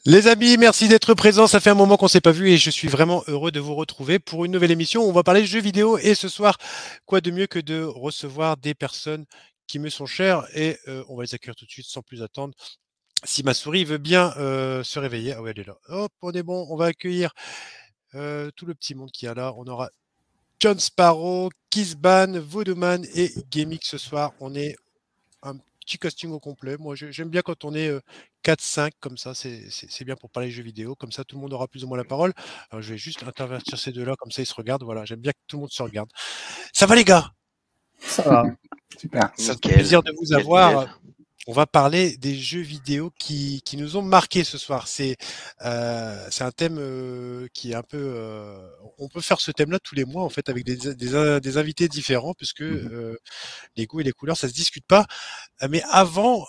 Les amis, merci d'être présents. Ça fait un moment qu'on ne s'est pas vu et je suis vraiment heureux de vous retrouver pour une nouvelle émission. On va parler jeux vidéo et ce soir, quoi de mieux que de recevoir des personnes qui me sont chères et on va les accueillir tout de suite sans plus attendre. Si ma souris veut bien se réveiller. Ah ouais, elle est là. Hop, on est bon. On va accueillir tout le petit monde qui est là. On aura John Sparrow, Kissban, Voodooman et Gamic ce soir. On est un petit casting au complet. Moi, j'aime bien quand on est 4-5 comme ça. C'est bien pour parler jeux vidéo. Comme ça, tout le monde aura plus ou moins la parole. Alors, je vais juste intervertir ces deux-là. Comme ça, ils se regardent. Voilà, j'aime bien que tout le monde se regarde. Ça va, les gars? Ça va. Super. Ça fait plaisir de vous avoir. On va parler des jeux vidéo qui nous ont marqués ce soir. C'est un thème qui est un peu... on peut faire ce thème-là tous les mois, en fait, avec des invités différents, puisque les goûts et les couleurs, ça se discute pas. Mais avant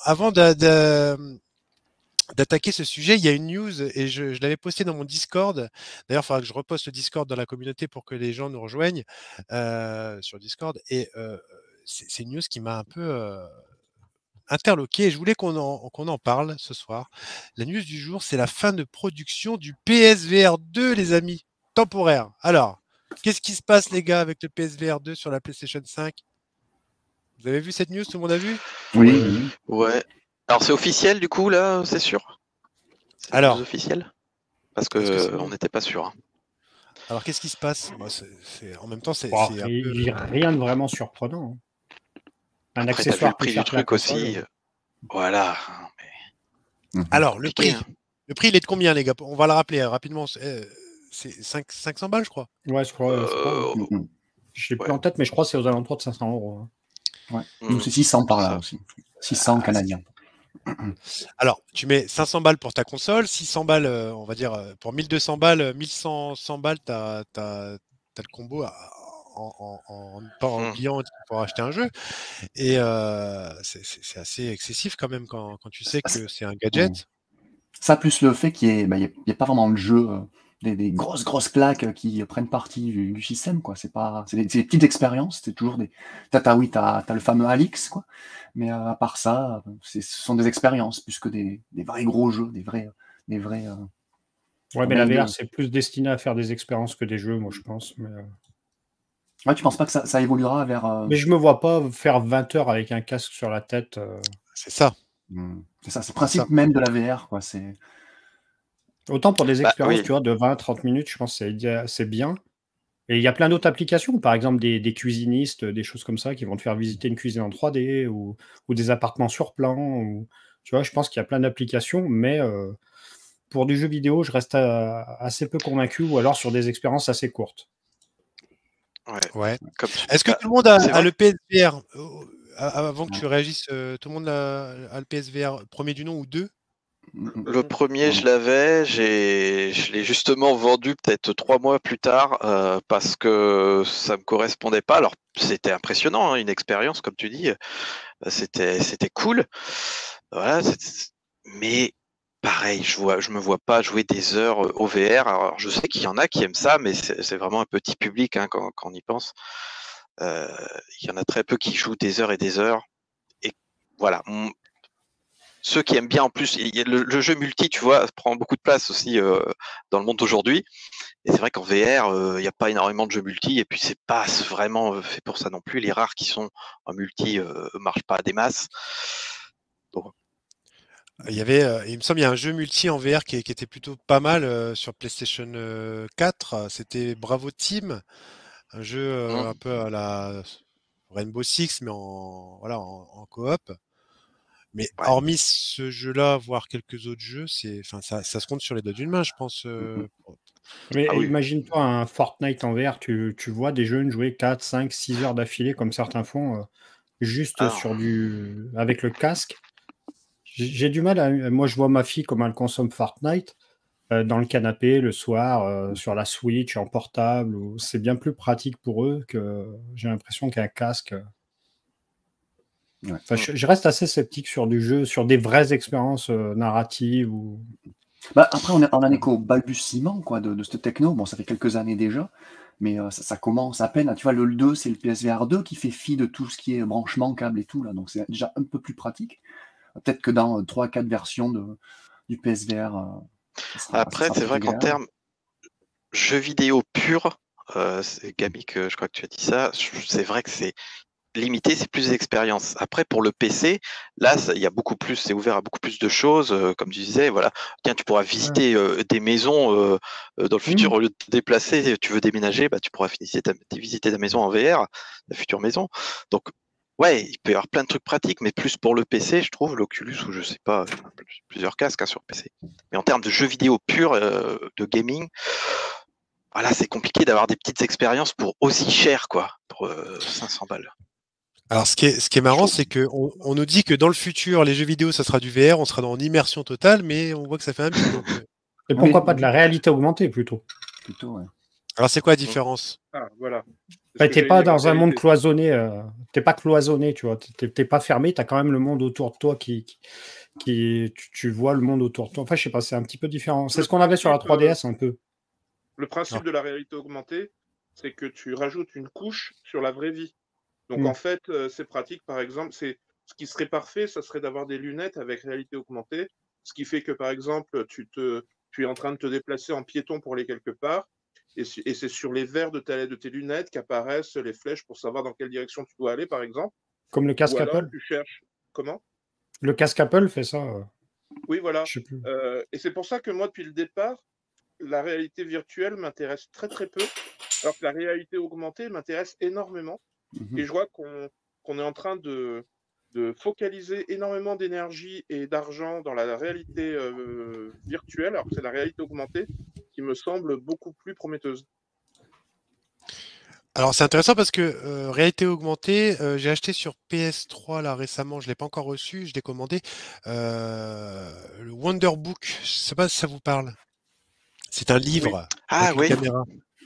d'attaquer ce sujet, il y a une news, et je l'avais posté dans mon Discord. D'ailleurs, il faudra que je reposte le Discord dans la communauté pour que les gens nous rejoignent sur Discord. Et c'est une news qui m'a un peu... interloqué et je voulais qu'on en parle ce soir. La news du jour, c'est la fin de production du PSVR 2, les amis, temporaire. Alors, qu'est-ce qui se passe, les gars, avec le PSVR 2 sur la PlayStation 5? Vous avez vu cette news? Tout le monde a vu? Oui. Ouais. Alors c'est officiel du coup là, c'est sûr? C'est Alors, officiel? Parce que on n'était pas sûr. Hein. Alors, qu'est-ce qui se passe? Moi, en même temps, c'est Bon, un il peu... n'y a rien de vraiment surprenant. Un Après, accessoire t'as vu le prix du truc aussi. Voilà. Alors, le prix, il est de combien, les gars? On va le rappeler rapidement. C'est 500 balles, je crois. Ouais, je crois. Je n'ai plus en tête, mais je crois que c'est aux alentours de 500 €. Hein. Ouais. Nous, c'est 600 par là aussi. 600 canadiens. Alors, tu mets 500 balles pour ta console, 600 balles, on va dire, pour 1200 balles, 1100 balles, tu as le combo en client pour acheter un jeu. Et c'est assez excessif quand même quand tu sais que c'est un gadget. Ça, plus le fait qu'il n'y ait pas vraiment de jeu, des grosses claques qui prennent partie du système, quoi. C'est des petites expériences, c'est toujours des... T'as le fameux Alix, quoi. Mais à part ça, ce sont des expériences plus que des vrais gros jeux, des vrais... Ouais, mais la VR, c'est plus destiné à faire des expériences que des jeux, moi, je pense. Mais... Ouais, tu penses pas que ça évoluera vers... Mais je me vois pas faire 20 heures avec un casque sur la tête. C'est ça. C'est ça, c'est le principe même de la VR, quoi. Autant pour des expériences, tu vois, de 20-30 minutes, je pense que c'est bien. Et il y a plein d'autres applications, par exemple des cuisinistes, des choses comme ça, qui vont te faire visiter une cuisine en 3D ou des appartements sur plan. Tu vois, je pense qu'il y a plein d'applications, mais pour du jeu vidéo, je reste assez peu convaincu, ou alors sur des expériences assez courtes. Ouais. Est-ce que tout le monde a le PSVR? Avant que tu réagisses, tout le monde a le PSVR premier du nom ou deux? Le premier, je l'avais, je l'ai justement vendu peut-être 3 mois plus tard parce que ça me correspondait pas. Alors c'était impressionnant, hein, une expérience comme tu dis, c'était cool. Voilà, mais pareil, je me vois pas jouer des heures au VR. Alors je sais qu'il y en a qui aiment ça, mais c'est vraiment un petit public hein, quand on y pense. Il y en a très peu qui jouent des heures et des heures. Et voilà. Ceux qui aiment bien, en plus, le jeu multi, tu vois, prend beaucoup de place aussi dans le monde d'aujourd'hui. Et c'est vrai qu'en VR, il n'y a pas énormément de jeux multi, et puis c'est pas vraiment fait pour ça non plus. Les rares qui sont en multi marchent pas à des masses. Bon. Il me semble, il y a un jeu multi en VR qui était plutôt pas mal sur PlayStation 4. C'était Bravo Team, un jeu un peu à la Rainbow Six, mais en coop. Mais hormis ce jeu-là, voire quelques autres jeux, ça se compte sur les doigts d'une main, je pense. Mais imagine-toi un Fortnite en VR, tu vois des jeunes jouer 4, 5, 6 heures d'affilée, comme certains font, juste avec le casque. J'ai du mal moi, je vois ma fille comment elle consomme Fortnite dans le canapé le soir, sur la Switch, en portable. C'est bien plus pratique pour eux que j'ai l'impression qu'un casque. Enfin, je reste assez sceptique sur du jeu, sur des vraies expériences narratives. Après, on en est qu'au balbutiement quoi, de cette techno. Bon, ça fait quelques années déjà, mais ça commence à peine. Tu vois, le 2, c'est le PSVR 2 qui fait fi de tout ce qui est branchement, câble et tout. Là, donc, c'est déjà un peu plus pratique. Peut-être que dans 3-4 versions du PSVR Après, c'est vrai qu'en termes jeux vidéo purs, c'est Gabi que je crois que tu as dit ça, c'est vrai que c'est limité, c'est plus d'expérience. Après, pour le PC, là, il y a beaucoup plus, c'est ouvert à beaucoup plus de choses, comme tu disais, voilà. Tiens, tu pourras visiter des maisons dans le futur, au lieu de te déplacer, tu veux déménager, bah, tu pourras visiter ta maison en VR, la future maison. Donc, ouais, il peut y avoir plein de trucs pratiques, mais plus pour le PC, je trouve, l'Oculus, ou je sais pas, plusieurs casques sur PC. Mais en termes de jeux vidéo purs, de gaming, voilà, c'est compliqué d'avoir des petites expériences pour aussi cher, quoi, pour 500 balles. Alors, ce qui est marrant, c'est qu'on nous dit que dans le futur, les jeux vidéo, ça sera du VR, on sera en immersion totale, mais on voit que ça fait un bide. Donc... Et pourquoi pas de la réalité augmentée, plutôt? Ouais. Alors, c'est quoi la différence? Voilà. T'es pas dans un monde cloisonné, t'es pas cloisonné, tu vois, t'es pas fermé, t'as quand même le monde autour de toi tu vois le monde autour de toi. Enfin, je sais pas, c'est un petit peu différent. C'est ce qu'on avait sur la 3DS un peu. Le principe de la réalité augmentée, c'est que tu rajoutes une couche sur la vraie vie. Donc en fait, c'est pratique, par exemple, ce qui serait parfait, ça serait d'avoir des lunettes avec réalité augmentée, ce qui fait que par exemple, tu es en train de te déplacer en piéton pour aller quelque part, et c'est sur les verres de tes lunettes qu'apparaissent les flèches pour savoir dans quelle direction tu dois aller, par exemple. Comme le casque Ou alors, Apple. tu cherches. Comment? Le casque Apple fait ça. Oui, voilà. Je sais plus. Et c'est pour ça que moi, depuis le départ, la réalité virtuelle m'intéresse très très peu, alors que la réalité augmentée m'intéresse énormément. Et je vois qu'on est en train de focaliser énormément d'énergie et d'argent dans la réalité virtuelle, alors que c'est la réalité augmentée qui me semble beaucoup plus prometteuse. Alors, c'est intéressant parce que réalité augmentée, j'ai acheté sur PS3 là récemment, je ne l'ai pas encore reçu, je l'ai commandé. Le Wonderbook, je ne sais pas si ça vous parle. C'est un livre avec une caméra.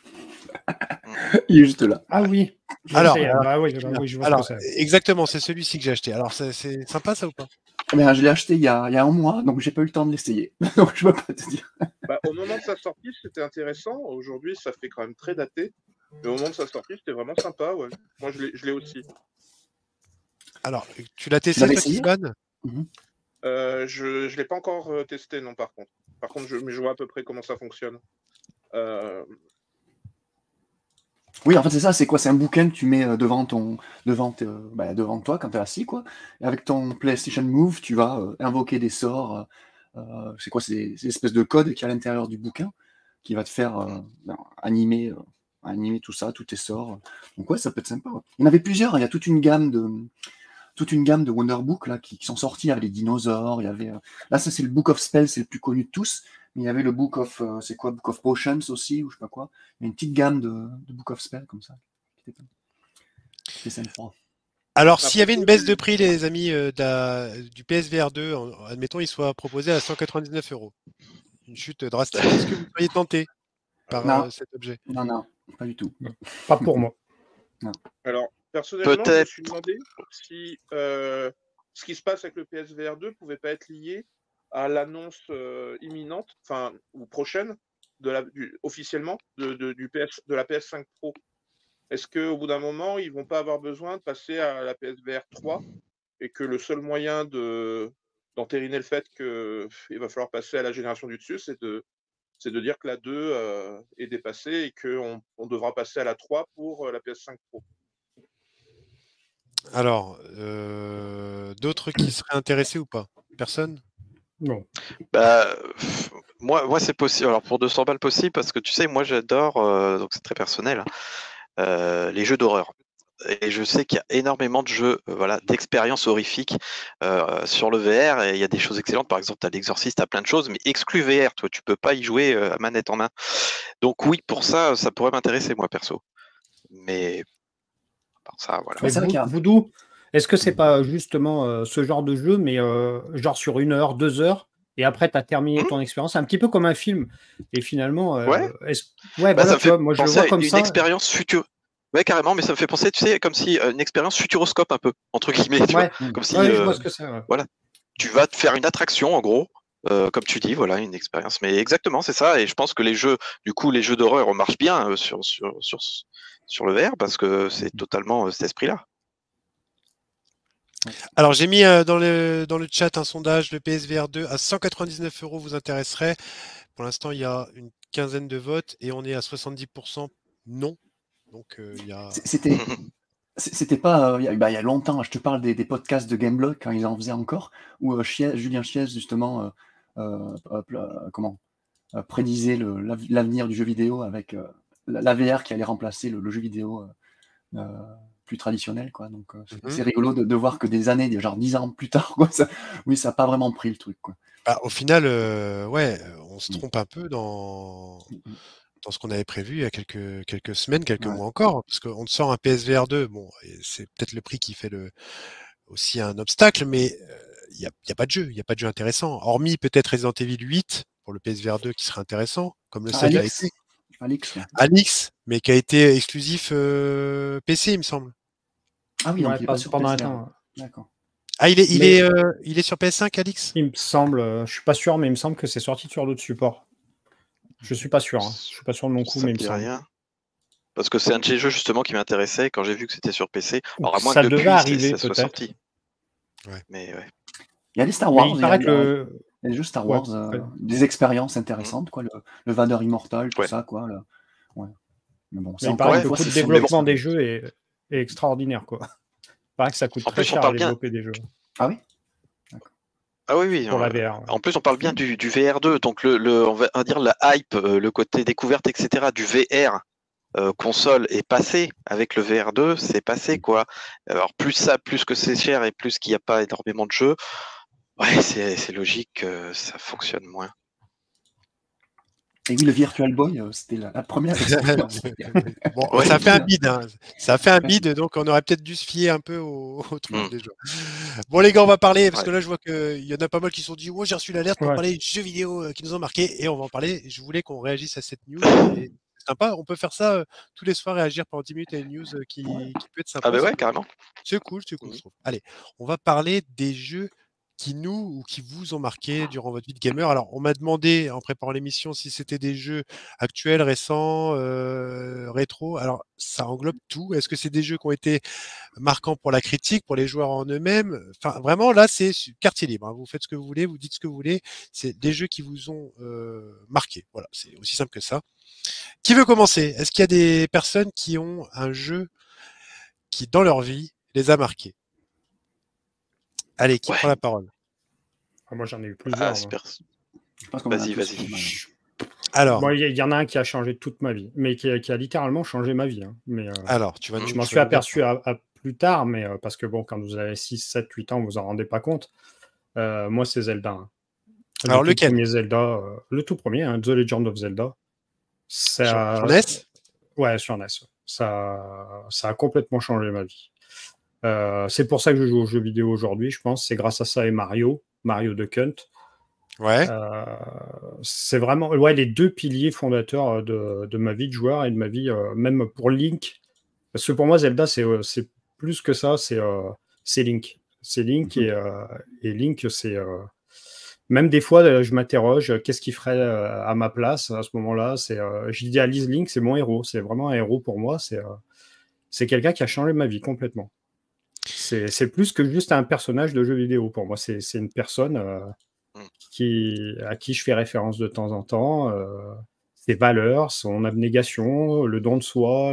Il est juste là. Ah oui. Alors, je vois ce que c'est. Exactement, c'est celui-ci que j'ai acheté. Alors, c'est sympa ça ou pas? Je l'ai acheté il y a un mois, donc j'ai pas eu le temps de l'essayer. Donc je peux pas te dire. Au moment de sa sortie, c'était intéressant. Aujourd'hui, ça fait quand même très daté. Mais au moment de sa sortie, c'était vraiment sympa. Ouais. Moi, je l'ai aussi. Alors, tu l'as testé, toi, Kisman? Je l'ai pas encore testé, non, par contre. Par contre, mais je vois à peu près comment ça fonctionne. Oui, en fait, c'est ça, c'est quoi? C'est un bouquin que tu mets devant toi quand tu es assis, quoi. Et avec ton PlayStation Move, tu vas invoquer des sorts. C'est quoi? C'est des espèces de codes qui est à l'intérieur du bouquin qui va te faire animer tout ça, tous tes sorts. Donc ouais, ça peut être sympa. Ouais. Il y en avait plusieurs, il y a toute une gamme de Wonderbook là, qui sont sortis. Il y avait les dinosaures, il y avait... Là, ça, c'est le Book of Spells, c'est le plus connu de tous. Mais il y avait le Book of... Book of Potions aussi, ou je sais pas quoi. Il y a une petite gamme de Book of Spells comme ça. C'était sympa. Alors, s'il y avait une baisse de prix, les amis, du PSVR 2, admettons, il soit proposé à 199 €. Une chute drastique. Est-ce que vous seriez tenté par cet objet? Non, pas du tout. Pas pour moi. Non. Alors, personnellement, je me suis demandé si ce qui se passe avec le PSVR 2 pouvait pas être lié à l'annonce imminente, enfin, ou prochaine, officiellement, de la PS5 Pro. Est-ce qu'au bout d'un moment, ils vont pas avoir besoin de passer à la PSVR 3 et que le seul moyen d'entériner le fait qu'il va falloir passer à la génération du dessus, c'est de dire que la 2 est dépassée et qu'on devra passer à la 3 pour la PS5 Pro. Alors, d'autres qui seraient intéressés ou pas? Personne? Non. Moi c'est possible. Alors pour 200 balles possible, parce que tu sais, moi j'adore, donc c'est très personnel, les jeux d'horreur. Et je sais qu'il y a énormément de jeux d'expériences horrifiques sur le VR, et il y a des choses excellentes. Par exemple, tu as l'Exorcist, tu as plein de choses, mais exclu VR, toi, tu peux pas y jouer à manette en main. Donc oui, pour ça pourrait m'intéresser, moi, perso. Mais ça, voilà. Mais Voodoo, est-ce que c'est pas justement ce genre de jeu, mais genre sur 1 heure, 2 heures, et après tu as terminé ton expérience, un petit peu comme un film, et finalement, moi je le vois comme ça. Une expérience future. Ouais, carrément, mais ça me fait penser, tu sais, comme si une expérience futuroscope un peu, entre guillemets, tu vois, comme si, je vois ce que c'est. Ouais. Voilà, tu vas te faire une attraction, en gros, comme tu dis, voilà, une expérience. Mais exactement, c'est ça, et je pense que les jeux d'horreur marchent bien sur le VR, parce que c'est totalement cet esprit-là. Alors, j'ai mis dans le chat un sondage, le PSVR 2 à 199 € vous intéresserait. pour l'instant, il y a une quinzaine de votes et on est à 70% non. Donc, il y a... C'était pas il y a longtemps, je te parle des podcasts de Gameblog quand ils en faisaient encore, où Julien Chiez justement prédisait l'avenir du jeu vidéo avec la VR qui allait remplacer le jeu vidéo plus traditionnel, quoi. Donc c'est rigolo de voir que des années, genre 10 ans plus tard, quoi, ça n'a pas vraiment pris le truc, quoi. Bah, au final, on se trompe un peu dans ce qu'on avait prévu il y a quelques semaines, quelques mois encore, parce qu'on te sort un PSVR 2, bon, c'est peut-être le prix qui fait aussi un obstacle, mais il n'y a pas de jeu, il n'y a pas de jeu intéressant, hormis peut-être Resident Evil 8 pour le PSVR 2 qui serait intéressant, comme le 7 l'a été. Alix, mais qui a été exclusif PC, il me semble. Ah oui, donc il est pas sur pendant un PSVR. temps. D'accord. Ah, il est sur PS5, Alix? Il me semble, je suis pas sûr, mais il me semble que c'est sorti sur d'autres supports. Je suis pas sûr, je suis pas sûr de mon coup, mais il me semble. Rien. Parce que c'est un de ces jeux justement qui m'intéressait quand j'ai vu que c'était sur PC. Alors à moins ça que devait arriver ça soit sorti. Ouais. Mais ouais. Il y a des Star Wars, il paraît que des jeux Star Wars, des expériences intéressantes, quoi, le Vader Immortal, tout ça, quoi. Mais bon, il paraît que le coût de développement des jeux est extraordinaire, quoi. Il paraît que ça coûte très cher à développer des jeux. Ah oui? Ah oui. Pour la VR. En plus, on parle bien du VR2, donc on va dire la hype, le côté découverte, etc. du VR console est passé avec le VR2, c'est passé, quoi. Alors plus que c'est cher et plus qu'il n'y a pas énormément de jeux, ouais, c'est logique que ça fonctionne moins. Et oui, le Virtual Boy, c'était la première expérience. Bon, ça fait un bid, hein. Ça fait un bid, donc on aurait peut-être dû se fier un peu au truc des jeux. Bon les gars, on va parler, parce que là je vois qu'il y en a pas mal qui se sont dit, j'ai reçu l'alerte pour parler de jeux vidéo qui nous ont marqué, et on va en parler. Je voulais qu'on réagisse à cette news. Et c'est sympa, on peut faire ça tous les soirs, réagir pendant 10 minutes à une news qui peut être sympa. Ah bah ouais, carrément. C'est cool, je trouve. Allez, on va parler des jeux qui vous ont marqué durant votre vie de gamer. Alors, on m'a demandé en préparant l'émission si c'était des jeux actuels, récents, rétro. Alors, ça englobe tout. Est-ce que c'est des jeux qui ont été marquants pour la critique, pour les joueurs en eux-mêmes? Enfin, vraiment, là, c'est quartier libre, hein. Vous faites ce que vous voulez, vous dites ce que vous voulez. C'est des jeux qui vous ont marqué. Voilà, c'est aussi simple que ça. Qui veut commencer? Est-ce qu'il y a des personnes qui ont un jeu qui, dans leur vie, les a marqués? Allez, qui prend la parole? Moi, j'en ai eu plusieurs. Vas-y. Alors, il y en a un qui a changé toute ma vie, mais qui a littéralement changé ma vie. Hein. Mais, alors, je m'en suis aperçu à plus tard, mais parce que bon, quand vous avez 6, 7, 8 ans, vous vous en rendez pas compte. Moi, c'est Zelda. Hein. Alors, lequel? Zelda, le tout premier, hein, The Legend of Zelda. Sur NES? Ouais, sur NES. Ça a complètement changé ma vie. C'est pour ça que je joue aux jeux vidéo aujourd'hui, je pense. C'est grâce à ça et Mario Duck Hunt. Ouais. C'est vraiment les deux piliers fondateurs de ma vie de joueur et de ma vie, même pour Link. Parce que pour moi, Zelda, c'est plus que ça, c'est Link. C'est Link et Link, c'est... Même des fois, je m'interroge, qu'est-ce qu'il ferait à ma place à ce moment-là? J'idéalise Link, c'est mon héros. C'est vraiment un héros pour moi. C'est quelqu'un qui a changé ma vie complètement. C'est plus que juste un personnage de jeu vidéo pour moi. C'est une personne à qui je fais référence de temps en temps. Ses valeurs, son abnégation, le don de soi,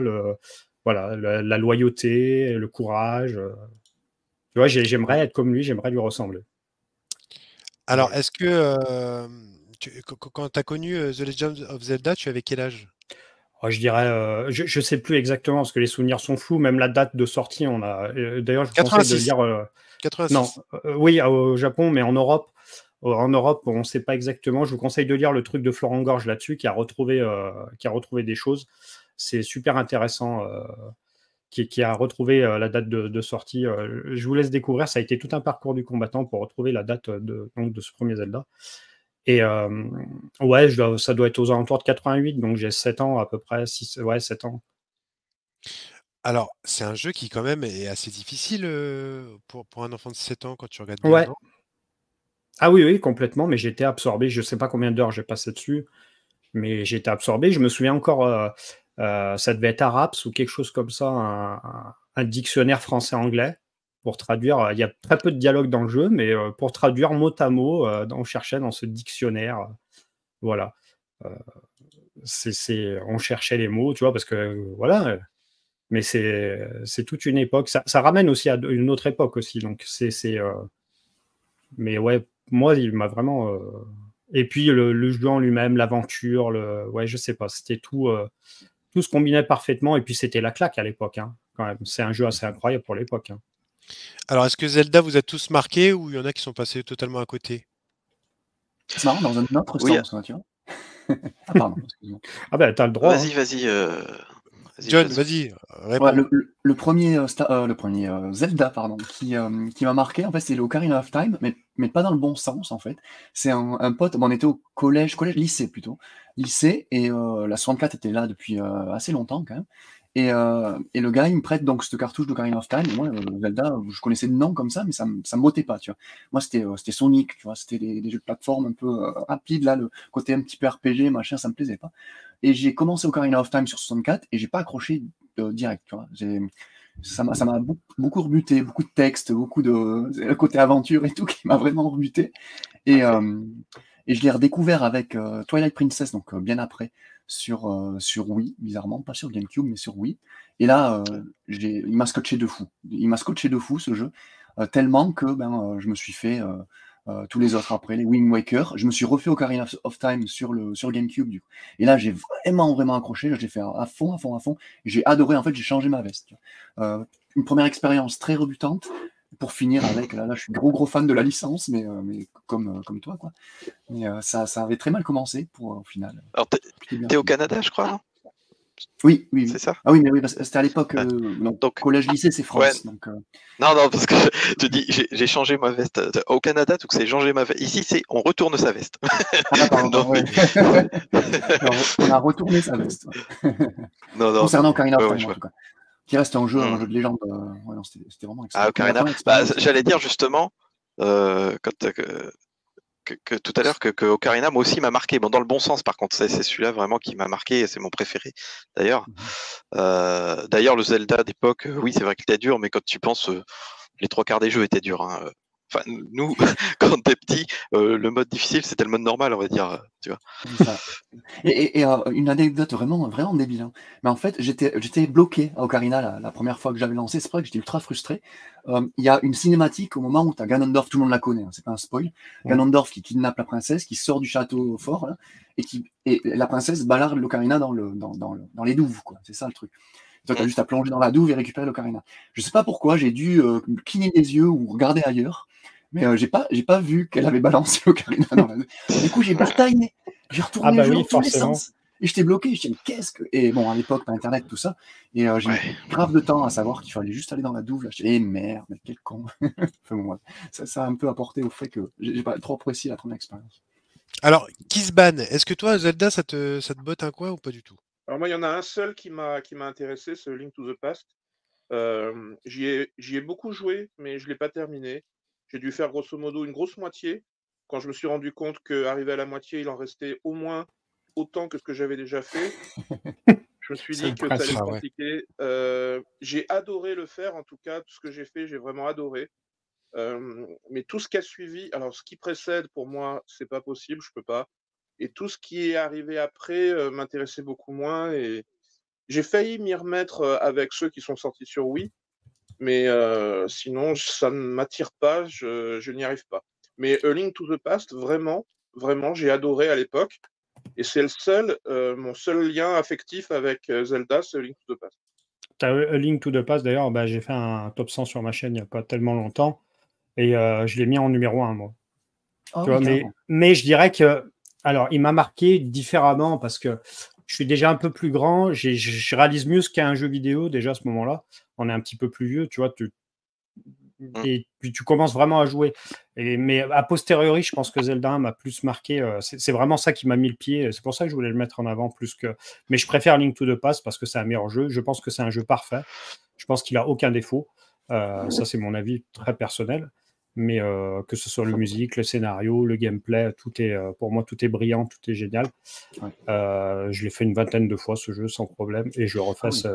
la loyauté, le courage. Tu vois, j'aimerais être comme lui, j'aimerais lui ressembler. Alors, est-ce que quand tu as connu The Legend of Zelda, tu avais quel âge? Je dirais, je ne sais plus exactement parce que les souvenirs sont flous. Même la date de sortie, on a. D'ailleurs, je vous conseille de lire. 86. Non, oui, au Japon, mais en Europe. En Europe, on ne sait pas exactement. Je vous conseille de lire le truc de Florent Gorge là-dessus, qui a retrouvé des choses. C'est super intéressant. Qui a retrouvé la date de sortie. Je vous laisse découvrir. Ça a été tout un parcours du combattant pour retrouver la date de ce premier Zelda. Et ça doit être aux alentours de 88, donc j'ai 7 ans à peu près, 7 ans. Alors, c'est un jeu qui quand même est assez difficile pour un enfant de 7 ans quand tu regardes bien. Ouais. Ah oui, complètement, mais j'ai été absorbé. Je ne sais pas combien d'heures j'ai passé dessus, mais j'ai été absorbé. Je me souviens encore, ça devait être Araps ou quelque chose comme ça, un dictionnaire français-anglais. Pour traduire, il y a très peu de dialogue dans le jeu, mais pour traduire mot à mot, on cherchait dans ce dictionnaire. Voilà. On cherchait les mots, tu vois, parce que voilà. Mais c'est toute une époque. Ça ramène aussi à une autre époque aussi. Donc mais ouais, moi, il m'a vraiment. Et puis le jeu en lui-même, l'aventure, ouais, je sais pas, c'était tout se combinait parfaitement. Et puis c'était la claque à l'époque, hein, quand même. C'est un jeu assez incroyable pour l'époque. Hein. Alors, est-ce que Zelda vous a tous marqué ou il y en a qui sont passés totalement à côté? C'est marrant, dans un autre sens, tu vois. Ah, pardon, excuse-moi. Ah ben, t'as le droit. Vas-y, vas-y. John, vas-y, réponds. Ouais, le premier Zelda, pardon, qui m'a marqué, en fait, c'est l'Ocarina of Time, mais pas dans le bon sens, en fait. C'est un pote, on était au lycée plutôt, lycée, et la 64 était là depuis assez longtemps quand même. Et le gars, il me prête donc cette cartouche d'Ocarina of Time. Et moi, Zelda, je connaissais le nom comme ça, mais ça me bottait pas, tu vois. Moi, c'était Sonic, tu vois, c'était des jeux de plateforme un peu rapides, là, le côté un petit peu RPG, machin, ça me plaisait pas. Et j'ai commencé Ocarina of Time sur 64 et j'ai pas accroché direct, tu vois. Ça m'a beaucoup rebuté, beaucoup de textes, beaucoup de le côté aventure et tout qui m'a vraiment rebuté. Et je l'ai redécouvert avec Twilight Princess, donc bien après, sur Wii, bizarrement, pas sur GameCube, mais sur Wii. Et là, il m'a scotché de fou. Il m'a scotché de fou, ce jeu, tellement que je me suis fait tous les autres après, les Wind Waker. Je me suis refait Ocarina of Time sur GameCube, du coup. Et là, j'ai vraiment accroché. J'ai fait à fond. J'ai adoré. En fait, j'ai changé ma veste. Une première expérience très rebutante. Pour finir avec, là, je suis gros fan de la licence, mais comme toi, quoi. Mais ça avait très mal commencé au final. Alors, t'es au Canada, je crois, non? Oui. C'est ça? Ah oui, mais oui, c'était à l'époque, donc, collège-lycée, c'est France. Ouais. Donc, Non, parce que je te dis, j'ai changé ma veste. Au Canada, donc c'est changer ma veste. Ici, c'est on retourne sa veste. Ah, pardon, ouais. On a retourné sa veste. Non. Concernant Ocarina of Time, en tout cas. Qui reste un jeu de légende. Ouais, c'était vraiment excellent. Ah, Ocarina. J'allais dire justement, que tout à l'heure que Ocarina, moi aussi, m'a marqué. Bon, dans le bon sens, par contre, c'est celui-là vraiment qui m'a marqué et c'est mon préféré. D'ailleurs, le Zelda d'époque, oui, c'est vrai qu'il était dur, mais quand tu penses, les 3/4 des jeux étaient durs. Hein. Enfin, nous, quand t'es petit, le mode difficile, c'était le mode normal, on va dire. Tu vois. Ça. Et une anecdote vraiment débile. Hein. Mais en fait, j'étais bloqué à Ocarina la première fois que j'avais lancé. C'est vrai que j'étais ultra frustré. Il y a une cinématique au moment où tu as Ganondorf, tout le monde la connaît, hein, c'est pas un spoil. Ganondorf qui kidnappe la princesse, qui sort du château fort, là, et la princesse balarde l'Ocarina dans les douves, quoi. C'est ça le truc. Toi, tu as juste à plonger dans la douve et récupérer l'Ocarina. Je sais pas pourquoi, j'ai dû cligner les yeux ou regarder ailleurs. Mais j'ai pas vu qu'elle avait balancé l'Ocarina dans la douve. Du coup, j'ai bataillé. J'ai retourné le jeu dans tous les sens. Et j'étais bloqué. Je me qu'est-ce que. Et bon, à l'époque, pas internet, tout ça. Et j'ai mis grave de temps à savoir qu'il fallait juste aller dans la douve. Là, je dis, merde, mais quel con. Enfin, bon, ça a un peu apporté au fait que j'ai pas trop apprécié la première expérience. Alors, Kisban, est-ce que toi, Zelda, ça te botte un coin ou pas du tout? Alors moi, il y en a un seul qui m'a intéressé, c'est Link to the Past. J'y ai beaucoup joué, mais je l'ai pas terminé. J'ai dû faire grosso modo une grosse moitié. Quand je me suis rendu compte qu'arrivé à la moitié, il en restait au moins autant que ce que j'avais déjà fait. Je me suis dit que ça allait être compliqué. J'ai adoré le faire, en tout cas, tout ce que j'ai fait, j'ai vraiment adoré. Mais tout ce qui a suivi, alors ce qui précède, pour moi, c'est pas possible, je peux pas. Et tout ce qui est arrivé après m'intéressait beaucoup moins. Et j'ai failli m'y remettre avec ceux qui sont sortis sur Wii, mais sinon, ça ne m'attire pas, je n'y arrive pas. Mais A Link to the Past, vraiment, j'ai adoré à l'époque. Et c'est mon seul lien affectif avec Zelda, c'est A Link to the Past. Tu as A Link to the Past, d'ailleurs, j'ai fait un top 100 sur ma chaîne il n'y a pas tellement longtemps. Et je l'ai mis en numéro 1, moi. Oh, tu vois, mais je dirais que. Alors, il m'a marqué différemment parce que je suis déjà un peu plus grand. Je réalise mieux ce qu'est un jeu vidéo déjà à ce moment-là. On est un petit peu plus vieux, tu vois. Et puis tu commences vraiment à jouer. Mais a posteriori, je pense que Zelda 1 m'a plus marqué. C'est vraiment ça qui m'a mis le pied. C'est pour ça que je voulais le mettre en avant plus que. Mais je préfère Link to the Past parce que c'est un meilleur jeu. Je pense que c'est un jeu parfait. Je pense qu'il a aucun défaut. Ça, c'est mon avis très personnel. Mais que ce soit la musique, le scénario, le gameplay, pour moi, tout est brillant, tout est génial. Je l'ai fait une 20aine de fois, ce jeu, sans problème. Et je le refasse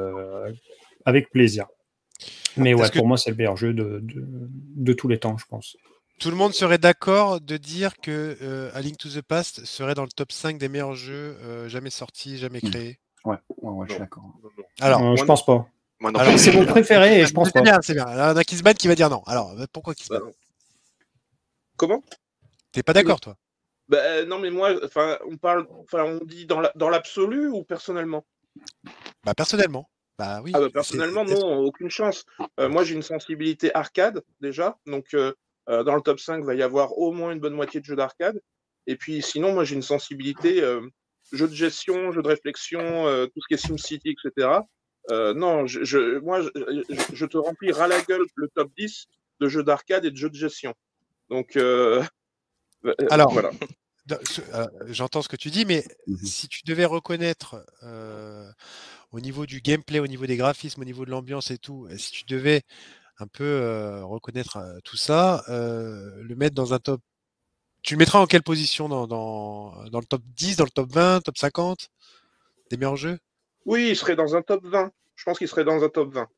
avec plaisir. Mais ouais, pour moi, c'est le meilleur jeu de tous les temps, je pense. Tout le monde serait d'accord de dire que A Link to the Past serait dans le top 5 des meilleurs jeux jamais sortis, jamais créés. Ouais, je suis d'accord. Alors, je pense pas. Alors, c'est mon préféré et je pense pas. C'est bien. Alors, on a Kissban qui va dire non. Alors, pourquoi Kissban? Comment? T'es pas d'accord, toi? Non, mais moi, on dit dans l'absolu ou personnellement? Bah, personnellement. Bah oui. Personnellement, non, aucune chance. Moi, j'ai une sensibilité arcade, déjà. Donc, dans le top 5, il va y avoir au moins une bonne moitié de jeux d'arcade. Et puis, sinon, moi, j'ai une sensibilité jeu de gestion, jeu de réflexion, tout ce qui est SimCity, etc. Non, je te remplis ras la gueule le top 10 de jeux d'arcade et de jeux de gestion. Donc, alors, voilà. J'entends ce que tu dis, mais si tu devais reconnaître au niveau du gameplay, au niveau des graphismes, au niveau de l'ambiance et tout, si tu devais un peu reconnaître tout ça, le mettre dans un top, tu le mettras en quelle position dans le top 10, dans le top 20, top 50 des meilleurs jeux? Oui, il serait dans un top 20. Je pense qu'il serait dans un top 20.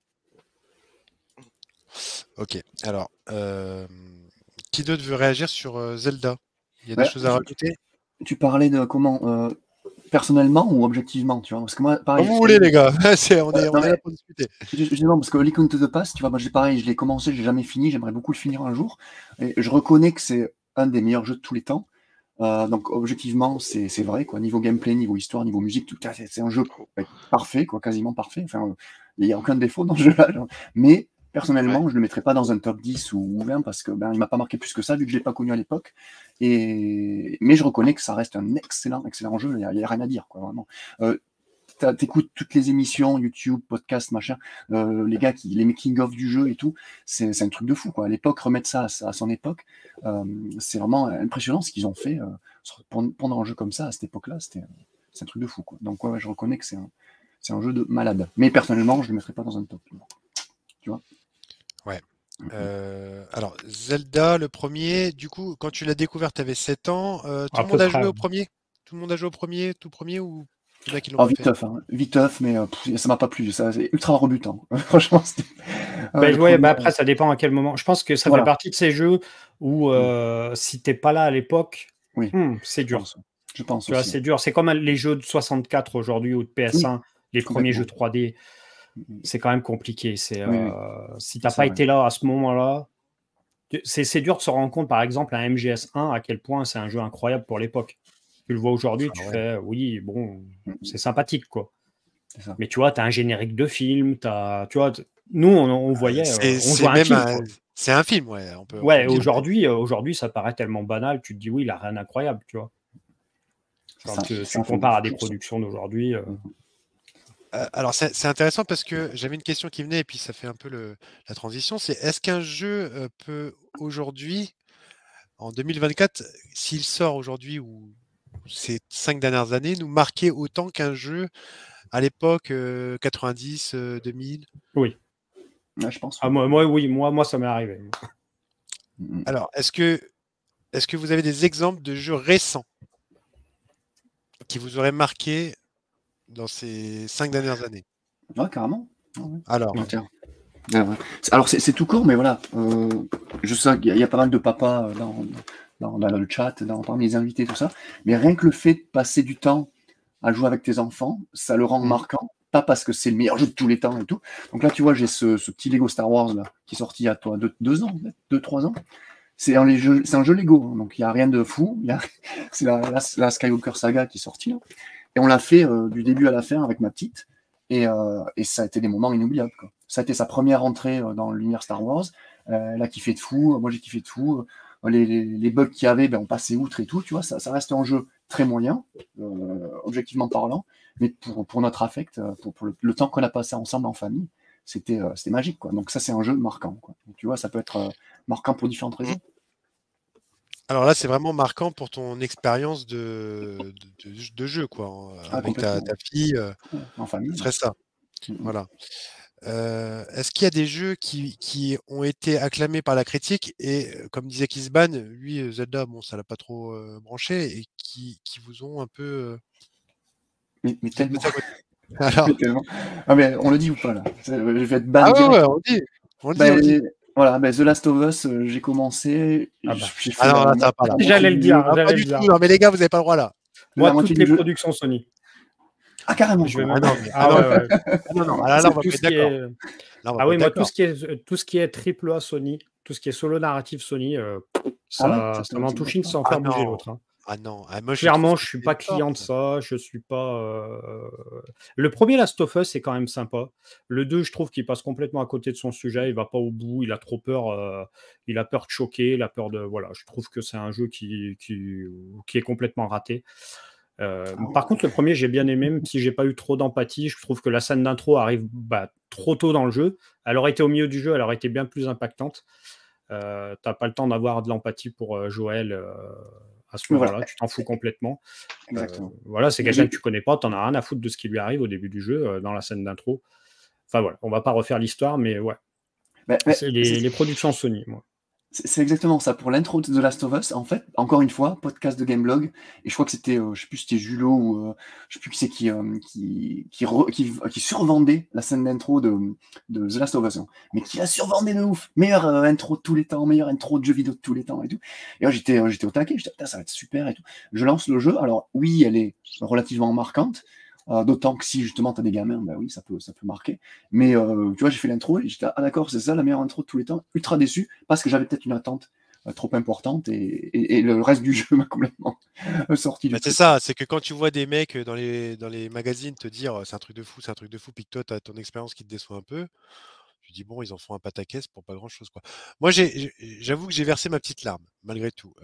Ok, alors, qui d'autre veut réagir sur Zelda? Il y a des choses à rajouter? Tu parlais de comment personnellement ou objectivement, tu vois? Parce que moi, pareil. Comme vous voulez, les gars. On est là pour discuter. Justement, parce que Link to the Past, tu vois, moi, pareil, je l'ai commencé, je l'ai jamais fini, j'aimerais beaucoup le finir un jour. Et je reconnais que c'est un des meilleurs jeux de tous les temps. Donc, objectivement, c'est vrai, quoi. Niveau gameplay, niveau histoire, niveau musique, tout, c'est un jeu parfait, quoi, quasiment parfait. Enfin, il n'y a aucun défaut dans ce jeu-là. Mais personnellement, je ne le mettrais pas dans un top 10 ou 20 parce que il m'a pas marqué plus que ça, vu que je ne l'ai pas connu à l'époque. Mais je reconnais que ça reste un excellent jeu, il n'y a rien à dire, quoi, vraiment. T'écoutes toutes les émissions, YouTube, podcast, machin, les gars, les making-of du jeu et tout, c'est un truc de fou, quoi. À l'époque, remettre ça à son époque, c'est vraiment impressionnant ce qu'ils ont fait pendant un jeu comme ça, à cette époque-là, c'est un truc de fou, quoi. Donc, je reconnais que c'est un jeu de malade. Mais personnellement, je ne le mettrais pas dans un top. Tu vois? Ouais. Alors, Zelda, le premier, du coup, quand tu l'as découvert, tu avais 7 ans. Tout le monde a joué au premier? Tout le monde a joué au premier, tout premier, ou il y en a qui l'ont fait? Viteuf, mais ça m'a pas plu. Ça, c'est ultra rebutant. Franchement, c'était. Après, ça dépend à quel moment. Je pense que ça fait partie de ces jeux où si t'es pas là à l'époque, c'est dur. Je pense tu vois, c'est dur. C'est comme les jeux de 64 aujourd'hui ou de PS1, les premiers jeux 3D. C'est quand même compliqué. Si t'as pas été là à ce moment-là, c'est dur de se rendre compte, par exemple, un MGS1, à quel point c'est un jeu incroyable pour l'époque. Tu le vois aujourd'hui, tu fais, oui, bon, c'est sympathique, quoi. Mais tu vois, tu as un générique de film, tu vois, nous, on voyait, on jouait un film. C'est un film, ouais. Aujourd'hui, ça paraît tellement banal, tu te dis, oui, il a rien d'incroyable, tu vois. Quand tu compares à des productions d'aujourd'hui. Alors, c'est intéressant parce que j'avais une question qui venait et puis ça fait un peu la transition. C'est est-ce qu'un jeu peut aujourd'hui, en 2024, s'il sort aujourd'hui ou ces 5 dernières années, nous marquer autant qu'un jeu à l'époque 90, 2000? Oui. Ouais, je pense. Moi, ça m'est arrivé. Alors, est-ce que vous avez des exemples de jeux récents qui vous auraient marqué dans ces 5 dernières années? Ouais, carrément. Alors, c'est tout court, mais voilà. Je sais qu'il y a pas mal de papas dans le chat, parmi les invités, tout ça. Mais rien que le fait de passer du temps à jouer avec tes enfants, ça le rend marquant. Pas parce que c'est le meilleur jeu de tous les temps et tout. Donc là, tu vois, j'ai ce petit Lego Star Wars là, qui est sorti il y a 2 ans, 2-3 ans. C'est un jeu Lego, hein, donc il n'y a rien de fou. C'est la Skywalker Saga qui est sortie là. Et on l'a fait du début à la fin avec ma petite. Et ça a été des moments inoubliables, quoi. Ça a été sa première entrée dans l'univers Star Wars. Elle a kiffé de fou, moi j'ai kiffé de fou. Les bugs qu'il y avait, on passait outre et tout. Tu vois, ça reste un jeu très moyen, objectivement parlant. Mais pour notre affect, pour le temps qu'on a passé ensemble en famille, c'était magique, quoi. Donc ça, c'est un jeu marquant, quoi. Donc, tu vois, ça peut être marquant pour différentes raisons. Alors là, c'est vraiment marquant pour ton expérience de jeu, quoi. Avec ta fille, en famille, ce serait ça. Voilà. Est-ce qu'il y a des jeux qui ont été acclamés par la critique et, comme disait Kissban, lui, Zelda, bon, ça l'a pas trop branché, et qui vous ont un peu... Mais tellement. Alors... tellement. Ah, mais on le dit ou pas, là? Je vais être ban. Ah ouais, on le dit. Voilà, The Last of Us, j'ai commencé. Non, là, ça pas là. J'allais le dire. Pas du tout. Non, mais les gars, vous n'avez pas le droit là. Moi, toutes les productions Sony. Ah, carrément. Non. Là, on va être d'accord. Ah oui, moi, tout ce qui est triple A Sony, tout ce qui est solo narratif Sony, ça m'en touche une sans faire bouger l'autre. Ah non, moi, clairement, je suis pas client de ça. Je suis pas. Le premier Last of Us, c'est quand même sympa. Le 2, je trouve qu'il passe complètement à côté de son sujet. Il va pas au bout. Il a trop peur. Il a peur de choquer. Il a peur de. Voilà, je trouve que c'est un jeu qui est complètement raté. Par contre, le premier, j'ai bien aimé, même si j'ai pas eu trop d'empathie. Je trouve que la scène d'intro arrive trop tôt dans le jeu. Elle aurait été au milieu du jeu, elle aurait été bien plus impactante. T'as pas le temps d'avoir de l'empathie pour Joël à ce moment-là, tu t'en fous complètement. Voilà, c'est quelqu'un que tu connais pas, t'en as rien à foutre de ce qui lui arrive au début du jeu, dans la scène d'intro. Enfin voilà, on va pas refaire l'histoire, mais ouais. C'est les productions Sony, moi. C'est exactement ça. Pour l'intro de The Last of Us, en fait, encore une fois, podcast de Gameblog, et je crois que c'était, je sais plus si c'était Julot ou je sais plus qui c'est qui survendait la scène d'intro de The Last of Us, mais qui la survendait de ouf. Meilleure intro de tous les temps, meilleure intro de jeux vidéo de tous les temps et tout. Et là, j'étais au taquet, j'étais putain, ça va être super et tout. Je lance le jeu. Alors oui, elle est relativement marquante. D'autant que si justement tu as des gamins, oui, ça peut marquer. Mais tu vois, j'ai fait l'intro et j'étais d'accord, c'est ça la meilleure intro de tous les temps. Ultra déçu parce que j'avais peut-être une attente trop importante et le reste du jeu m'a complètement sorti. C'est ça, c'est que quand tu vois des mecs dans les magazines te dire c'est un truc de fou, puis que toi tu as ton expérience qui te déçoit un peu, tu dis bon, ils en font un pataquès pour pas grand chose quoi. Moi j'avoue que j'ai versé ma petite larme malgré tout.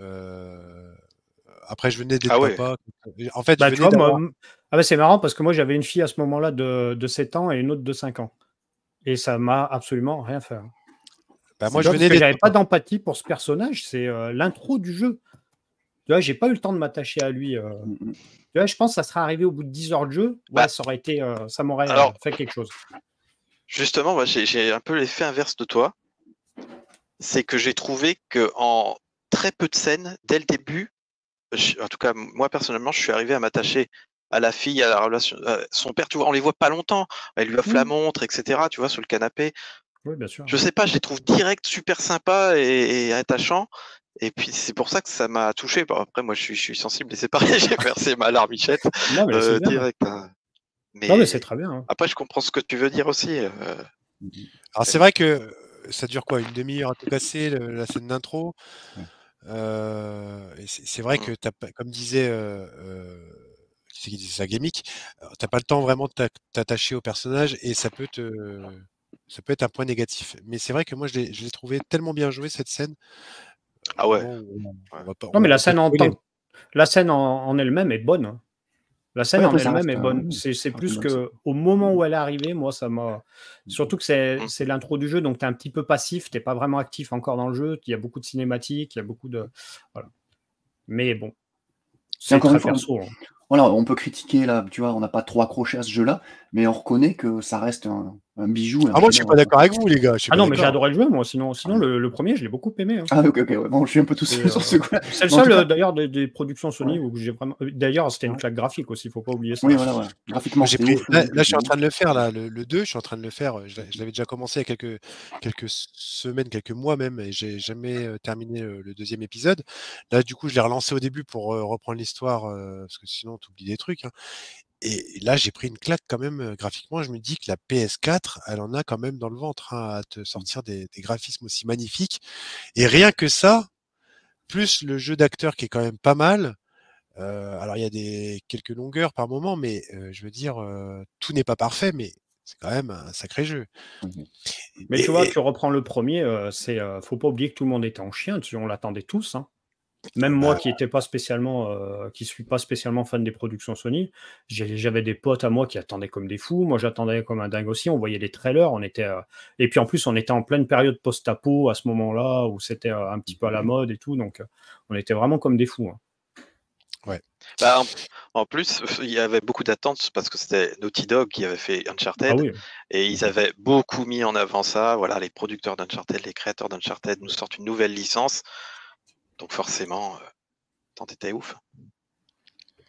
Après, je venais d'être papa. En fait, c'est marrant parce que moi, j'avais une fille à ce moment-là de 7 ans et une autre de 5 ans. Et ça m'a absolument rien fait. Moi, je venais d'être j'avais pas d'empathie pour ce personnage. C'est l'intro du jeu. Tu vois, j'ai pas eu le temps de m'attacher à lui. Tu vois, je pense que ça serait arrivé au bout de 10 heures de jeu. Ouais, ça aurait été, ça m'aurait fait quelque chose. Justement, moi, j'ai un peu l'effet inverse de toi. C'est que j'ai trouvé qu'en très peu de scènes, dès le début, en tout cas, moi personnellement, je suis arrivé à m'attacher à la fille, à la relation. Son père, tu vois, on les voit pas longtemps. Elle lui offre la montre, etc. Tu vois, sur le canapé. Oui, bien sûr. Je sais pas, je les trouve direct super sympas et attachants. Et puis c'est pour ça que ça m'a touché. Bon, après, moi, je suis sensible et c'est pareil. J'ai versé ma larmichette direct. Non, mais c'est très bien. Après, je comprends ce que tu veux dire aussi. Alors c'est vrai que ça dure quoi, une demi-heure à tout casser la scène d'intro. C'est vrai que comme disait ça Gamic, t'as pas le temps vraiment de t'attacher au personnage et ça peut être un point négatif. Mais c'est vrai que moi je l'ai trouvé tellement bien joué cette scène. Ah ouais. Non mais la scène en elle-même est bonne. La scène en elle-même est bonne. C'est plus que au moment où elle est arrivée, moi ça m'a. Surtout que c'est l'intro du jeu, donc tu es un petit peu passif, t'es pas vraiment actif encore dans le jeu. Il y a beaucoup de cinématiques, il y a beaucoup de. Voilà. Mais bon, c'est très perso. Voilà, on peut critiquer là, tu vois, on n'a pas trop accroché à ce jeu-là, mais on reconnaît que ça reste un bijou. Moi je suis pas d'accord avec vous les gars. Mais j'ai adoré le jeu moi. Sinon le premier je l'ai beaucoup aimé. Ah ok, bon, je suis un peu tout seul sur ce coup. C'est le seul d'ailleurs des productions Sony où j'ai vraiment. D'ailleurs c'était une claque graphique aussi, il faut pas oublier ça. Oui voilà. Graphiquement. Là je suis en train de le faire là, le 2, je suis en train de le faire. Je l'avais déjà commencé il y a quelques semaines, quelques mois même, et j'ai jamais terminé le deuxième épisode. Là du coup je l'ai relancé au début pour reprendre l'histoire parce que sinon tu oublies des trucs. Et là, j'ai pris une claque quand même graphiquement. Je me dis que la PS4, elle en a quand même dans le ventre à te sortir des graphismes aussi magnifiques. Et rien que ça, plus le jeu d'acteur qui est quand même pas mal. Alors, il y a quelques longueurs par moment, mais je veux dire, tout n'est pas parfait, mais c'est quand même un sacré jeu. Mais tu vois, tu reprends le premier, faut pas oublier que tout le monde était en chien. On l'attendait tous. Même moi qui suis pas spécialement fan des productions Sony, j'avais des potes à moi qui attendaient comme des fous. Moi, j'attendais comme un dingue aussi. On voyait les trailers. Et puis en plus, on était en pleine période post-apo à ce moment-là où c'était un petit peu à la mode et tout. Donc, on était vraiment comme des fous. Ouais. En plus, il y avait beaucoup d'attentes parce que c'était Naughty Dog qui avait fait Uncharted et ils avaient beaucoup mis en avant ça. Voilà, les producteurs d'Uncharted, les créateurs d'Uncharted nous sortent une nouvelle licence. Donc forcément, tant était ouf.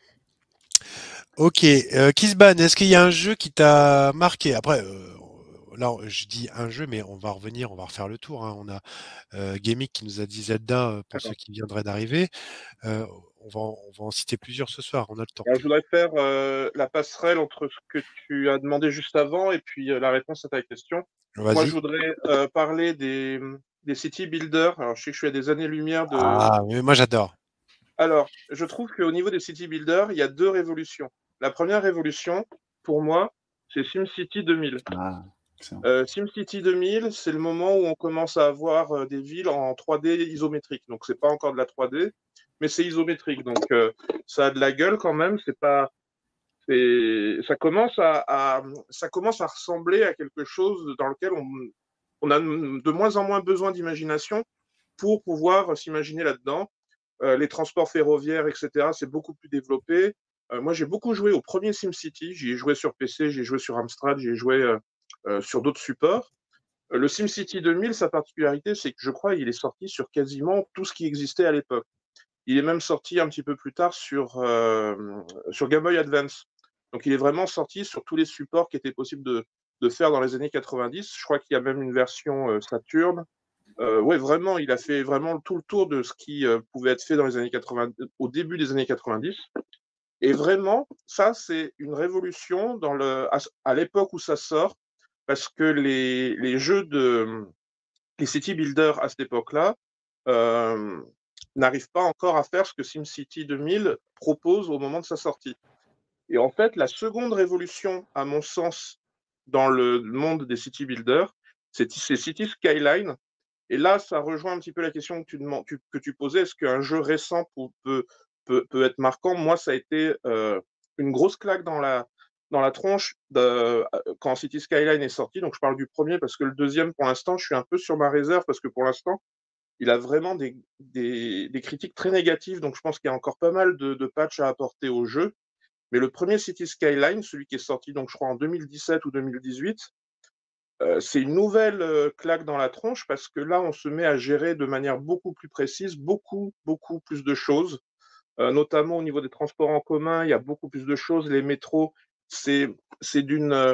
Ok, Kizban, est-ce qu'il y a un jeu qui t'a marqué? Après, là, je dis un jeu, mais on va revenir, on va refaire le tour. Hein. On a Gamic qui nous a dit Zelda pour ceux qui viendraient d'arriver. On va en citer plusieurs ce soir. On a le temps. Alors, je voudrais faire la passerelle entre ce que tu as demandé juste avant et puis la réponse à ta question. Moi, je voudrais parler des city builders. Alors, je sais que je suis à des années-lumière de. Ah, mais moi, j'adore. Alors, je trouve qu'au niveau des city builders, il y a deux révolutions. La première révolution, pour moi, c'est SimCity 2000. SimCity 2000, c'est le moment où on commence à avoir des villes en 3D isométrique. Donc, c'est pas encore de la 3D, mais c'est isométrique. Donc, ça a de la gueule quand même. Ça commence à ressembler à quelque chose dans lequel on a de moins en moins besoin d'imagination pour pouvoir s'imaginer là-dedans. Les transports ferroviaires, etc., c'est beaucoup plus développé. Moi, j'ai beaucoup joué au premier SimCity. J'y ai joué sur PC, j'ai joué sur Amstrad, j'ai joué sur d'autres supports. Le SimCity 2000, sa particularité, c'est que je crois qu'il est sorti sur quasiment tout ce qui existait à l'époque. Il est même sorti un petit peu plus tard sur Game Boy Advance. Donc, il est vraiment sorti sur tous les supports qui étaient possibles de faire dans les années 90. Je crois qu'il y a même une version Saturn. Oui, vraiment, il a fait vraiment tout le tour de ce qui pouvait être fait dans les années 80, au début des années 90. Et vraiment, ça, c'est une révolution à l'époque où ça sort, parce que les jeux les city builders à cette époque-là n'arrivent pas encore à faire ce que SimCity 2000 propose au moment de sa sortie. Et en fait, la seconde révolution, à mon sens, dans le monde des city builders, c'est City Skyline. Et là, ça rejoint un petit peu la question que tu posais. Est-ce qu'un jeu récent peut être marquant? Moi, ça a été une grosse claque dans la tronche quand City Skyline est sorti. Donc, je parle du premier parce que le deuxième, pour l'instant, je suis un peu sur ma réserve parce que pour l'instant, il a vraiment des critiques très négatives. Donc, je pense qu'il y a encore pas mal de patchs à apporter au jeu. Mais le premier City Skyline, celui qui est sorti, donc, je crois, en 2017 ou 2018, c'est une nouvelle claque dans la tronche parce que là, on se met à gérer de manière beaucoup plus précise, beaucoup plus de choses, notamment au niveau des transports en commun, il y a beaucoup plus de choses. Les métros, c'est d'une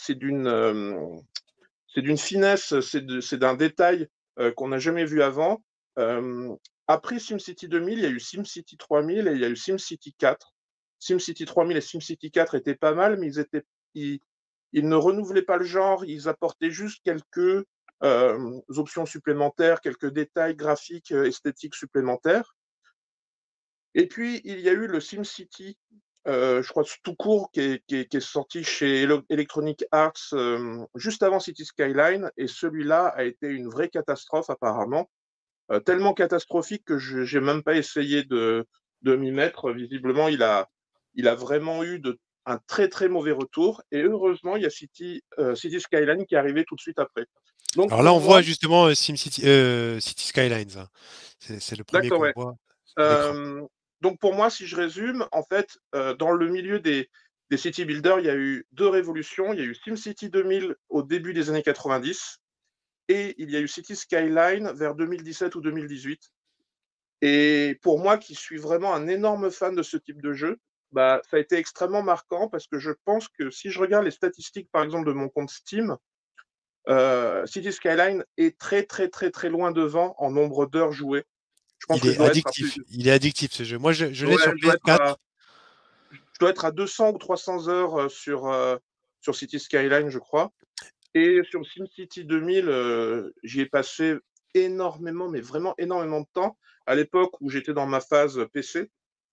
finesse, c'est d'un détail qu'on n'a jamais vu avant. Après SimCity 2000, il y a eu SimCity 3000 et il y a eu SimCity 4. SimCity 3000 et SimCity 4 étaient pas mal, mais ils ne renouvelaient pas le genre, ils apportaient juste quelques options supplémentaires, quelques détails graphiques, esthétiques supplémentaires. Et puis, il y a eu le SimCity, je crois tout court, qui est sorti chez Electronic Arts juste avant City Skyline, et celui-là a été une vraie catastrophe apparemment, tellement catastrophique que je n'ai même pas essayé de m'y mettre. Visiblement, il a vraiment eu un très très mauvais retour, et heureusement, il y a City Skyline qui est arrivé tout de suite après. Donc, alors là, on voit justement SimCity City Skylines. Hein. C'est le premier qu'on voit. Donc pour moi, si je résume, en fait, dans le milieu des city builders, il y a eu deux révolutions. Il y a eu SimCity 2000 au début des années 90 et il y a eu City Skyline vers 2017 ou 2018. Et pour moi, qui suis vraiment un énorme fan de ce type de jeu, ça a été extrêmement marquant parce que je pense que si je regarde les statistiques, par exemple, de mon compte Steam, City Skyline est très, très, très, très loin devant en nombre d'heures jouées. Il est addictif. Il est addictif ce jeu. Moi, je l'ai sur PS4. Je dois être à 200 ou 300 heures sur City Skyline, je crois. Et sur SimCity 2000, j'y ai passé énormément, mais vraiment énormément de temps. À l'époque où j'étais dans ma phase PC,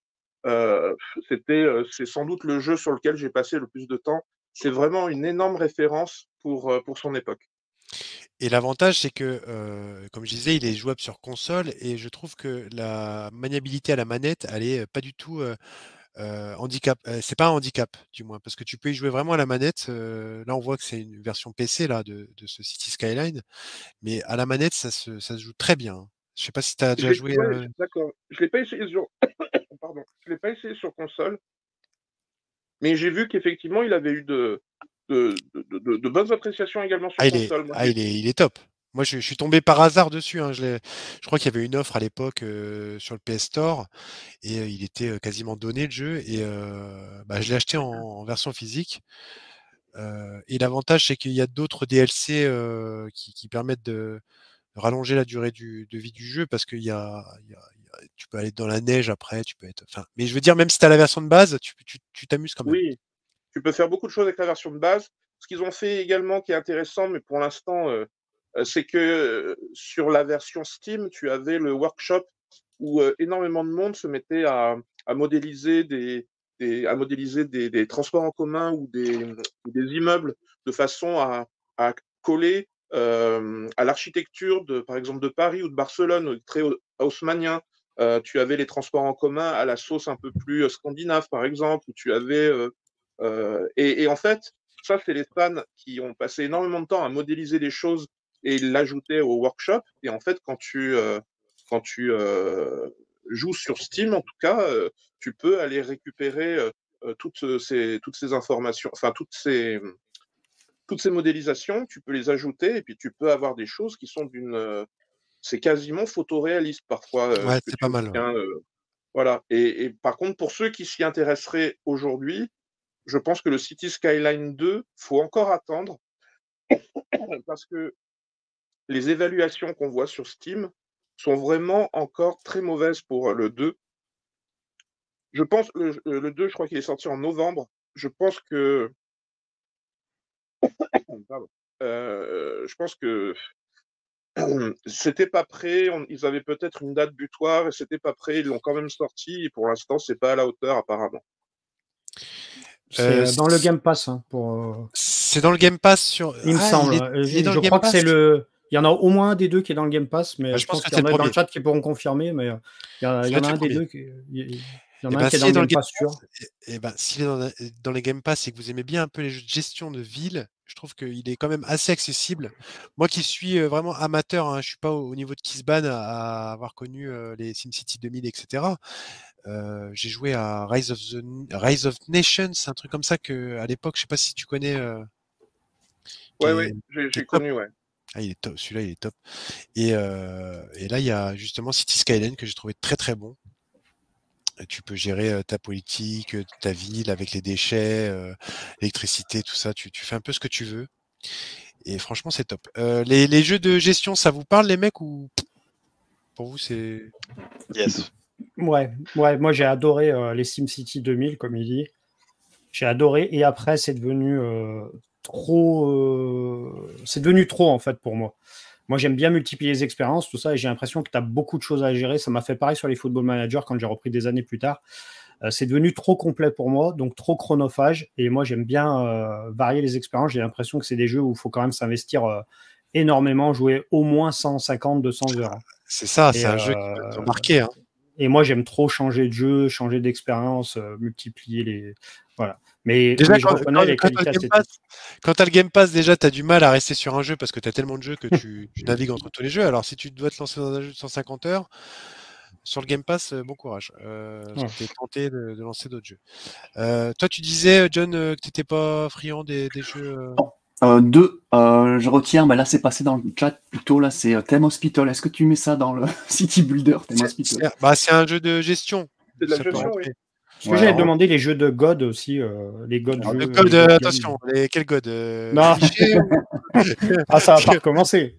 c'est sans doute le jeu sur lequel j'ai passé le plus de temps. C'est vraiment une énorme référence pour son époque. Et l'avantage, c'est que, comme je disais, il est jouable sur console et je trouve que la maniabilité à la manette, elle est pas du tout handicap. C'est pas un handicap, du moins, parce que tu peux y jouer vraiment à la manette. Là, on voit que c'est une version PC là, de ce City Skyline, mais à la manette, ça se joue très bien. Je sais pas si tu as déjà joué. D'accord. Je l'ai pas essayé sur. Pardon. Je l'ai pas essayé sur console, mais j'ai vu qu'effectivement, il avait eu de bonnes appréciations également sur console. Il est top. Moi, je suis tombé par hasard dessus. Hein. Je crois qu'il y avait une offre à l'époque sur le PS Store et il était quasiment donné le jeu. Et je l'ai acheté en version physique. Et l'avantage, c'est qu'il y a d'autres DLC qui permettent de rallonger la durée de vie du jeu parce qu'il tu peux aller dans la neige après, tu peux être. Enfin, mais je veux dire, même si tu as la version de base, tu t'amuses quand même. Oui, tu peux faire beaucoup de choses avec la version de base. Ce qu'ils ont fait également qui est intéressant, mais pour l'instant, c'est que sur la version Steam, tu avais le workshop où énormément de monde se mettait à modéliser des transports en commun ou des immeubles de façon à coller à l'architecture par exemple, de Paris ou de Barcelone, très haussmannien. Tu avais les transports en commun à la sauce un peu plus scandinave, par exemple, où tu avais et en fait, ça, c'est les fans qui ont passé énormément de temps à modéliser les choses et l'ajouter au workshop. Et en fait, quand tu joues sur Steam, en tout cas, tu peux aller récupérer toutes ces informations, enfin toutes ces modélisations, tu peux les ajouter et puis tu peux avoir des choses qui sont c'est quasiment photoréaliste parfois. Ouais, Ce que c'est tu pas mal. obtiens, voilà. Et par contre, pour ceux qui s'y intéresseraient aujourd'hui, je pense que le City Skyline 2, faut encore attendre parce que les évaluations qu'on voit sur Steam sont vraiment encore très mauvaises pour le 2. Je pense le 2, je crois qu'il est sorti en novembre. Je pense que je pense que c'était pas prêt. Ils avaient peut-être une date butoir et c'était pas prêt. Ils l'ont quand même sorti et pour l'instant, c'est pas à la hauteur apparemment. C'est dans le Game Pass. Hein, c'est dans le Game Pass sur. Il me semble. Je crois que c'est le. Il y en a au moins un des deux qui est dans le Game Pass, mais je pense qu'il y en a dans le chat qui pourront confirmer. Mais il y en a un des deux qui. Il y en a un qui est dans le Game Pass sûr. Et ben, s'il est dans les Game Pass et que vous aimez bien un peu les jeux de gestion de ville, je trouve qu'il est quand même assez accessible. Moi qui suis vraiment amateur, hein, je ne suis pas au niveau de Kissban à avoir connu les SimCity 2000, etc. J'ai joué à Rise of Nations, un truc comme ça que à l'époque, je sais pas si tu connais. Ouais, j'ai connu, ouais. Ah, il est top, celui-là, il est top. Et là, il y a justement City Skyline que j'ai trouvé très très bon. Tu peux gérer ta politique, ta ville avec les déchets, l'électricité, tout ça. Tu fais un peu ce que tu veux. Et franchement, c'est top. Les jeux de gestion, ça vous parle, les mecs, ou pour vous, c'est... Yes. Ouais, moi j'ai adoré les SimCity 2000, comme il dit. J'ai adoré. Et après, c'est devenu trop... c'est devenu trop, en fait, pour moi. Moi, j'aime bien multiplier les expériences, tout ça, et j'ai l'impression que tu as beaucoup de choses à gérer. Ça m'a fait pareil sur les Football Manager quand j'ai repris des années plus tard. C'est devenu trop complet pour moi, donc trop chronophage. Et moi, j'aime bien varier les expériences. J'ai l'impression que c'est des jeux où il faut quand même s'investir énormément, jouer au moins 150, 200 heures. C'est ça, c'est un jeu qui va te marquer. Hein. Et moi, j'aime trop changer de jeu, changer d'expérience, multiplier les... Voilà. Mais déjà, je reconnais les qualités esthétiques. Quand tu as le Game Pass, déjà, tu as du mal à rester sur un jeu parce que tu as tellement de jeux que tu navigues entre tous les jeux. Alors, si tu dois te lancer dans un jeu de 150 heures, sur le Game Pass, bon courage. J'étais tenté de lancer d'autres jeux. Toi, tu disais, John, que tu n'étais pas friand des jeux... je retiens, là c'est passé dans le chat plutôt, là c'est Theme Hospital. Est-ce que tu mets ça dans le City Builder, Theme Hospital? C'est un jeu de gestion. C'est de la gestion, oui. Est-ce que j'avais demandé les jeux de God aussi, les God jeux. God, attention, quel God Non. Ça va pas recommencer.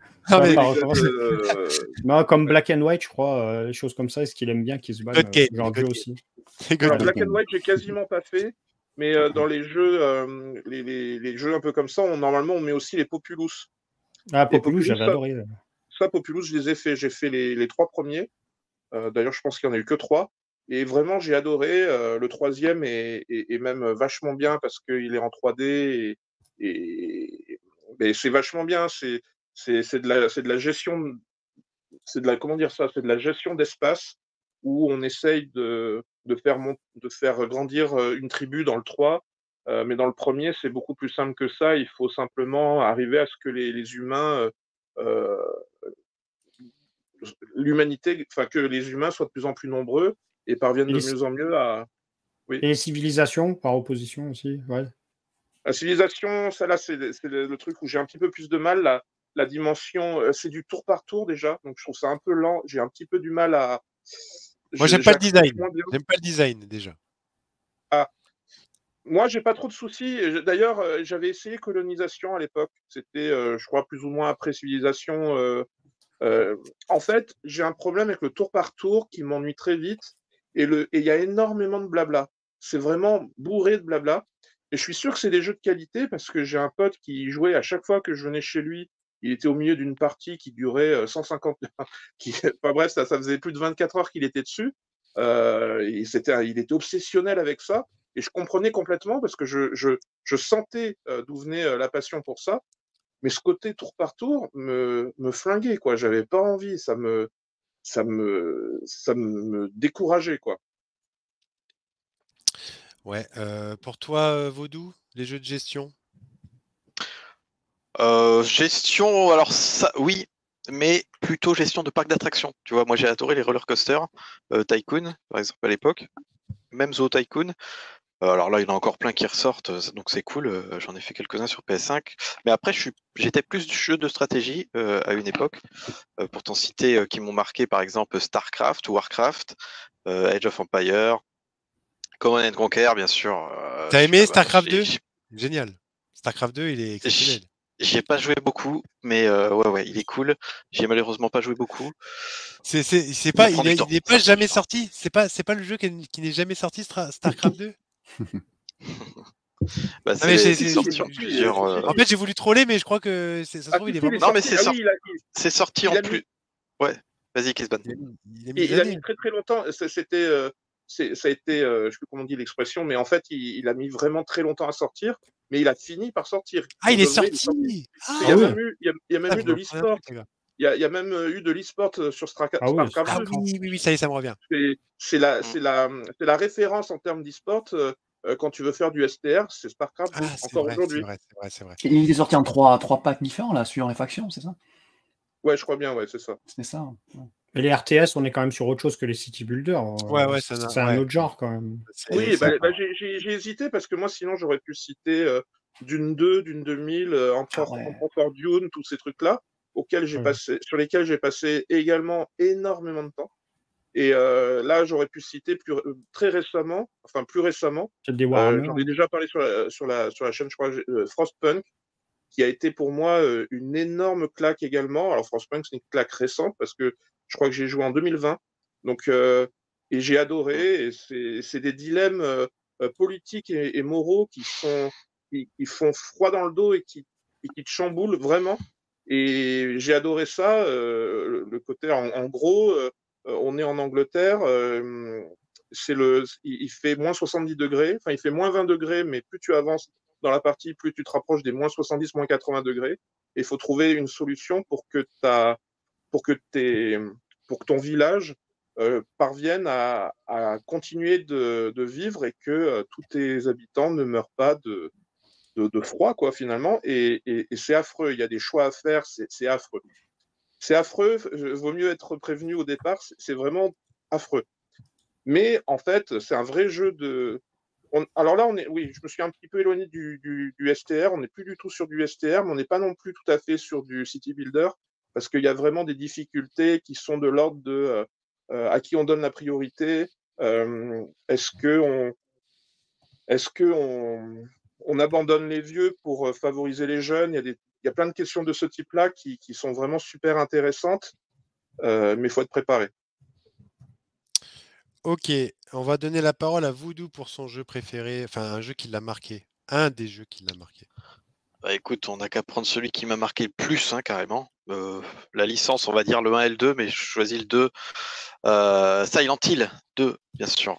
Non, comme Black and White, je crois, les choses comme ça, est-ce qu'il aime bien Kissban, genre de jeu aussi. Black and White, j'ai quasiment pas fait, mais dans les jeux, les jeux un peu comme ça, normalement, on met aussi les Populous. Ah, Populous, j'avais adoré. Ça, Populous, je les ai fait. J'ai fait les 3 premiers. D'ailleurs, je pense qu'il n'y en a eu que 3. Et vraiment, j'ai adoré. Le 3e est même vachement bien parce qu'il est en 3D et c'est vachement bien. C'est de la gestion. Comment dire ça? C'est de la gestion d'espace où on essaye de faire grandir une tribu dans le 3. Mais dans le premier, c'est beaucoup plus simple que ça. Il faut simplement arriver à ce que les humains, l'humanité, enfin que les humains soient de plus en plus nombreux et parviennent de mieux en mieux à. Oui. Et les civilisations, par opposition aussi, ouais. La civilisation, ça là, c'est le truc où j'ai un petit peu plus de mal. La dimension, c'est du tour par tour déjà, donc je trouve ça un peu lent. J'ai un petit peu du mal à. Moi, j'aime pas le design. J'aime pas le design déjà. Ah. Moi, j'ai pas trop de soucis. D'ailleurs, j'avais essayé Colonisation à l'époque. C'était, je crois, plus ou moins après Civilisation. En fait, j'ai un problème avec le tour par tour qui m'ennuie très vite. Et il y a énormément de blabla. C'est vraiment bourré de blabla. Et je suis sûr que c'est des jeux de qualité parce que j'ai un pote qui jouait à chaque fois que je venais chez lui. Il était au milieu d'une partie qui durait 150 heures. Enfin bref, ça faisait plus de 24 heures qu'il était dessus. Il était obsessionnel avec ça. Et je comprenais complètement parce que je sentais d'où venait la passion pour ça. Mais ce côté tour par tour me flinguait, quoi. J'avais pas envie. Ça me décourageait, quoi. Ouais. Pour toi, Vaudou, les jeux de gestion? Gestion, alors ça, oui, mais plutôt gestion de parc d'attractions. Tu vois, moi j'ai adoré les roller coasters, Tycoon, par exemple à l'époque, même Zoo Tycoon. Alors là, il y en a encore plein qui ressortent, donc c'est cool. J'en ai fait quelques-uns sur PS5. Mais après, j'étais plus du jeu de stratégie à une époque. Pour t'en citer, qui m'ont marqué, par exemple, StarCraft, Warcraft, Age of Empire, Command & Conquer, bien sûr. T'as aimé StarCraft 2? Génial. StarCraft 2, il est exceptionnel. J'y ai pas joué beaucoup, mais ouais, il est cool. J'y ai malheureusement pas joué beaucoup. Il n'est pas jamais sorti. C'est pas le jeu qui n'est jamais sorti, StarCraft 2. Bah, c'est sorti en plusieurs. En fait, j'ai voulu troller, mais je crois que ça se trouve, il est vraiment. Non, mais c'est sorti en plus. Ouais, vas-y, Kisban. Il a mis très très longtemps. Ça a été, je sais plus comment on dit l'expression, mais en fait, il a mis vraiment très longtemps à sortir, mais il a fini par sortir. Ah, il est sorti. Il y a même eu de l'e-sport. Il y a même eu de l'e-sport sur StarCraft 2. Ah oui, ça y est, ça me revient. C'est la référence en termes d'e-sport. Quand tu veux faire du STR, c'est StarCraft 2, encore aujourd'hui. C'est vrai. Il est sorti en trois packs différents, là, suivant les factions, c'est ça? Ouais, je crois bien, ouais, c'est ça. C'est ça. Ouais. Et les RTS, on est quand même sur autre chose que les City Builders. Ouais, c'est un autre genre, quand même. Oui, j'ai hésité parce que moi, sinon, j'aurais pu citer Dune 2, Dune 2000, Emperor Dune, tous ces trucs-là, sur lesquels j'ai passé également énormément de temps. Et là, j'aurais pu citer plus récemment, j'en ai déjà parlé sur la chaîne, je crois, Frostpunk, qui a été pour moi une énorme claque également. Alors Frostpunk, c'est une claque récente parce que je crois que j'ai joué en 2020. Donc, et j'ai adoré. Et c'est des dilemmes politiques et moraux qui font froid dans le dos et qui te chamboulent vraiment. Et j'ai adoré ça. Le côté, en gros, on est en Angleterre. Il fait moins 70 degrés. Enfin, il fait moins 20 degrés, mais plus tu avances dans la partie, plus tu te rapproches des moins 70, moins 80 degrés. Et il faut trouver une solution pour que ton village parvienne à continuer de vivre et que tous tes habitants ne meurent pas de froid, quoi, finalement. Et c'est affreux. Il y a des choix à faire. C'est affreux. C'est affreux. Vaut mieux être prévenu au départ. C'est vraiment affreux. Mais en fait, c'est un vrai jeu de. Alors là, je me suis un petit peu éloigné du STR. On n'est plus du tout sur du STR, mais on n'est pas non plus tout à fait sur du City Builder parce qu'il y a vraiment des difficultés qui sont de l'ordre de à qui on donne la priorité. Est-ce que on abandonne les vieux pour favoriser les jeunes? Il y a plein de questions de ce type-là qui sont vraiment super intéressantes, mais il faut être préparé. Ok, on va donner la parole à Voodoo pour son jeu préféré, enfin un jeu qui l'a marqué, un des jeux qui l'a marqué. Bah écoute, on n'a qu'à prendre celui qui m'a marqué le plus, hein, carrément. La licence, on va dire le 1 et le 2, mais je choisis le 2. Silent Hill 2, bien sûr.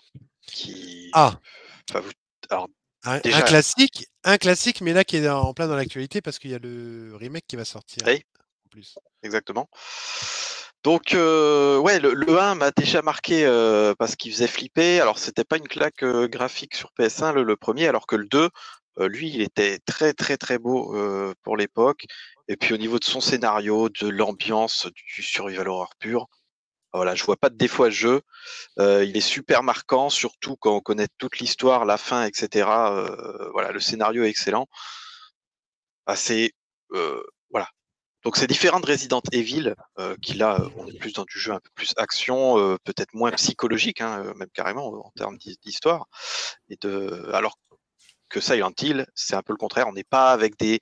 Alors, un classique, mais là qui est en plein dans l'actualité parce qu'il y a le remake qui va sortir. Oui, en plus. Exactement. Donc, ouais, le 1 m'a déjà marqué parce qu'il faisait flipper. Alors, c'était pas une claque graphique sur PS1, le premier, alors que le 2, lui, il était très, très, très beau pour l'époque. Et puis, au niveau de son scénario, de l'ambiance, du survival horror pur, voilà, je vois pas de défaut à ce jeu. Il est super marquant, surtout quand on connaît toute l'histoire, la fin, etc. Voilà, le scénario est excellent. Voilà. Donc c'est différent de Resident Evil, qui là, on est plus dans du jeu un peu plus action, peut-être moins psychologique, hein, même carrément en termes d'histoire. Alors que Silent Hill, c'est un peu le contraire. On n'est pas avec des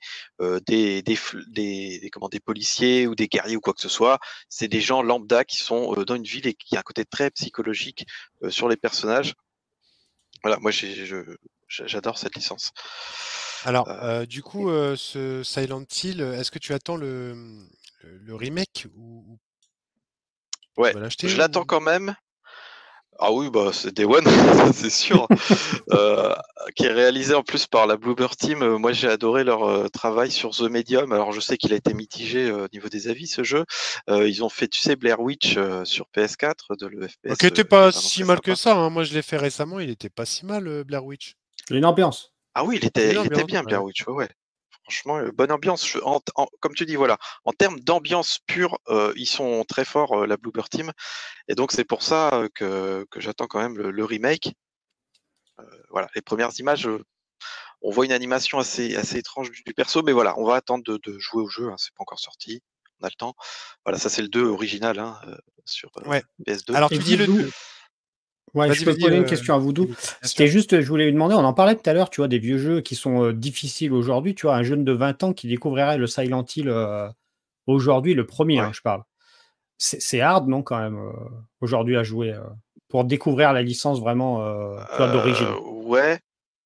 policiers ou des guerriers ou quoi que ce soit. C'est des gens lambda qui sont dans une ville et qui a un côté très psychologique sur les personnages. Voilà, moi j'adore cette licence. Alors, du coup, ce Silent Hill, est-ce que tu attends le remake ou ouais, tu vas l'acheter je l'attends quand même. Ah oui, bah c'est Day One, c'est sûr. Qui est réalisé en plus par la Bloober Team. Moi, j'ai adoré leur travail sur The Medium. Alors, je sais qu'il a été mitigé au niveau des avis, ce jeu. Ils ont fait, tu sais, Blair Witch sur PS4, de le FPS. Qui n'était pas si mal que ça. Hein. Moi, je l'ai fait récemment. Il n'était pas si mal, Blair Witch. Il y a une ambiance. Ah oui, il était bien, Blair Witch. Ouais. Franchement, bonne ambiance. Comme tu dis, voilà, en termes d'ambiance pure, ils sont très forts, la Bloober Team. Et donc, c'est pour ça que j'attends quand même le remake. Voilà, les premières images, on voit une animation assez étrange du perso, mais voilà, on va attendre de jouer au jeu. Hein, c'est pas encore sorti, on a le temps. Voilà, ça c'est le 2 original sur PS2. Alors, tu dis le 2. Ouais, je peux poser une question à Voodoo. C'était juste, je voulais lui demander, on en parlait tout à l'heure, tu vois, des vieux jeux qui sont difficiles aujourd'hui. Tu vois, un jeune de 20 ans qui découvrirait le Silent Hill aujourd'hui, le premier, hein, je parle. C'est hard, non, quand même, aujourd'hui à jouer pour découvrir la licence vraiment d'origine. Ouais.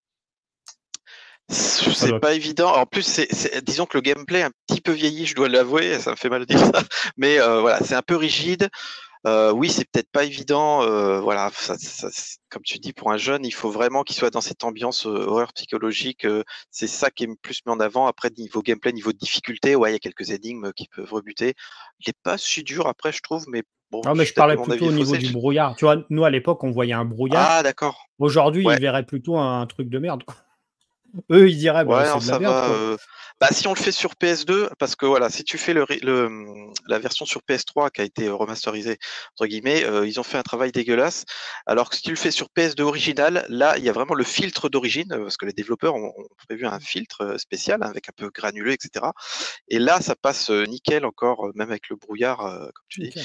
C'est pas évident. En plus, disons que le gameplay est un petit peu vieilli, je dois l'avouer, ça me fait mal de dire ça. Mais voilà, c'est un peu rigide. Oui, c'est peut-être pas évident. Voilà, comme tu dis, pour un jeune, il faut vraiment qu'il soit dans cette ambiance horreur psychologique. C'est ça qui est plus mis en avant. Après, niveau gameplay, niveau de difficulté, ouais, il y a quelques énigmes qui peuvent rebuter. Il est pas si dur après, je trouve, mais bon. Non, mais je parlais plutôt au niveau du brouillard. Tu vois, nous à l'époque, on voyait un brouillard. Ah, d'accord. Aujourd'hui, ils verraient plutôt un truc de merde. Eux, ils diraient, c'est de la merde. Bah, si on le fait sur PS2, parce que voilà, si tu fais la version sur PS3 qui a été remasterisée, entre guillemets, ils ont fait un travail dégueulasse. Alors que si tu le fais sur PS2 original, là, il y a vraiment le filtre d'origine, parce que les développeurs ont prévu un filtre spécial avec un peu granuleux, etc. Et là, ça passe nickel encore, même avec le brouillard, comme tu dis.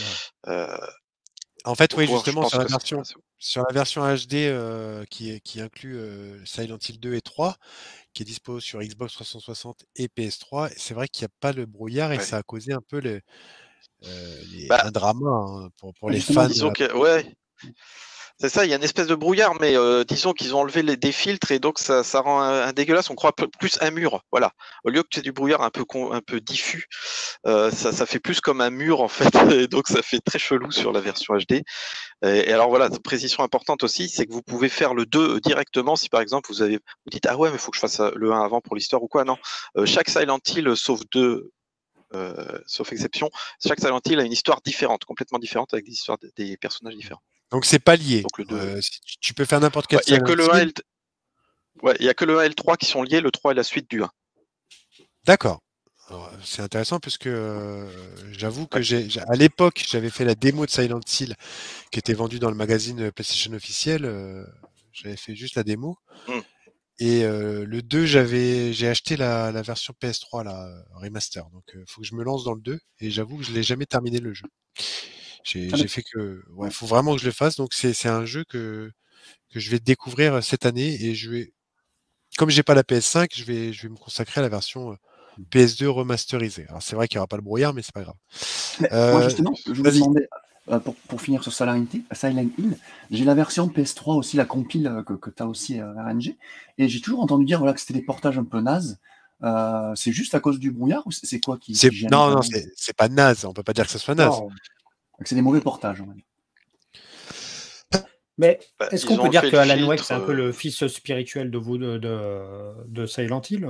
En fait, oui, justement, sur la version HD qui inclut Silent Hill 2 et 3, qui est dispo sur Xbox 360 et PS3, c'est vrai qu'il n'y a pas le brouillard et ça a causé un peu un drama hein, pour les fans. Disons c'est ça, il y a une espèce de brouillard, mais disons qu'ils ont enlevé des filtres et donc ça rend un dégueulasse. On croit plus un mur, voilà. Au lieu que tu aies du brouillard un peu diffus, ça fait plus comme un mur en fait, et donc ça fait très chelou sur la version HD. Et alors voilà, précision importante aussi, c'est que vous pouvez faire le 2 directement si par exemple vous dites ah ouais mais il faut que je fasse le 1 avant pour l'histoire ou quoi. Non, chaque Silent Hill sauf exception, chaque Silent Hill a une histoire différente, complètement différente avec des personnages différents. Donc c'est pas lié. Donc, tu peux faire n'importe quel. Il n'y a que le 1 et le 3 qui sont liés, le 3 est la suite du 1. D'accord. C'est intéressant parce que j'avoue que à l'époque, j'avais fait la démo de Silent Hill qui était vendue dans le magazine PlayStation officiel. J'avais fait juste la démo. Et le 2, j'ai acheté la version PS3, la remaster. Donc, il faut que je me lance dans le 2. Et j'avoue que je ne l'ai jamais terminé le jeu. J'ai fait que... Ouais, faut vraiment que je le fasse. Donc, c'est un jeu que je vais découvrir cette année. Et comme j'ai pas la PS5, je vais me consacrer à la version PS2 remasterisée. Alors, c'est vrai qu'il n'y aura pas le brouillard, mais c'est pas grave. Moi, justement, je vous demandais... Pour finir sur Silent Hill, j'ai la version PS3 aussi, la compile que tu as aussi RNG, et j'ai toujours entendu dire que c'était des portages un peu nazes. C'est juste à cause du brouillard ou c'est quoi qui gêne? Non, c'est pas naze, on peut pas dire que ce soit naze. C'est des mauvais portages, on va dire. Mais est-ce qu'on peut dire que Alan Wake, c'est un peu le fils spirituel de Silent Hill?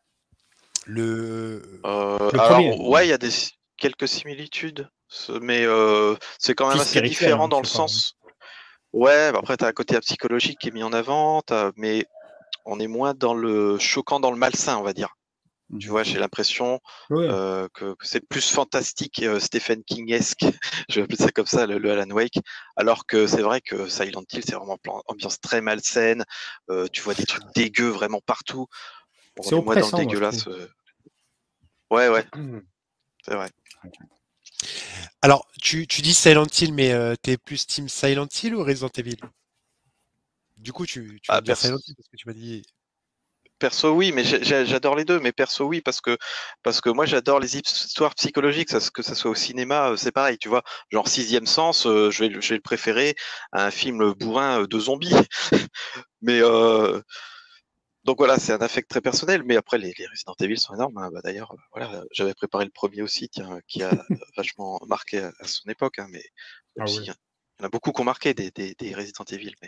Le premier. Ouais, il y a quelques similitudes. Mais c'est quand même assez différent dans le sens. Ouais, après, tu as un côté psychologique qui est mis en avant, mais on est moins dans le choquant, dans le malsain, on va dire. Tu vois, j'ai l'impression que c'est plus fantastique, Stephen King-esque, je vais appeler ça comme ça, le Alan Wake, alors que c'est vrai que Silent Hill, c'est vraiment ambiance très malsaine, tu vois des trucs dégueux vraiment partout. C'est oppressant, dans le dégueulasse. Ouais, c'est vrai. Alors, tu dis Silent Hill, mais t'es plus team Silent Hill ou Resident Evil? Du coup, tu vas dire Silent Hill parce que tu m'as dit... Perso, oui, mais j'adore les deux. Mais perso, oui, parce que moi, j'adore les histoires psychologiques. Que ça soit au cinéma, c'est pareil, tu vois. Genre Sixième Sens, je vais le préférer à un film bourrin de zombies. Mais donc voilà, c'est un affect très personnel. Mais après, les Resident Evil sont énormes. Hein. Bah, d'ailleurs, voilà, j'avais préparé le premier aussi, tiens, qui a vachement marqué à son époque. Hein, mais aussi, il y en a beaucoup qui ont marqué des Resident Evil. Mais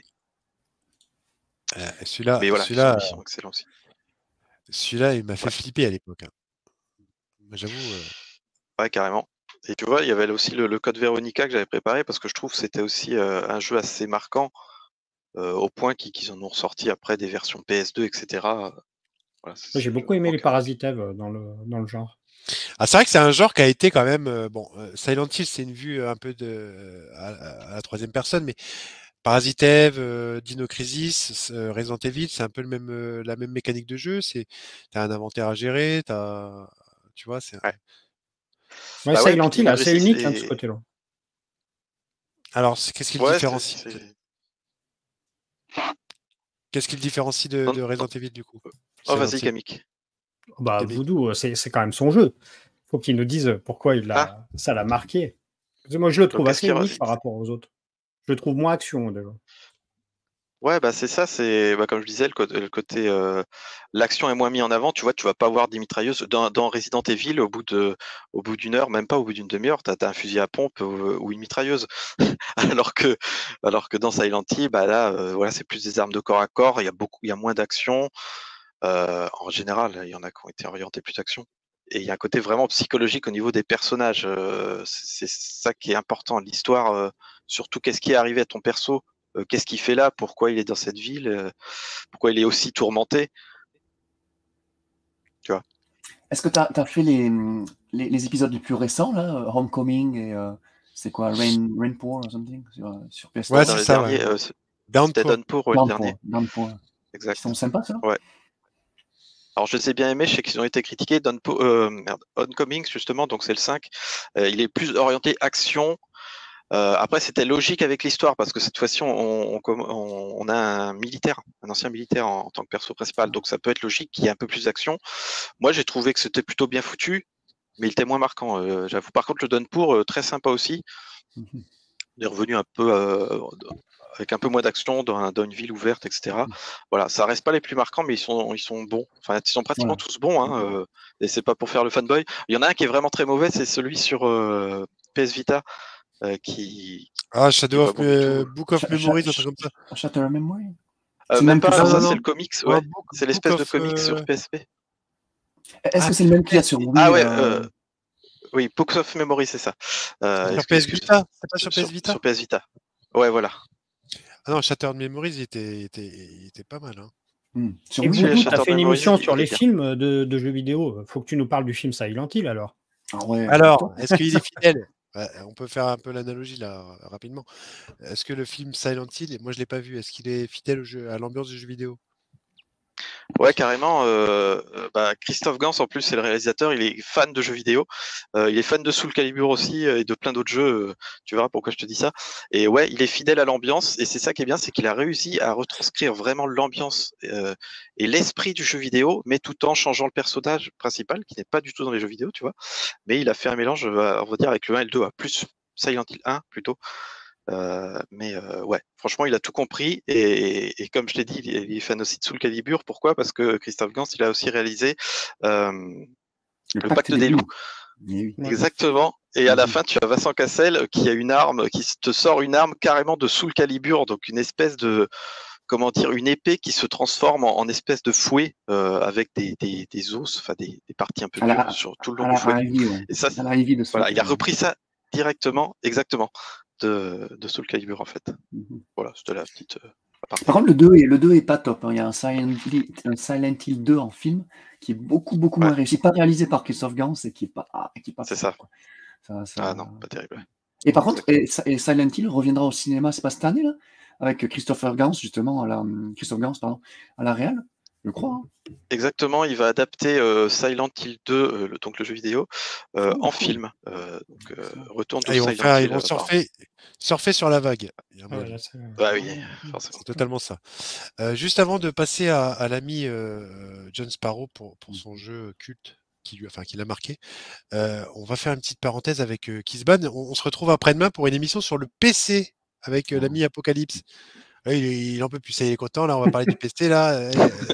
voilà, ils sont excellents aussi. Celui-là, il m'a fait flipper à l'époque. Hein. J'avoue. Ouais, carrément. Et tu vois, il y avait aussi le Code Veronica que j'avais préparé parce que je trouve que c'était aussi un jeu assez marquant au point qu'ils en ont ressorti après des versions PS2, etc. Voilà, j'ai beaucoup aimé les Parasite Eve dans le genre. Ah, c'est vrai que c'est un genre qui a été quand même Silent Hill, c'est une vue un peu à la troisième personne, mais Parasite Eve, Dino Crisis, Resident Evil, c'est un peu la même mécanique de jeu. T'as un inventaire à gérer, tu vois, c'est. Ouais, Silent Hill est assez unique de ce côté-là. Alors, qu'est-ce qui le différencie Qu'est-ce qui le différencie de Resident Evil du coup? Oh, vas-y, Kamik. Bah, Voodoo, c'est quand même son jeu. Faut qu'il nous dise pourquoi ça l'a marqué. Moi, je le trouve assez unique par rapport aux autres. Je le trouve moins action déjà. Ouais, bah c'est ça, comme je disais, le côté l'action est moins mis en avant. Tu vois, tu vas pas avoir des mitrailleuses dans Resident Evil au bout d'une heure, même pas au bout d'une demi-heure, t'as un fusil à pompe ou une mitrailleuse. alors que dans Silent Hill, bah là, voilà, c'est plus des armes de corps à corps. Il y a moins d'action. En général, il y en a qui ont été orientés plus d'action. Et il y a un côté vraiment psychologique au niveau des personnages. C'est ça qui est important. L'histoire, surtout qu'est-ce qui est arrivé à ton perso. Qu'est-ce qu'il fait là? Pourquoi il est dans cette ville? Pourquoi il est aussi tourmenté? Tu vois? Est-ce que tu as fait les épisodes les plus récents, là, Homecoming et c'est quoi, Rainpour or something sur PS3? Ouais, c'est ça. C'était Downpour, le dernier. Downpour. Exact. Ils sont sympas, ça? Ouais. Alors, je les ai bien aimés, je sais qu'ils ont été critiqués. Homecoming, justement, donc c'est le 5. Il est plus orienté action. Après, c'était logique avec l'histoire parce que cette fois-ci, on a un ancien militaire en tant que perso principal, donc ça peut être logique qu'il y ait un peu plus d'action. Moi, j'ai trouvé que c'était plutôt bien foutu, mais il était moins marquant, j'avoue. Par contre, le Downpour, très sympa aussi. Il est revenu un peu avec un peu moins d'action dans une ville ouverte, etc. Voilà, ça reste pas les plus marquants, mais ils sont bons. Enfin, ils sont pratiquement tous bons, hein, et c'est pas pour faire le fanboy. Il y en a un qui est vraiment très mauvais, c'est celui sur PS Vita. Shadow of Book of Memories, un truc comme ça. Shadow of Memory. Même pas, ça c'est le comics, ouais. C'est l'espèce de comics sur PSP. Est-ce que c'est le même qu'il y a sur Wii? Ah ouais, oui, Books of Memory, c'est ça. Sur PS Vita? C'est pas sur PS Vita? Sur PS Vita. Ouais, voilà. Ah non, Shattered Memories, il était pas mal. Hein. Et Voodoo, tu as fait une émission sur les films de jeux vidéo. Faut que tu nous parles du film Silent Hill alors. Alors, est-ce qu'il est fidèle? On peut faire un peu l'analogie là, rapidement. Est-ce que le film Silent Hill, moi je l'ai pas vu, est-ce qu'il est fidèle à l'ambiance du jeu vidéo? Ouais, carrément. Christophe Gans, en plus, c'est le réalisateur. Il est fan de jeux vidéo. Il est fan de Soul Calibur aussi et de plein d'autres jeux. Tu verras pourquoi je te dis ça. Et ouais, il est fidèle à l'ambiance. Et c'est ça qui est bien, c'est qu'il a réussi à retranscrire vraiment l'ambiance et l'esprit du jeu vidéo, mais tout en changeant le personnage principal, qui n'est pas du tout dans les jeux vidéo, tu vois. Mais il a fait un mélange, on va dire, avec le 1 et le 2, plus Silent Hill 1 plutôt. Ouais, franchement, il a tout compris et comme je l'ai dit, il est fan aussi de Soul Calibur. Pourquoi? Parce que Christophe Gans, il a aussi réalisé le Pacte des loups. Oui. Exactement. Et à la fin, tu as Vincent Cassel qui a une arme, qui te sort une arme carrément de Soul Calibur, donc une espèce de, comment dire, une épée qui se transforme en espèce de fouet avec des os, enfin des parties un peu dures sur tout le long du fouet. Et ça, voilà, il a repris ça directement, exactement. De Soul Calibur en fait. Voilà, c'était la petite Par contre, le 2 est pas top. Hein. Il y a un Silent Hill 2 en film qui est beaucoup moins réussi, pas réalisé par Christophe Gans et qui est pas c'est ça. Ça. Ah non, pas terrible. Et par contre, Silent Hill reviendra au cinéma, c'est pas cette année là, avec Christophe Gans justement à la réal. Je crois. Hein. Exactement, il va adapter Silent Hill 2, donc le jeu vidéo, en film. Retourne de Silent Hill. Ils vont surfer sur la vague. Bah oui, c'est totalement ça. Juste avant de passer à l'ami John Sparrow pour son jeu culte qui l'a marqué, on va faire une petite parenthèse avec Kizban. On se retrouve après-demain pour une émission sur le PC avec l'ami Apocalypse. Il en peut plus, ça il est content. Là, on va parler du PC là.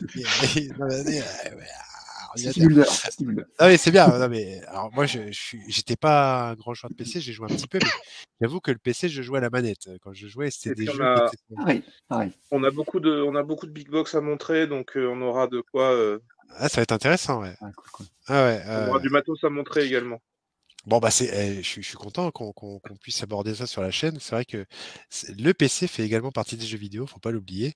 Ah mais c'est bien. Non, mais alors moi, j'étais pas un grand joueur de PC, j'ai joué un petit peu, mais j'avoue que le PC, je jouais à la manette. Quand je jouais, c'était des jeux. Pareil. On a beaucoup de big box à montrer, donc on aura de quoi. Ah, ça va être intéressant, ouais. Cool. Ah ouais. On aura du matos à montrer également. Bon bah je suis content qu'on puisse aborder ça sur la chaîne. C'est vrai que le PC fait également partie des jeux vidéo, faut pas l'oublier.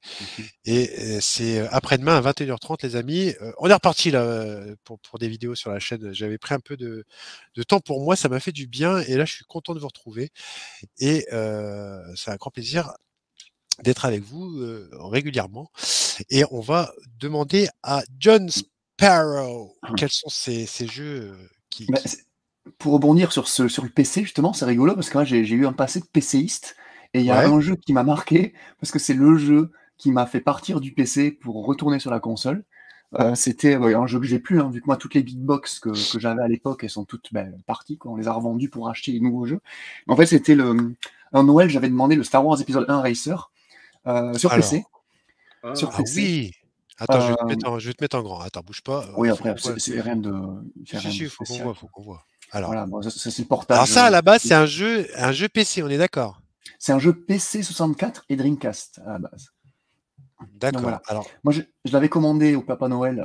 Et c'est après-demain à 21h30 les amis. On est reparti là pour des vidéos sur la chaîne. J'avais pris un peu de temps pour moi, ça m'a fait du bien et là je suis content de vous retrouver. Et c'est un grand plaisir d'être avec vous régulièrement. Et on va demander à John Sparrow quels sont ces jeux qui... Pour rebondir sur le PC, justement, c'est rigolo parce que moi, j'ai eu un passé de PCiste et il y a un jeu qui m'a marqué parce que c'est le jeu qui m'a fait partir du PC pour retourner sur la console. C'était un jeu que j'ai plus, hein, vu que moi, toutes les big box que j'avais à l'époque, elles sont toutes parties, quoi. On les a revendues pour acheter les nouveaux jeux. Mais en fait, c'était un Noël, j'avais demandé le Star Wars épisode 1 Racer sur PC. Sur PC. Oui. Attends, je vais te mettre en grand. Attends, bouge pas. Oui, après, c'est rien de. Si, faut qu'on voit. Alors, voilà, bon, ça c'est le portage. Alors ça, à la base, c'est un jeu PC, on est d'accord. C'est un jeu PC 64 et Dreamcast à la base. D'accord. Voilà. Alors, moi, je l'avais commandé au Papa Noël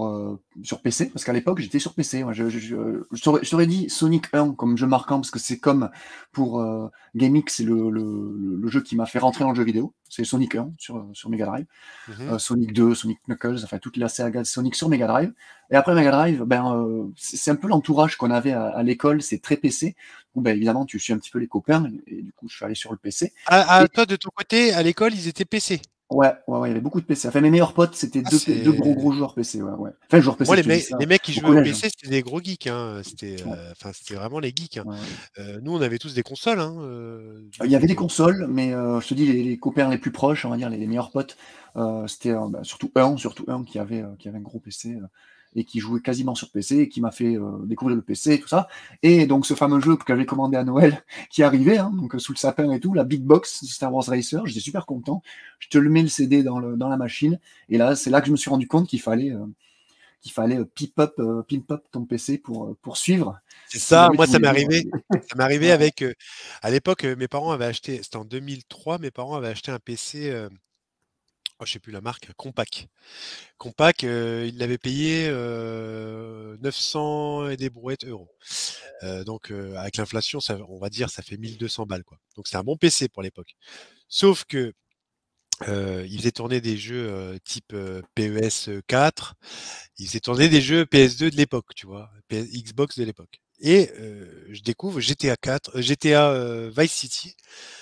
sur PC, parce qu'à l'époque, j'étais sur PC. Moi, je t'aurais dit Sonic 1 comme jeu marquant, parce que c'est comme pour GameX, c'est le jeu qui m'a fait rentrer dans le jeu vidéo. C'est Sonic 1 sur Mega Drive. Sonic 2, Sonic Knuckles, enfin toute la saga de Sonic sur Mega Drive. Et après Mega Drive, c'est un peu l'entourage qu'on avait à l'école, c'est très PC. Où, évidemment, tu suis un petit peu les copains, et du coup, je suis allé sur le PC. Toi, de ton côté, à l'école, ils étaient PC. Ouais, il y avait beaucoup de PC. Enfin, mes meilleurs potes, c'était deux gros joueurs PC. Ouais. Enfin, joueurs PC. Moi, les mecs qui jouaient au PC, c'était des gros geeks. Hein. C'était vraiment les geeks. Hein. Ouais. Nous, on avait tous des consoles. Hein. Il y avait des consoles, mais je te dis, les copains les plus proches, on va dire, les meilleurs potes, c'était surtout un qui avait un gros PC et qui jouait quasiment sur PC et qui m'a fait découvrir le PC et tout ça. Et donc, ce fameux jeu que j'avais commandé à Noël qui arrivait, hein, donc sous le sapin et tout, la Big Box Star Wars Racer, j'étais super content. Je te le mets le CD dans la machine. Et là, c'est là que je me suis rendu compte qu'il fallait pimp up ton PC pour suivre. C'est ça, moi ça m'est arrivé. Ça m'est arrivé avec à l'époque mes parents avaient acheté, c'était en 2003, mes parents avaient acheté un PC je sais plus la marque, Compaq. Compaq, ils l'avaient payé 900 et des brouettes euros. Donc avec l'inflation, on va dire ça fait 1200 balles quoi. Donc c'est un bon PC pour l'époque. Sauf que il faisait tourner des jeux type PES 4, il faisait tourner des jeux PS2 de l'époque, tu vois, Xbox de l'époque. Et je découvre GTA Vice City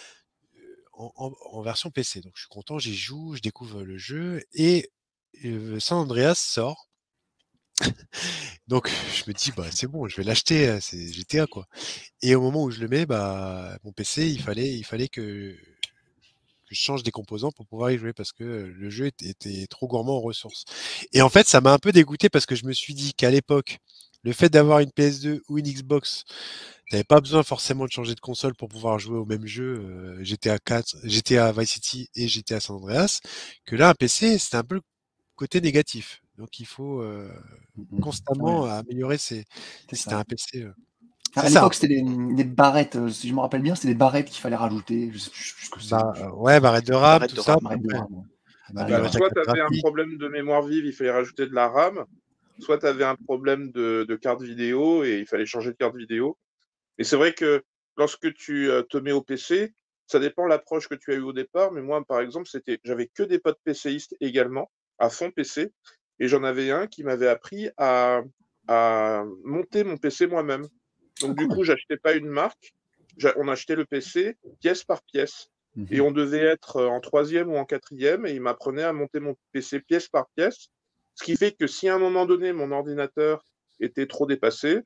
en version PC. Donc je suis content, j'y joue, je découvre le jeu et San Andreas sort. Donc je me dis c'est bon, je vais l'acheter, c'est GTA quoi. Et au moment où je le mets, mon PC, il fallait que je change des composants pour pouvoir y jouer parce que le jeu était trop gourmand en ressources. Et en fait, ça m'a un peu dégoûté parce que je me suis dit qu'à l'époque, le fait d'avoir une PS2 ou une Xbox, t'avais pas besoin forcément de changer de console pour pouvoir jouer au même jeu, GTA 4, GTA Vice City et GTA San Andreas, que là, un PC, c'était un peu le côté négatif. Donc il faut constamment améliorer c'était un PC. À l'époque, c'était des barrettes, si je me rappelle bien, c'était des barrettes qu'il fallait rajouter. Je sais plus ce que c'est. Barrettes de RAM, tout ça. Soit tu avais un problème de mémoire vive, il fallait rajouter de la RAM, soit tu avais un problème de carte vidéo et il fallait changer de carte vidéo. Et c'est vrai que lorsque tu te mets au PC, ça dépend de l'approche que tu as eue au départ, mais moi, par exemple, j'avais que des potes PCistes également, à fond PC, et j'en avais un qui m'avait appris à monter mon PC moi-même. Donc, du coup, j'achetais pas une marque, on achetait le PC pièce par pièce. Et on devait être en 3e ou en 4e, et il m'apprenait à monter mon PC pièce par pièce. Ce qui fait que si à un moment donné, mon ordinateur était trop dépassé,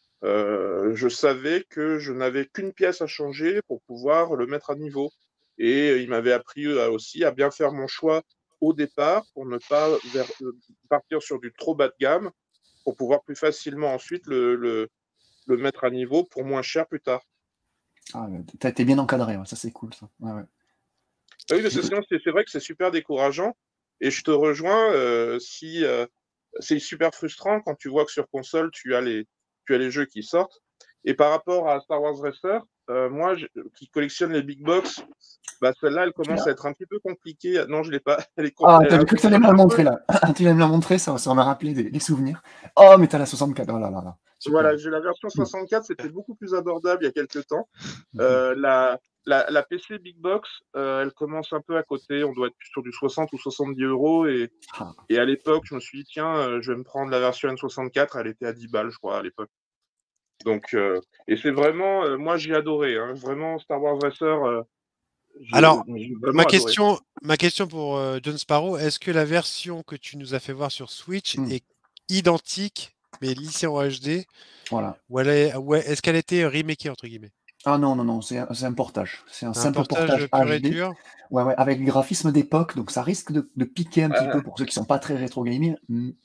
je savais que je n'avais qu'une pièce à changer pour pouvoir le mettre à niveau. Et il m'avait appris aussi à bien faire mon choix au départ pour ne pas partir sur du trop bas de gamme, pour pouvoir plus facilement ensuite le mettre à niveau pour moins cher plus tard. Ah, t'as été bien encadré, ça c'est cool ça. Ouais. Oui, mais sinon, c'est vrai que c'est super décourageant. Et je te rejoins, c'est super frustrant quand tu vois que sur console, tu as les jeux qui sortent. Et par rapport à Star Wars Racer, moi, qui collectionne les big box, bah, celle-là, elle commence à être un petit peu compliquée. Non, je l'ai pas. T'as cru que tu allais me la montrer là. Tu allais me la montrer, ça m'a rappelé des souvenirs. Oh, mais t'as la 64. Oh là là là. Super. Voilà, j'ai la version 64, c'était beaucoup plus abordable il y a quelques temps. La PC Big Box, elle commence un peu à côté. On doit être sur du 60 ou 70 €. Et à l'époque, je me suis dit, tiens, je vais me prendre la version N64. Elle était à 10 balles, je crois, à l'époque. Donc, et c'est vraiment, moi, j'ai adoré. Hein, vraiment, Star Wars Racer. Alors, ma question pour John Sparrow, est-ce que la version que tu nous as fait voir sur Switch est identique, mais lissée en HD, voilà. ou est-ce qu'elle a été remakée, entre guillemets? Ah non, c'est un portage. C'est un simple portage portage pur et HD. dur. Ouais, avec le graphisme d'époque, donc ça risque de piquer un petit peu pour ceux qui sont pas très rétro gaming,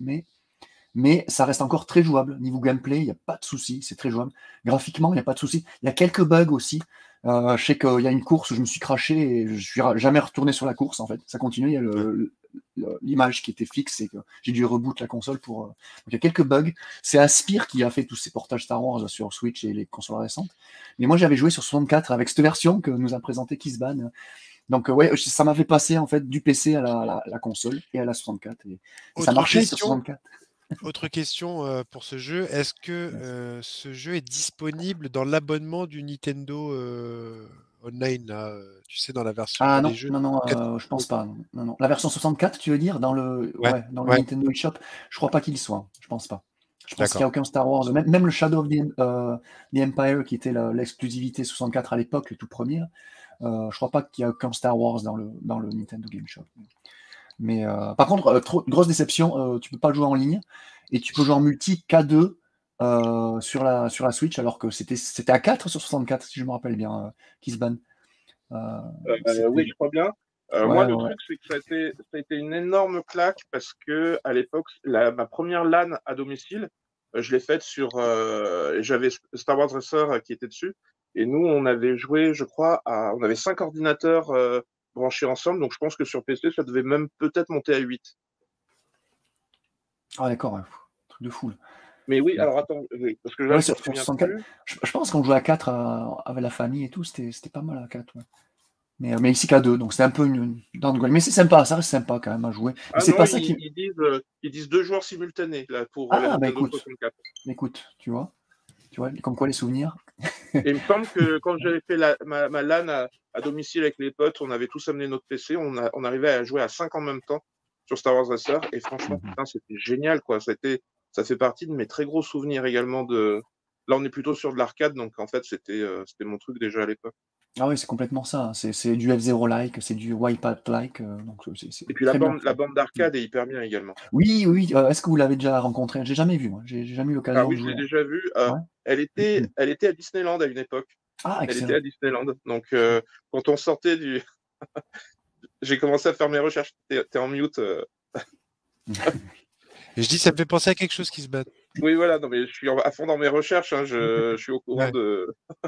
mais ça reste encore très jouable. Niveau gameplay, il n'y a pas de souci, c'est très jouable. Graphiquement, il n'y a pas de souci. Il y a quelques bugs aussi. Je sais qu'il y a une course où je me suis craché et je suis jamais retourné sur la course en fait. Ça continue, il y a l'image qui était fixe et que j'ai dû reboot la console pour. Donc il y a quelques bugs. C'est Aspyr qui a fait tous ces portages Star Wars sur Switch et les consoles récentes. Mais moi j'avais joué sur 64 avec cette version que nous a présenté Kissban. Donc ouais, ça m'avait passé en fait du PC à la console et à la 64 et ça marchait sur 64. Autre question pour ce jeu, est-ce que ce jeu est disponible dans l'abonnement du Nintendo Online, là, tu sais, dans la version des jeux? Non, je pense pas. Non. La version 64, tu veux dire, dans le Nintendo eShop, je crois pas qu'il y soit. Je pense pas. Je pense qu'il n'y a aucun Star Wars. Même le Shadow of the Empire, qui était l'exclusivité 64 à l'époque, le tout premier, je crois pas qu'il y a aucun Star Wars dans le Nintendo Game Shop. Mais par contre, grosse déception, tu peux pas jouer en ligne et tu peux jouer en multi K2 sur la Switch alors que c'était à 4 sur 64 si je me rappelle bien, Kissban. Oui, je crois bien. Moi, le truc, c'est que ça a été une énorme claque parce que à l'époque, ma première LAN à domicile, je l'ai faite sur. J'avais Star Wars Racer qui était dessus. Et nous, on avait joué, je crois, on avait 5 ordinateurs branchés ensemble. Donc, je pense que sur PC, ça devait même peut-être monter à 8. Ah, d'accord, truc de fou. Mais oui, alors attends, parce que là, sur 64, je pense qu'on jouait à 4 avec la famille et tout, c'était pas mal à 4. Ouais. Mais ici qu'à 2, donc c'est un peu une downgrade. Mais c'est sympa, ça reste sympa quand même à jouer. C'est pas ça ils disent 2 joueurs simultanés là, pour la Nintendo 64. Écoute, tu vois, comme quoi les souvenirs. Et il me semble que quand j'avais fait ma LAN à domicile avec les potes, on avait tous amené notre PC, on arrivait à jouer à 5 en même temps sur Star Wars Racer, et franchement, putain, c'était génial, quoi. Ça fait partie de mes très gros souvenirs également Là, on est plutôt sur de l'arcade, donc en fait, c'était mon truc déjà à l'époque. Ah oui, c'est complètement ça. C'est du F-Zero-like, c'est du Wipeout-like. Et puis la bande d'arcade est hyper bien également. Oui. Est-ce que vous l'avez déjà rencontrée? J'ai jamais vu, moi. J'ai jamais eu l'occasion de jouer. Ah oui, je l'ai déjà vue. Elle était à Disneyland à une époque. Ah, excellent. Elle était à Disneyland. Donc, quand on sortait du... J'ai commencé à faire mes recherches. T'es en mute. Et je dis, ça me fait penser à quelque chose qui se bat. Oui, voilà, non, mais je suis à fond dans mes recherches. Hein, je suis au courant de.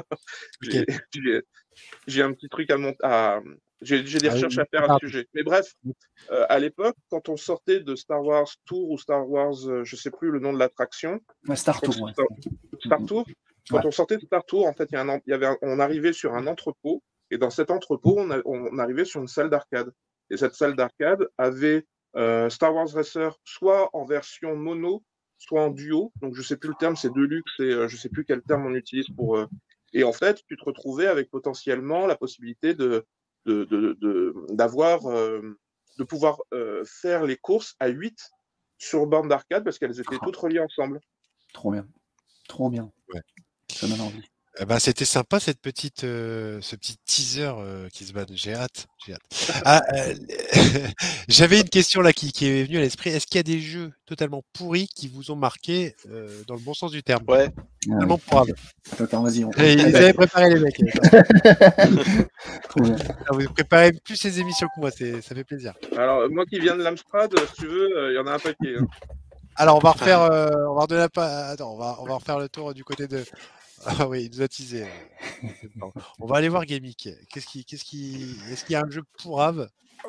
J'ai un petit truc à monter. J'ai des recherches à faire à ce sujet. Mais bref, à l'époque, quand on sortait de Star Wars Tour ou Star Wars, je sais plus le nom de l'attraction. Star Tour. Star Tour. Quand on sortait de Star Tour, en fait, on arrivait sur un entrepôt. Et dans cet entrepôt, on arrivait sur une salle d'arcade. Et cette salle d'arcade avait Star Wars Racer soit en version mono, soit en duo. Donc, je sais plus le terme, c'est Deluxe et je sais plus quel terme on utilise pour. Et en fait, tu te retrouvais avec potentiellement la possibilité de pouvoir faire les courses à 8 sur bande d'arcade parce qu'elles étaient toutes reliées ensemble. Trop bien. Ouais. Ça donne envie. Bah, c'était sympa cette petite, ce petit teaser qui se bat. J'ai hâte. Ah, j'avais une question là qui est venue à l'esprit. Est-ce qu'il y a des jeux totalement pourris qui vous ont marqué dans le bon sens du terme? Ouais. Totalement pourrables. Attends, vas-y. Ils avaient préparé les mecs. Trop bien. Vous préparez plus ces émissions que moi, ça fait plaisir. Alors, moi qui viens de l'Amstrad, si tu veux, il y en a un paquet. Hein. Alors, on va refaire, on va redonner Attends, on va refaire le tour du côté de. Ah oui, il nous a teasé. On va aller voir Gamic. Est-ce qu'il y a un jeu pourrave?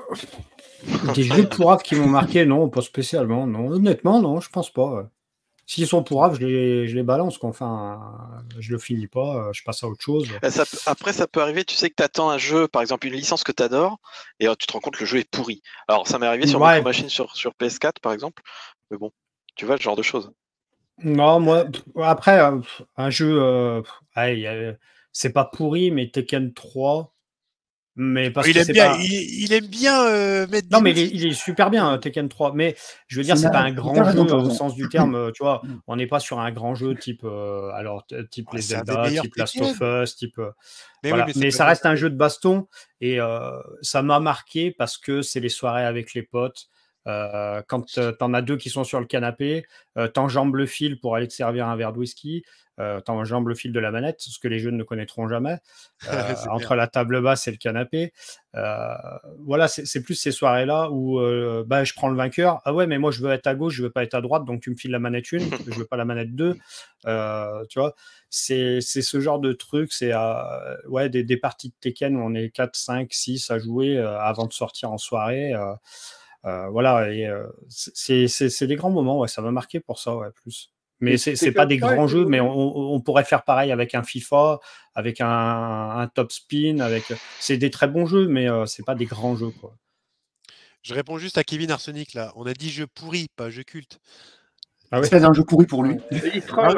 Des jeux pourraves qui m'ont marqué, non, pas spécialement. Non, honnêtement, non, je pense pas. S'ils sont pourraves, je les balance. Enfin, je le finis pas, je passe à autre chose. Après, ça peut arriver, tu sais que tu attends un jeu, par exemple une licence que tu adores, et tu te rends compte que le jeu est pourri. Alors, ça m'est arrivé sur Micro Machines sur PS4, par exemple. Mais bon, tu vois, le genre de choses. Non, moi, après, un jeu, c'est pas pourri, mais Tekken 3. Mais parce il aime bien mettre. Non, mais il est super bien, Tekken 3. Mais je veux dire, c'est pas un grand jeu au sens du terme. Tu vois, on n'est pas sur un grand jeu type, type les Zelda, type Last of Us, type. Voilà. Mais ça reste un jeu de baston et ça m'a marqué parce que c'est les soirées avec les potes. Quand t'en as deux qui sont sur le canapé, t'enjambes le fil pour aller te servir un verre de whisky, t'enjambes le fil de la manette, ce que les jeunes ne connaîtront jamais, entre la table basse et le canapé. Voilà, c'est plus ces soirées-là où je prends le vainqueur. Ah ouais, mais moi je veux être à gauche, je veux pas être à droite, donc tu me files la manette 1, je veux pas la manette 2. Tu vois, c'est ce genre de truc, c'est des parties de Tekken où on est 4, 5, 6 à jouer avant de sortir en soirée. Voilà, et c'est des grands moments, ouais, ça m'a marqué pour ça, ouais, plus. Mais c'est pas des grands jeux, mais on pourrait faire pareil avec un FIFA, avec un Top Spin, c'est des très bons jeux, mais c'est pas des grands jeux, quoi. Je réponds juste à Kevin Arsenic là. On a dit jeu pourri, pas jeu culte. Ah oui, c'est un jeu pourri pour lui. Il troll,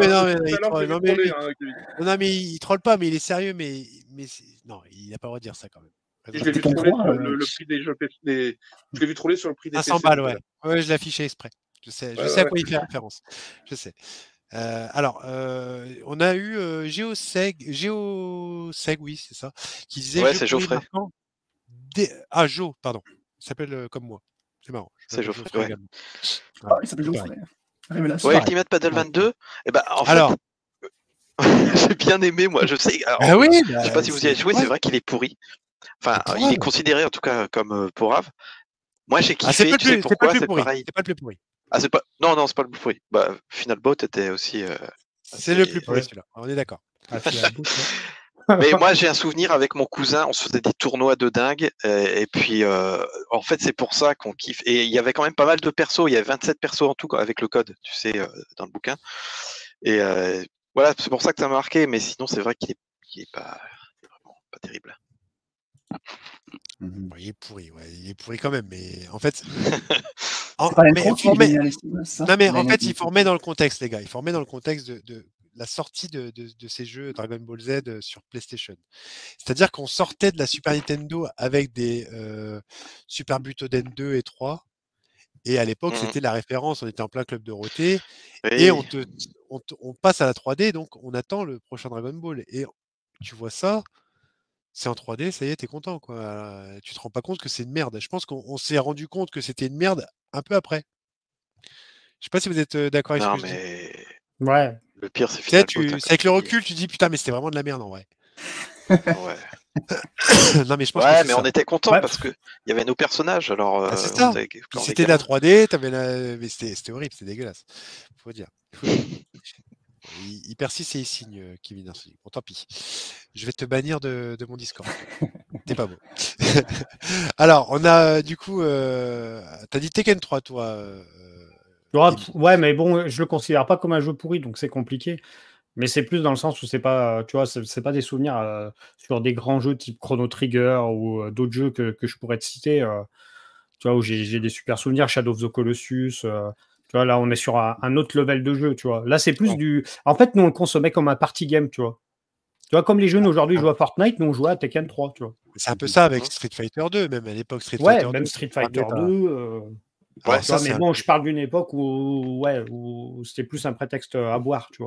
non, mais il troll pas, mais il est sérieux, mais non, il n'a pas le droit de dire ça quand même. Je l'ai vu troller sur le prix des jeux PC. Je l'ai vu troller sur le prix des 500 balles, ouais. Ouais, je l'ai affiché exprès. Je sais à quoi il fait référence. Je sais. Alors, on a eu Geoseg, oui, c'est ça, qui disait. Ouais, c'est Geoffrey. Jo, pardon. Il s'appelle comme moi. C'est marrant. C'est Geoffrey. Ouais. Ah, il s'appelle Geoffrey. Ouais, Ultimate Battle 22. Et ben, en fait, j'ai bien aimé, moi. Je sais. Alors, je sais pas si vous y avez joué, c'est vrai qu'il est pourri. Enfin, il est considéré en tout cas comme pourrave. Moi, j'ai kiffé. Tu sais pourquoi? C'est pareil. C'est pas le plus pourri. Ah, c'est pas. Non, c'est pas le plus pourri. Final Bout était aussi. C'est le plus pourri celui-là. On est d'accord. Mais moi, j'ai un souvenir avec mon cousin. On se faisait des tournois de dingue. Et puis, en fait, c'est pour ça qu'on kiffe. Et il y avait quand même pas mal de persos. Il y avait 27 persos en tout avec le code, tu sais, dans le bouquin. Et voilà, c'est pour ça que ça m'a marqué. Mais sinon, c'est vrai qu'il est pas vraiment pas terrible. Il est pourri, ouais, il est pourri quand même, mais en fait. En fait, il faut remettre dans le contexte, les gars. Il faut remettre dans le contexte de la sortie de ces jeux Dragon Ball Z sur PlayStation. C'est-à-dire qu'on sortait de la Super Nintendo avec des Super Butoden 2 et 3. Et à l'époque, c'était la référence. On était en plein Club Dorothée. Et on passe à la 3D, donc on attend le prochain Dragon Ball. Et tu vois ça. C'est en 3D, ça y est, t'es content, quoi. Tu te rends pas compte que c'est une merde. Je pense qu'on s'est rendu compte que c'était une merde un peu après. Je sais pas si vous êtes d'accord avec ce que je dis. Ouais. Le pire, c'est Final Bout. C'est avec le recul, tu dis putain, mais c'était vraiment de la merde en vrai. Ouais. Non, mais je pense que mais on était contents parce que il y avait nos personnages. Alors, c'est ça. C'était de la 3D, mais c'était horrible, c'était dégueulasse. Faut dire. Il persiste et il signe, Kevin Arsenic. Bon, tant pis. Je vais te bannir de mon Discord. T'es pas beau. Alors, on a du coup. T'as dit Tekken 3, toi. Ouais, mais bon, je le considère pas comme un jeu pourri, donc c'est compliqué. Mais c'est plus dans le sens où c'est pas, tu vois, c'est pas des souvenirs sur des grands jeux type Chrono Trigger ou d'autres jeux que je pourrais te citer. Tu vois, où j'ai des super souvenirs, Shadow of the Colossus. Tu vois, là, on est sur un autre level de jeu, tu vois. Là, c'est plus du... En fait, nous, on le consommait comme un party game, tu vois. Tu vois, comme les jeunes aujourd'hui jouent à Fortnite, nous, on jouait à Tekken 3, tu vois. C'est un peu ça avec Street Fighter 2, même à l'époque, Street Fighter 2. Ouais, même Street Fighter 2. Ouais, ça, mais bon, je parle d'une époque où c'était plus un prétexte à boire, tu vois.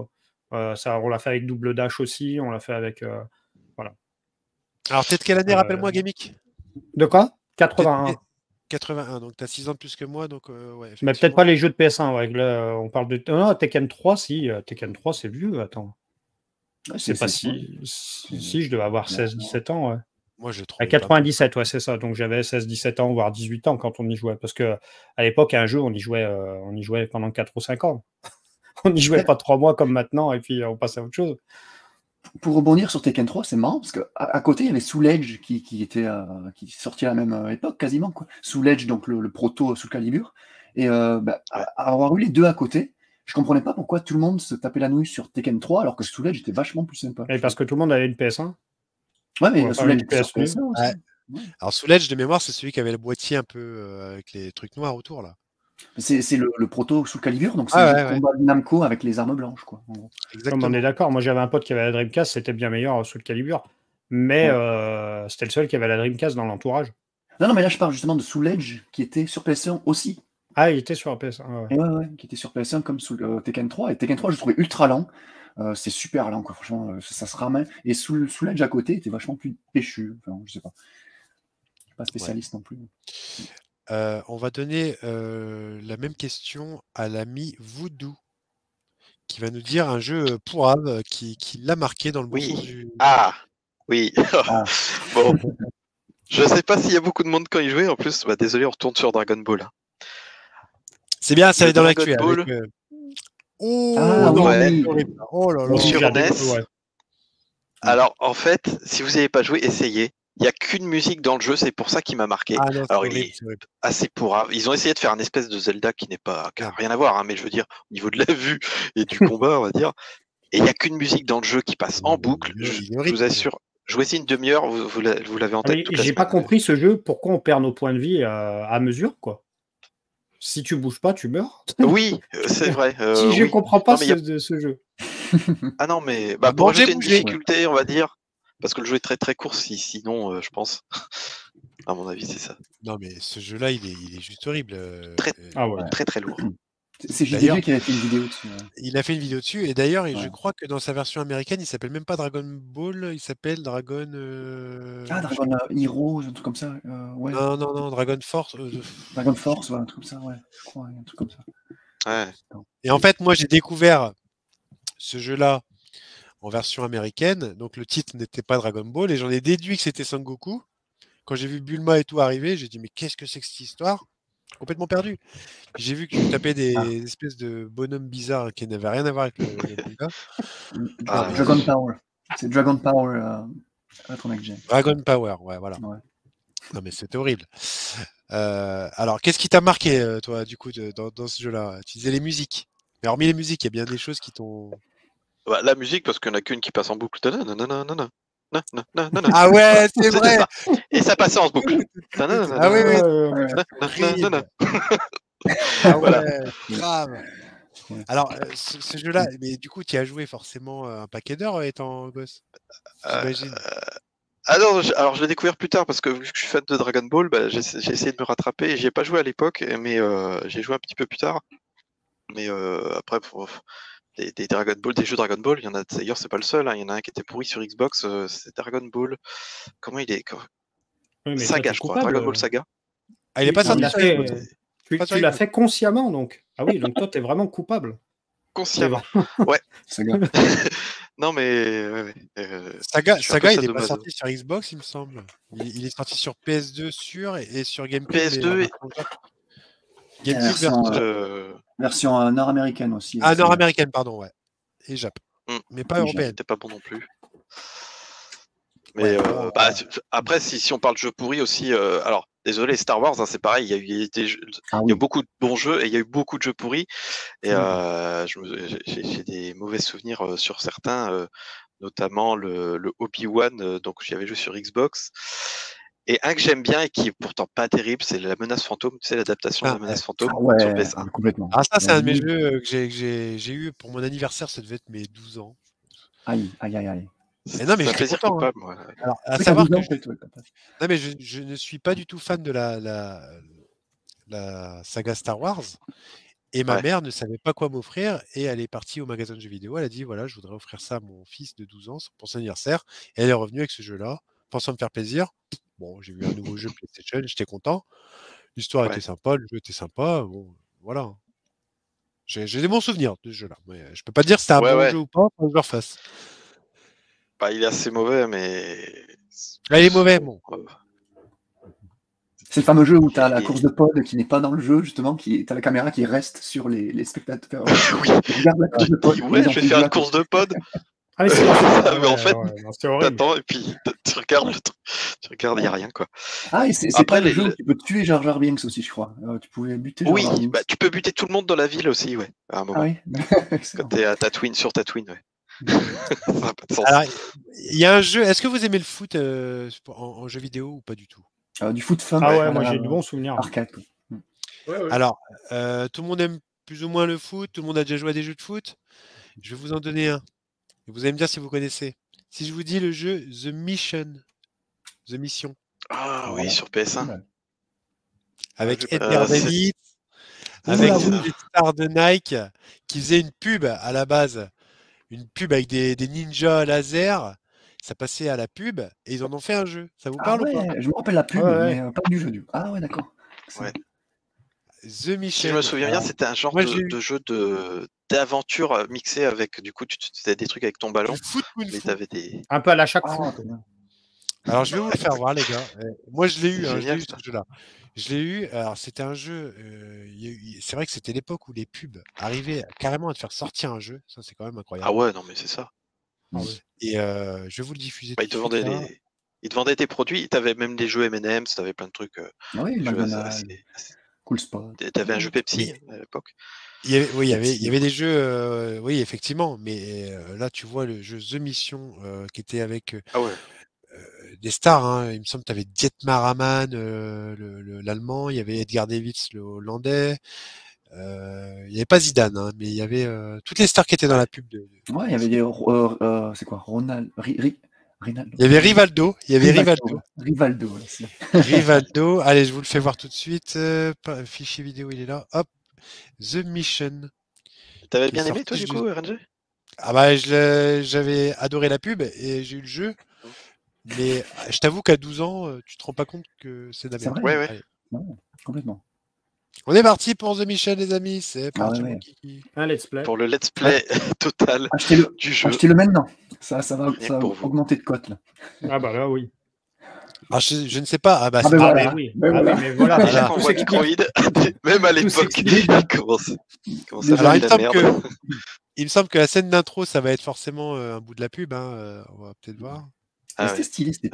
On l'a fait avec double dash aussi, on l'a fait avec... voilà. Alors, peut-être quelle année, rappelle-moi, Gamic? De quoi? 81. 81, donc tu as 6 ans de plus que moi, donc ouais. Mais peut-être pas les jeux de PS1, ouais. Là, on parle de... Non, Tekken 3, si. Tekken 3, c'est vieux, attends. C'est pas si... Si, je devais avoir 16-17 ans, ouais. Moi, je trouve. À 97, ouais, c'est ça. Donc j'avais 16-17 ans, voire 18 ans quand on y jouait. Parce que à l'époque, un jeu, on y jouait pendant 4 ou 5 ans. On n'y jouait pas 3 mois comme maintenant, et puis on passait à autre chose. Pour rebondir sur Tekken 3, c'est marrant, parce qu'à côté, il y avait Soul Edge qui sortit à la même époque, quasiment, quoi. Soul Edge, donc le proto Soul Calibur. Et avoir eu les deux à côté, je comprenais pas pourquoi tout le monde se tapait la nouille sur Tekken 3, alors que Soul Edge était vachement plus sympa. Et parce que tout le monde avait une PS1. Ouais, mais Soul Edge était sur PS1 aussi. Ouais. Alors Soul Edge, de mémoire, c'est celui qui avait le boîtier un peu avec les trucs noirs autour, là. C'est le proto Soul Calibur, donc c'est le combat de Namco avec les armes blanches, quoi. Exactement. Comme on est d'accord, moi j'avais un pote qui avait la Dreamcast, c'était bien meilleur Soul Calibur, mais c'était le seul qui avait la Dreamcast dans l'entourage. Non, mais là je parle justement de Soul Edge qui était sur PS1 aussi. Ah, il était sur PS1, ouais, qui était sur PS1 comme Tekken 3. Et Tekken 3, je trouvais ultra lent. C'est super lent, quoi. Franchement, ça se ramène. Et Soul Edge à côté était vachement plus péchu. Enfin, je sais pas. Je suis pas spécialiste non plus. On va donner la même question à l'ami Voodoo, qui va nous dire un jeu pourrave qui l'a marqué dans le bon sens du... Ah, oui. Bon. Je sais pas s'il y a beaucoup de monde quand il jouait. En plus, désolé, on retourne sur Dragon Ball. C'est bien, ça va être dans l'actu. Oh là là. Sur NES. Alors, en fait, si vous n'avez pas joué, essayez. Il n'y a qu'une musique dans le jeu, c'est pour ça qu'il m'a marqué. Non, alors, il est assez pourrave. Ils ont essayé de faire une espèce de Zelda qui n'a rien à voir, hein, mais je veux dire, au niveau de la vue et du combat, on va dire. Et il n'y a qu'une musique dans le jeu qui passe en boucle. Je vous assure. Jouez-y une demi-heure, vous l'avez en tête. J'ai pas compris ce jeu, pourquoi on perd nos points de vie à mesure, quoi. Si tu bouges pas, tu meurs. Oui, c'est vrai. Je comprends pas ce jeu. Ah non, mais pour ajouter une difficulté, on va dire, parce que le jeu est très très court, sinon, je pense. À mon avis, c'est ça. Non, mais ce jeu-là, il est juste horrible. Très très lourd. C'est JDG qui avait fait une vidéo dessus. Il a fait une vidéo dessus, et d'ailleurs, je crois que dans sa version américaine, il s'appelle même pas Dragon Ball, il s'appelle Dragon... Dragon Hero, un truc comme ça. Ouais. Non, Dragon Force. Dragon Force, un truc comme ça, ouais. Je crois, un truc comme ça. Ouais. Et en fait, moi, j'ai découvert ce jeu-là en version américaine, donc le titre n'était pas Dragon Ball, et j'en ai déduit que c'était Sangoku. Quand j'ai vu Bulma et tout arriver, j'ai dit, mais qu'est-ce que c'est que cette histoire? Complètement perdu. J'ai vu que tu tapais des espèces de bonhommes bizarres qui n'avaient rien à voir avec le manga. Dragon Power. C'est Dragon Power Next Gen. Dragon Power, ouais, voilà. Ouais. Non, mais c'était horrible. Alors, qu'est-ce qui t'a marqué, toi, du coup, dans ce jeu-là? Tu disais les musiques. Mais hormis les musiques, il y a bien des choses qui t'ont... La musique, parce qu'il n'y en a qu'une qui passe en boucle. Ah ouais, c'est vrai. Et ça passait en boucle. Ah oui. Ah ouais, grave. Alors, ce jeu-là, mais du coup, tu as joué forcément un paquet d'heures étant gosse, j'imagine. Ah non, alors je l'ai découvert plus tard parce que vu que je suis fan de Dragon Ball, j'ai essayé de me rattraper. J'y ai pas joué à l'époque, mais j'ai joué un petit peu plus tard. Mais après, des Dragon Ball, des jeux Dragon Ball, il y en a d'ailleurs, c'est pas le seul, hein, il y en a un qui était pourri sur Xbox, c'est Dragon Ball. Comment il est Saga, je crois. Dragon Ball Saga. Ah, il est pas sorti sur Tu l'as fait consciemment, donc. Ah oui, donc toi, t'es vraiment coupable. Consciemment. Ouais. Saga. Non, mais. Saga il est pas sorti sur Xbox, il me semble. Il est sorti sur PS2 et sur GameCube. PS2 version nord-américaine aussi. Ah, nord-américaine, pardon, ouais. Et Jap. Mais pas européenne. C'était pas bon non plus. Mais après, si on parle de jeux pourris aussi, alors désolé, Star Wars, hein, c'est pareil, il y a beaucoup de bons jeux et il y a eu beaucoup de jeux pourris. Et j'ai des mauvais souvenirs sur certains, notamment le Obi-Wan, donc j'y avais joué sur Xbox. Et un que j'aime bien et qui est pourtant pas terrible, c'est La Menace Fantôme, tu sais, l'adaptation de La Menace Fantôme sur PS1. Complètement. Ah, ça, c'est un de mes jeux que j'ai eu pour mon anniversaire, ça devait être mes 12 ans. Aïe. Et non, mais ça fait plaisir coupable, moi. Alors, à savoir que non, mais je ne suis pas du tout fan de la saga Star Wars. Et ma mère ne savait pas quoi m'offrir et elle est partie au magasin de jeux vidéo. Elle a dit voilà, je voudrais offrir ça à mon fils de 12 ans pour son anniversaire. Et elle est revenue avec ce jeu-là, pensant me faire plaisir. Bon, j'ai vu un nouveau jeu PlayStation, j'étais content. L'histoire était sympa, le jeu était sympa. Bon, voilà. J'ai des bons souvenirs de ce jeu-là. Mais je peux pas dire si c'était un bon jeu ou pas, faut que je le refasse. Bah, il est assez mauvais, mais. Là, il est mauvais, bon. C'est le fameux jeu où tu as la course de pod qui n'est pas dans le jeu, justement, tu as la caméra qui reste sur les spectateurs. Oui. Regarde la course de pod. Ouais, je vais faire une course de pod. Ah, mais c'est mais en fait, t'attends et puis tu regardes le truc. Tu regardes, il n'y a rien, quoi. Ah, et c'est pas le jeu où tu peux tuer Jar Jar Binks aussi, je crois. Tu pouvais buter Jar Jar Binks. Bah, tu peux buter tout le monde dans la ville aussi, ouais, à un moment. Ah oui. Quand t'es à Tatooine, sur Tatooine, ouais. Ça n'a pas de sens. Alors, il y a un jeu. Est-ce que vous aimez le foot en jeu vidéo ou pas du tout? Du foot fun. Ah ouais, moi j'ai de bons souvenirs. Arcade. Alors, tout le monde aime plus ou moins le foot. Tout le monde a déjà joué à des jeux de foot. Je vais vous en donner un. Et vous allez me dire si vous connaissez. Si je vous dis le jeu The Mission. The Mission. Ah oui, sur PS1. Avec Edgar Davids, avec les stars de Nike qui faisaient une pub à la base. Une pub avec des ninjas laser. Ça passait à la pub et ils en ont fait un jeu. Ça vous parle ou pas? Je me rappelle la pub, mais pas du jeu. Ah ouais, d'accord. Ouais. The Mission. Si je me souviens bien, c'était un genre de jeu d'aventure mixé avec, du coup, tu faisais des trucs avec ton ballon. Mais t'avais des... Un peu à la chaque fois. Alors, je vais vous le faire voir, les gars. Moi, je l'ai eu, je l'ai eu, ce jeu-là. Je l'ai eu. Alors, c'était un jeu. C'est vrai que c'était l'époque où les pubs arrivaient carrément à te faire sortir un jeu. Ça, c'est quand même incroyable. Ah ouais, non, mais c'est ça. Et je vais vous le diffuser. Ils te vendaient tes produits. T'avais même des jeux M&M's, t'avais plein de trucs. Oui, Cool Spot. T'avais un jeu Pepsi à l'époque. Il y avait des jeux, oui, effectivement. Mais là, tu vois le jeu The Mission qui était avec des stars. Hein. Il me semble que tu avais Dietmar Hamann, l'allemand. Il y avait Edgar Davids, le hollandais. Il n'y avait pas Zidane, hein, mais il y avait toutes les stars qui étaient dans la pub. Ouais, il y avait des. C'est quoi Ronald. Il y avait Rivaldo. Rivaldo. Rivaldo. Allez, je vous le fais voir tout de suite. Fichier vidéo, il est là. Hop. The Mission. T'avais bien aimé, toi, du coup, RNG? Ah bah, j'avais adoré la pub et j'ai eu le jeu. Mais je t'avoue qu'à 12 ans, tu te rends pas compte que c'est vrai. Ouais. Non, complètement. On est parti pour The Mission, les amis. C'est parti. Un let's play. Pour le let's play total du jeu. Achetez-le maintenant. Ça va augmenter de cote, là. Ah bah là, oui. Ah, je ne sais pas. Ah bah, voilà. Oui. Mais voilà. Déjà qu'on voit Microïd, même à l'époque, il commence à faire de la merde. Il me semble que la scène d'intro, ça va être forcément un bout de la pub. Hein. On va peut-être voir. C'était stylé, c'était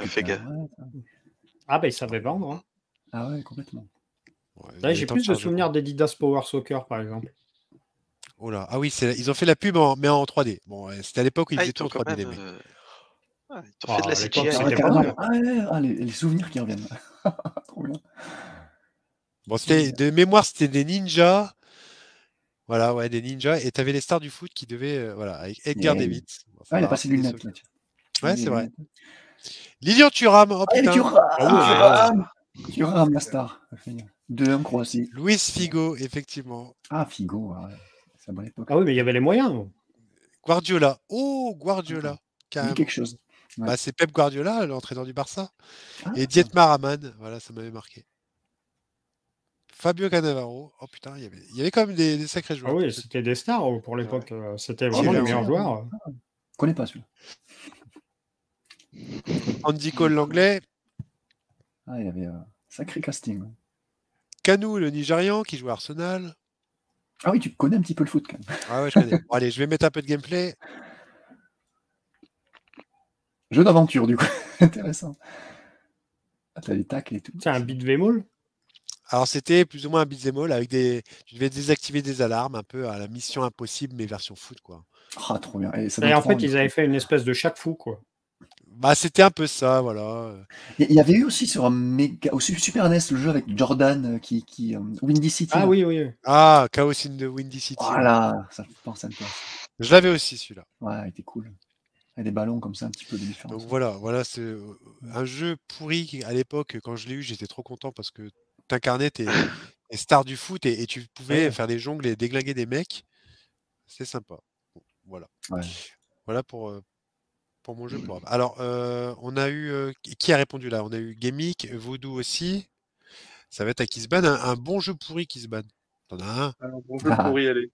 Ah bah, ils savaient vendre. Hein. Ah ouais, complètement. Ouais, j'ai plus de souvenirs d'Adidas Power Soccer, par exemple. Oh là. Ah oui, ils ont fait la pub, mais en 3D. Bon, c'était à l'époque où ils faisaient tout en 3D, les mecs. Ils ont fait de la CGI. Les souvenirs qui reviennent. Trop bien. Bon, de mémoire, c'était des ninjas. Voilà, ouais, des ninjas. Et t'avais les stars du foot qui devaient, avec Edgar Davids. Il a passé lunettes là. Ouais, c'est vrai. Lilian Thuram. Oh putain. Thuram, la star. 2-1 Croatie. Luis Figo, effectivement. Ah, Figo, c'est à bonne époque. Ah oui, mais il y avait les moyens. Guardiola. Oh, Guardiola. Carrément. Quelque chose. Ouais. Bah, c'est Pep Guardiola, l'entraîneur du Barça. Et Dietmar Hamann. Voilà, ça m'avait marqué. Fabio Cannavaro. Oh putain, il y avait quand même des sacrés joueurs. Ah oui, c'était des stars pour l'époque. C'était vraiment les meilleurs joueurs. Je connais pas celui-là. Andy Cole, l'anglais. Ah, il y avait un sacré casting. Kanou, le Nigérian, qui joue à Arsenal. Ah oui, tu connais un petit peu le foot quand même. Ah ouais, je connais. Bon, allez, je vais mettre un peu de gameplay. Jeu d'aventure, du coup. Intéressant. T'as des tacles et tout. C'est un beat'em all. Alors, c'était plus ou moins un beat'em all avec tu devais désactiver des alarmes, un peu à la Mission Impossible, mais version foot, quoi. Ah, trop bien. Et en fait, ils avaient fait une espèce de chaque fou, quoi. Bah, c'était un peu ça, voilà. Il y avait eu aussi sur au Super NES le jeu avec Jordan qui Windy City. Ah oui. Ah, Chaos in the Windy City. Voilà, ça pense à me place. Je l'avais aussi, celui-là. Ouais, il était cool. Avec des ballons comme ça, un petit peu de différence. Donc voilà, c'est un jeu pourri à l'époque. Quand je l'ai eu, j'étais trop content parce que t'incarnais tes stars du foot et tu pouvais faire des jongles et déglinguer des mecs. C'est sympa. Bon, voilà. Ouais. Voilà pour mon jeu pour. Alors, on a eu qui a répondu là? On a eu Gamic, Voodoo aussi. Ça va être à Kisban, un bon jeu pourri Kisban. T'en as un? Un bon jeu pourri, allez.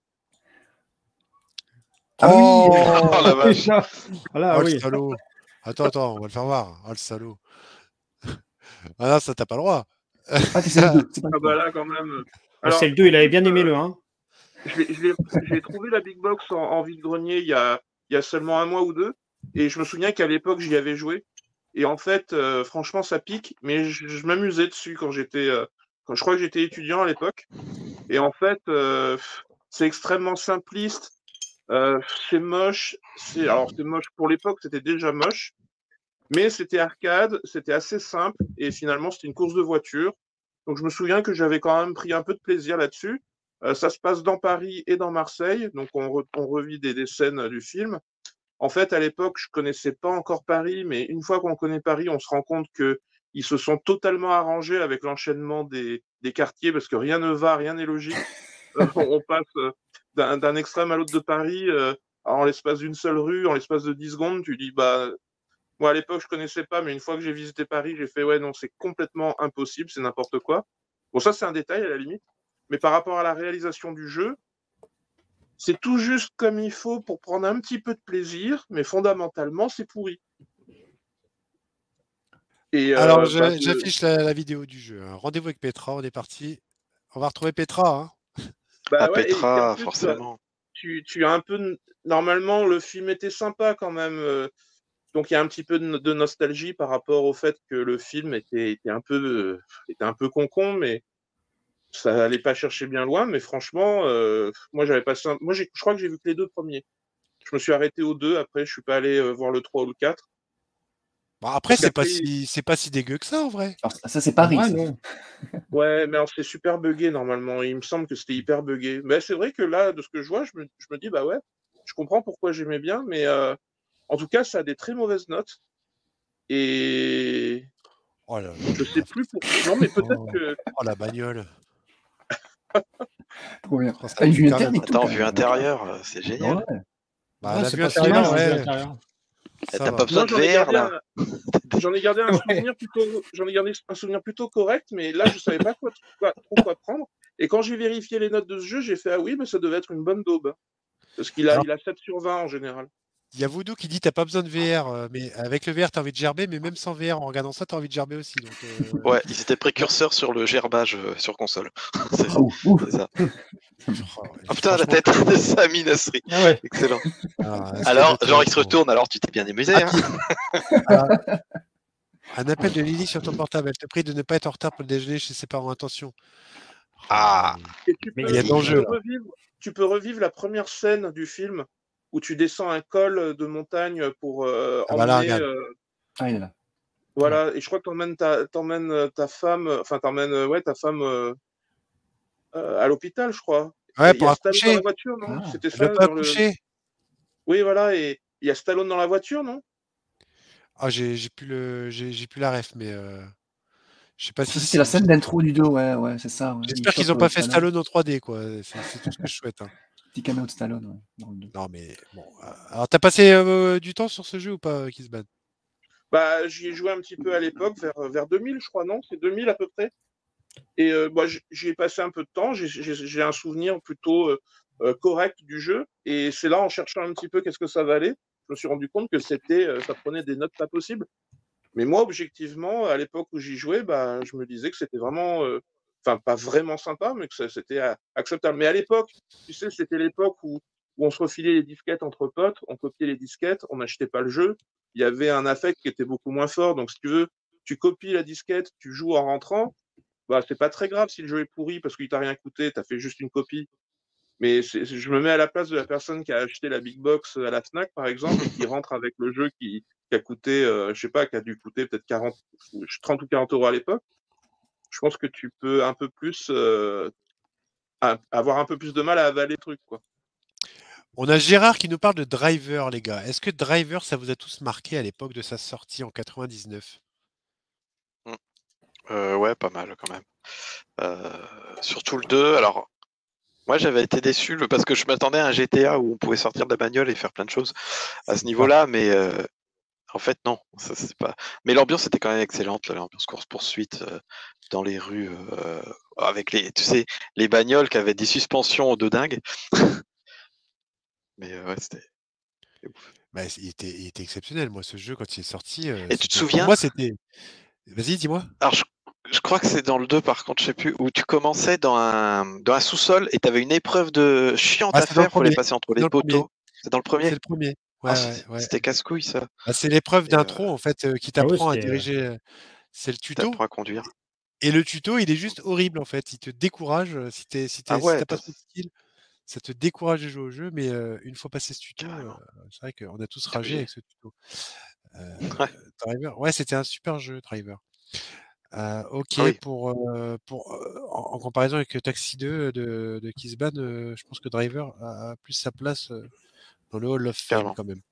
Ah oui. Oh la vache. Voilà, Oh le oui. salaud. Attends, on va le faire voir. Oh le salaud. Ah non, ça t'as pas le droit. Ah, c'est le 2. Ah bah là, quand même. Alors, c'est le 2, il avait bien aimé le 1. J'ai trouvé la Big Box en vide-grenier il y a seulement 1 mois ou 2. Et je me souviens qu'à l'époque, j'y avais joué. Et en fait, franchement, ça pique. Mais je m'amusais dessus quand je crois que j'étais étudiant à l'époque. Et en fait, c'est extrêmement simpliste. C'est moche. Alors, c'est moche pour l'époque, c'était déjà moche. Mais c'était arcade, c'était assez simple. Et finalement, c'était une course de voiture. Donc, je me souviens que j'avais quand même pris un peu de plaisir là-dessus. Ça se passe dans Paris et dans Marseille. Donc, on revit des scènes du film. En fait, à l'époque, je connaissais pas encore Paris, mais une fois qu'on connaît Paris, on se rend compte qu'ils se sont totalement arrangés avec l'enchaînement des quartiers parce que rien ne va, rien n'est logique. On passe d'un extrême à l'autre de Paris en l'espace d'une seule rue, en l'espace de 10 secondes. Tu dis, bah, moi à l'époque, je connaissais pas, mais une fois que j'ai visité Paris, j'ai fait, ouais, non, c'est complètement impossible, c'est n'importe quoi. Bon, ça, c'est un détail à la limite. Mais par rapport à la réalisation du jeu, c'est tout juste comme il faut pour prendre un petit peu de plaisir, mais fondamentalement, c'est pourri. Et, alors, j'affiche la vidéo du jeu. Hein. Rendez-vous avec Petra, on est parti. On va retrouver Petra. Hein. Bah ouais, Petra, en plus, forcément. Tu as un peu. Normalement, le film était sympa quand même. Donc, il y a un petit peu de nostalgie par rapport au fait que le film était un peu con-con, mais ça n'allait pas chercher bien loin. Mais franchement, moi, j'avais passé moi, je crois que j'ai vu que les 2 premiers. Je me suis arrêté aux 2. Après, je suis pas allé voir le 3 ou le 4. Bon, après, c'est pas si dégueu que ça, en vrai. Alors, ça, c'est Paris. Ouais, ça. non. Ouais, mais alors c'est super buggé normalement. Il me semble que c'était hyper buggé. Mais c'est vrai que là, de ce que je vois, je me dis, bah ouais, je comprends pourquoi j'aimais bien, mais en tout cas, ça a des très mauvaises notes. Et Oh là là. je sais plus pourquoi. Non, mais peut-être que. Oh la bagnole. Trop bien. Oh, ça Ah, une vue super interne et bien. tout. Attends, vue intérieure, c'est génial. Ouais. Bah, Ouais, la c'est vue pas terrible, intérieure, la vue ouais. intérieure. Ça T'as va. pas besoin Non, de VR là. J'en ai gardé un Ouais. souvenir plutôt. J'en ai gardé un souvenir plutôt correct, mais là, je savais pas trop quoi prendre. Et quand j'ai vérifié les notes de ce jeu, j'ai fait ah oui, mais ça devait être une bonne daube. Parce qu'il a, Alors- il a 7 sur 20 en général. Il y a Voodoo qui dit t'as pas besoin de VR, mais avec le VR t'as envie de gerber, mais même sans VR en regardant ça t'as envie de gerber aussi. Donc, Ouais, ils étaient précurseurs sur le gerbage sur console. C'est Ah, ouf. ça. oh, Oh putain, la franchement, tête de Samy Nasri. Ah ouais. Excellent. est-ce Alors, que genre, il se retourne, alors tu t'es bien amusé. Hein. Un appel de Lily sur ton portable. Elle te prie de ne pas être en retard pour le déjeuner chez ses parents. Attention. Ah. Et Mais il y a danger, là. tu peux revivre la première scène du film où tu descends un col de montagne pour Ah bah là, emmener. regarde. Ah, il est là. Voilà, et je crois que t'emmènes ta femme, enfin ta femme à l'hôpital, je crois. Ouais, Il y pour a Stallone dans accoucher. la voiture, non? Ah. C'était Elle ça veut pas dans le. accoucher. Oui, voilà, et il y a Stallone dans la voiture, non? Ah, j'ai plus la ref, mais je sais pas Ça, si c'est la scène d'intro du 2, ouais, c'est ça. Ouais. J'espère Il qu'ils chope, ont pas fait Stallone. Stallone en 3D, quoi. C'est tout ce que je souhaite. Hein. Petit caméo de Stallone, ouais, dans le 2. Non, mais bon. Alors, t'as passé du temps sur ce jeu ou pas, Kisban? Bah, j'y ai joué un petit peu à l'époque, vers 2000, je crois, non? C'est 2000 à peu près. Et moi, j'y ai passé un peu de temps. J'ai un souvenir plutôt correct du jeu. Et c'est là, en cherchant un petit peu qu'est-ce que ça valait, je me suis rendu compte que ça prenait des notes pas possibles. Mais moi, objectivement, à l'époque où j'y jouais, bah, je me disais que c'était vraiment, enfin, pas vraiment sympa, mais que c'était acceptable. Mais à l'époque, tu sais, c'était l'époque où on se refilait les disquettes entre potes, on copiait les disquettes, on n'achetait pas le jeu. Il y avait un affect qui était beaucoup moins fort. Donc, si tu veux, tu copies la disquette, tu joues en rentrant. Bah, c'est pas très grave si le jeu est pourri parce qu'il t'a rien coûté, t'as fait juste une copie. Mais je me mets à la place de la personne qui a acheté la Big Box à la Fnac, par exemple, et qui rentre avec le jeu qui a coûté, je sais pas, qui a dû coûter peut-être 30 ou 40 euros à l'époque. Je pense que tu peux un peu plus avoir un peu plus de mal à avaler le truc, quoi. On a Gérard qui nous parle de Driver, les gars. Est-ce que Driver, ça vous a tous marqué à l'époque de sa sortie en 99? Ouais, pas mal quand même. Surtout le 2. Alors, moi, j'avais été déçu parce que je m'attendais à un GTA où on pouvait sortir de la bagnole et faire plein de choses à ce niveau-là, mais en fait, non. Ça, c'est pas... Mais l'ambiance était quand même excellente, l'ambiance course-poursuite dans les rues, avec tu sais, les bagnoles qui avaient des suspensions de dingue. Mais ouais, c'était ouf. Bah, il était exceptionnel, moi, ce jeu, quand il est sorti. Et tu te Pour souviens? moi, c'était. Vas-y, dis-moi. Alors, je crois que c'est dans le 2, par contre, je sais plus, où tu commençais dans un sous-sol et tu avais une épreuve chiante à C'est dans le faire, il fallait premier. passer entre C'est les dans le premier. poteaux. C'est dans le premier? C'est le premier. Ah, Ouais. c'était casse-couille, ça. Bah, c'est l'épreuve Et d'intro, en fait, qui Ah ouais, t'apprend à c'était. diriger. C'est le qui tuto. t'apprend à conduire. Et le tuto, il est juste horrible, en fait. Il te décourage. Si Ah ouais, t'as pas trop de skill, ça te décourage de jouer au jeu. Mais une fois passé ce tuto, carrément. c'est vrai qu'on a tous Et ragé puis, avec ce tuto. ouais. Driver, ouais, c'était un super jeu, Driver. OK, Ah oui, en comparaison avec Taxi 2 de Kisban, je pense que Driver a plus sa place dans le Hall of Fame carrément. quand même.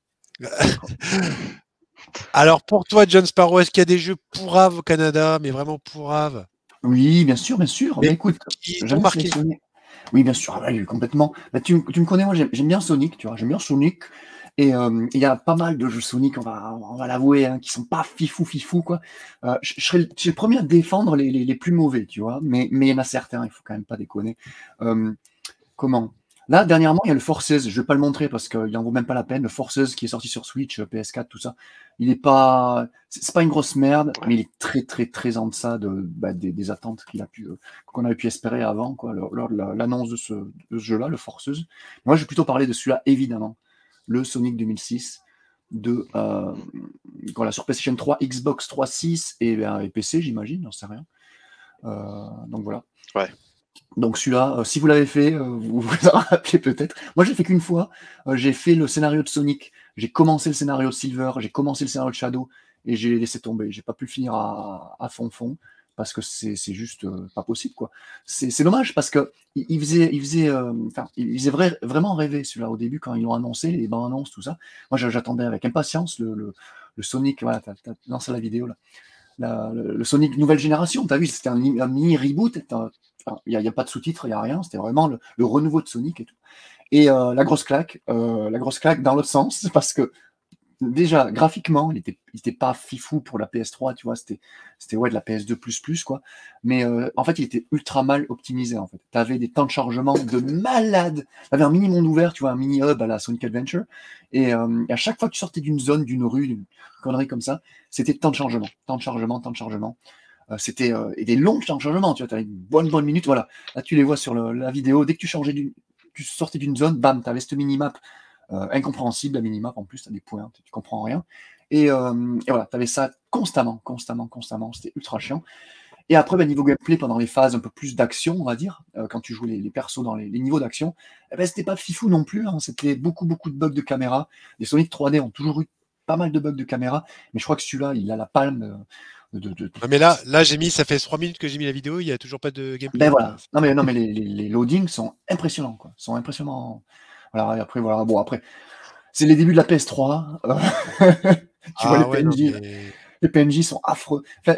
Alors pour toi, John Sparrow, est-ce qu'il y a des jeux pourraves au Canada, mais vraiment pourraves? Oui, bien sûr, bien sûr. Bah, Mais écoute, qui t'ont j'avais marqué? sélectionné. Oui, bien sûr, ah ouais, complètement. Bah, tu me connais, moi j'aime bien Sonic, tu vois, j'aime bien Sonic. Et il y a pas mal de jeux Sonic, on va l'avouer, hein, qui sont pas fifou, quoi. Je serais le premier à défendre les plus mauvais, tu vois, mais il y en a certains, il faut quand même pas déconner. Euh, Comment? Là, dernièrement, il y a le Forces. Je vais pas le montrer parce qu'il en vaut même pas la peine. Le Forces qui est sorti sur Switch, PS4, tout ça. Il est pas, c'est pas une grosse merde, mais Ouais. il est très, très, très en deçà des attentes qu'on avait pu espérer avant, quoi, lors de l'annonce de ce jeu-là, le Forces. Moi, je vais plutôt parler de celui-là, évidemment. Le Sonic 2006 voilà, sur PlayStation 3, Xbox 360 et PC, j'imagine, j'en sais rien. Donc voilà. Ouais. Donc celui-là, si vous l'avez fait, vous vous en rappelez peut-être. Moi, je l'ai fait qu'une fois. J'ai fait le scénario de Sonic. J'ai commencé le scénario de Silver. J'ai commencé le scénario de Shadow et j'ai laissé tomber. J'ai pas pu le finir à fond parce que c'est juste pas possible, quoi. C'est dommage parce que il faisait vraiment rêver celui-là au début quand ils l'ont annoncé, les bandes annonces, tout ça. Moi, j'attendais avec impatience le Sonic. Voilà, t'as lancé la vidéo là. Le Sonic nouvelle génération, tu as vu, c'était un mini reboot. Il n'y a pas de sous-titres, il n'y a rien. C'était vraiment le renouveau de Sonic et tout. Et la grosse claque dans l'autre sens, parce que déjà, graphiquement, il était pas fifou pour la PS3, tu vois, c'était ouais, de la PS2++, quoi. Mais en fait, il était ultra mal optimisé, en fait. Tu avais des temps de chargement de malade. Tu avais un mini monde ouvert, tu vois, un mini hub à la Sonic Adventure. Et à chaque fois que tu sortais d'une zone, d'une rue, d'une connerie comme ça, c'était temps de chargement. C'était et des longs temps de chargement, tu vois, tu avais une bonne minute, voilà. Là, tu les vois sur la vidéo. Dès que tu sortais d'une zone, bam, tu avais cette minimap incompréhensible, la minimap en plus, tu as des points, tu comprends rien. Et voilà, tu avais ça constamment, c'était ultra chiant. Et après, niveau gameplay, pendant les phases un peu plus d'action, on va dire, quand tu joues les persos dans les niveaux d'action, c'était pas fifou non plus, hein, c'était beaucoup de bugs de caméra. Les Sonic 3D ont toujours eu pas mal de bugs de caméra, mais je crois que celui-là, il a la palme Non, mais là, ça fait 3 minutes que j'ai mis la vidéo, il n'y a toujours pas de gameplay. Voilà. Non, mais les loadings sont impressionnants, quoi. Sont impressionnants. Voilà, et après, voilà. Bon, après, c'est les débuts de la PS3. Tu vois, les PNJ sont affreux. Enfin,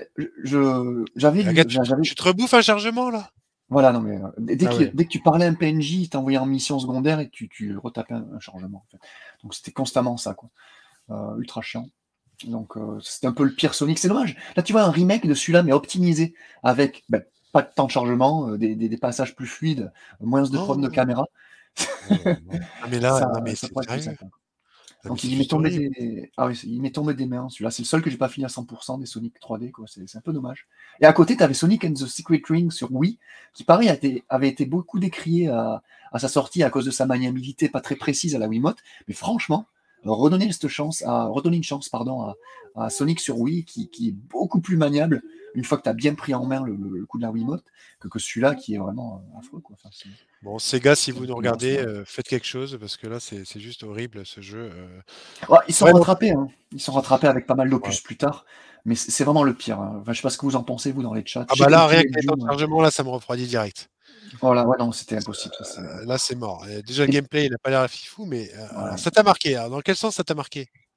tu te rebouffes un chargement, là? Voilà, non, mais dès que tu parlais à un PNJ, il t'envoyait en mission secondaire et tu retapais un chargement. En fait. Donc, c'était constamment ça, quoi. Ultra chiant. Donc, c'était un peu le pire Sonic. C'est dommage. Là, tu vois un remake de celui-là, mais optimisé, avec pas de temps de chargement, des passages plus fluides, moins de problèmes de caméra. Mais là, c'est sérieux. Donc il m'est tombé des mains, celui-là. C'est le seul que j'ai pas fini à 100% des Sonic 3D, quoi. C'est un peu dommage. Et à côté, tu avais Sonic and the Secret Ring sur Wii, qui pareil avait été beaucoup décrié à sa sortie à cause de sa maniabilité pas très précise à la Wiimote. Mais franchement, redonner une chance à Sonic sur Wii, qui est beaucoup plus maniable une fois que tu as bien pris en main le coup de la Wiimote, que celui-là qui est vraiment affreux, quoi. Enfin, bon, Sega, si vous nous regardez, faites quelque chose, parce que là, c'est juste horrible, ce jeu. Ouais, ils sont rattrapés, hein. Ils sont rattrapés avec pas mal d'opus plus tard, mais c'est vraiment le pire. Hein. Enfin, je sais pas ce que vous en pensez, vous, dans les chats. Ah bah là, rien que les temps de chargement, là, ça me refroidit direct. Voilà, ouais, non, c'était impossible. Là, c'est mort. Déjà, le gameplay, il n'a pas l'air fifou, mais alors, ça t'a marqué. Alors, dans quel sens ça t'a marqué?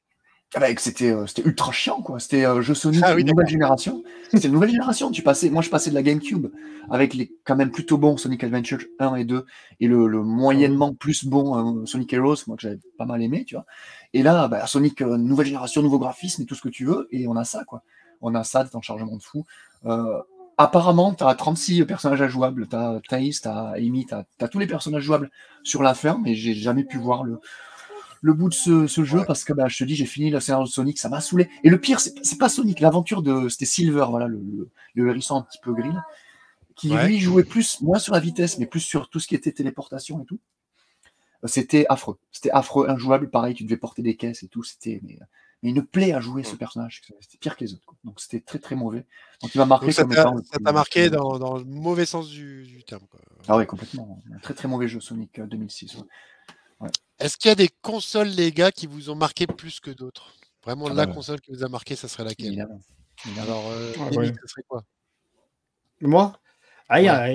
C'était ultra chiant, quoi. C'était jeu Sonic nouvelle génération. C'était une nouvelle génération. Moi, je passais de la GameCube avec les quand même plutôt bons Sonic Adventure 1 et 2 et le moyennement plus bon Sonic Heroes, moi que j'avais pas mal aimé, tu vois. Et là, Sonic nouvelle génération, nouveau graphisme et tout ce que tu veux, et on a ça, quoi. On a ça dans le chargement de fou. Apparemment, tu as 36 personnages à jouables. Tu as Thaïs, tu as Amy, tu as tous les personnages jouables sur la ferme, mais j'ai jamais pu voir le bout de ce jeu parce que je te dis, j'ai fini la scénario de Sonic, ça m'a saoulé. Et le pire, c'est pas Sonic, l'aventure c'était Silver, voilà, le hérisson un petit peu gris, qui lui jouait moins sur la vitesse, mais plus sur tout ce qui était téléportation et tout. C'était affreux, injouable, pareil, tu devais porter des caisses et tout, mais une plaie à jouer ce personnage, c'était pire que les autres, quoi. Donc c'était très très mauvais. Donc il m'a marqué comme étant. Ça t'a marqué dans le mauvais sens du terme, quoi. Ah ouais, complètement. Un très très mauvais jeu Sonic 2006. Ouais. Est-ce qu'il y a des consoles, les gars, qui vous ont marqué plus que d'autres? Vraiment, la console qui vous a marqué, ça serait laquelle? Évidemment. Alors, Yannick, ça serait quoi? Moi un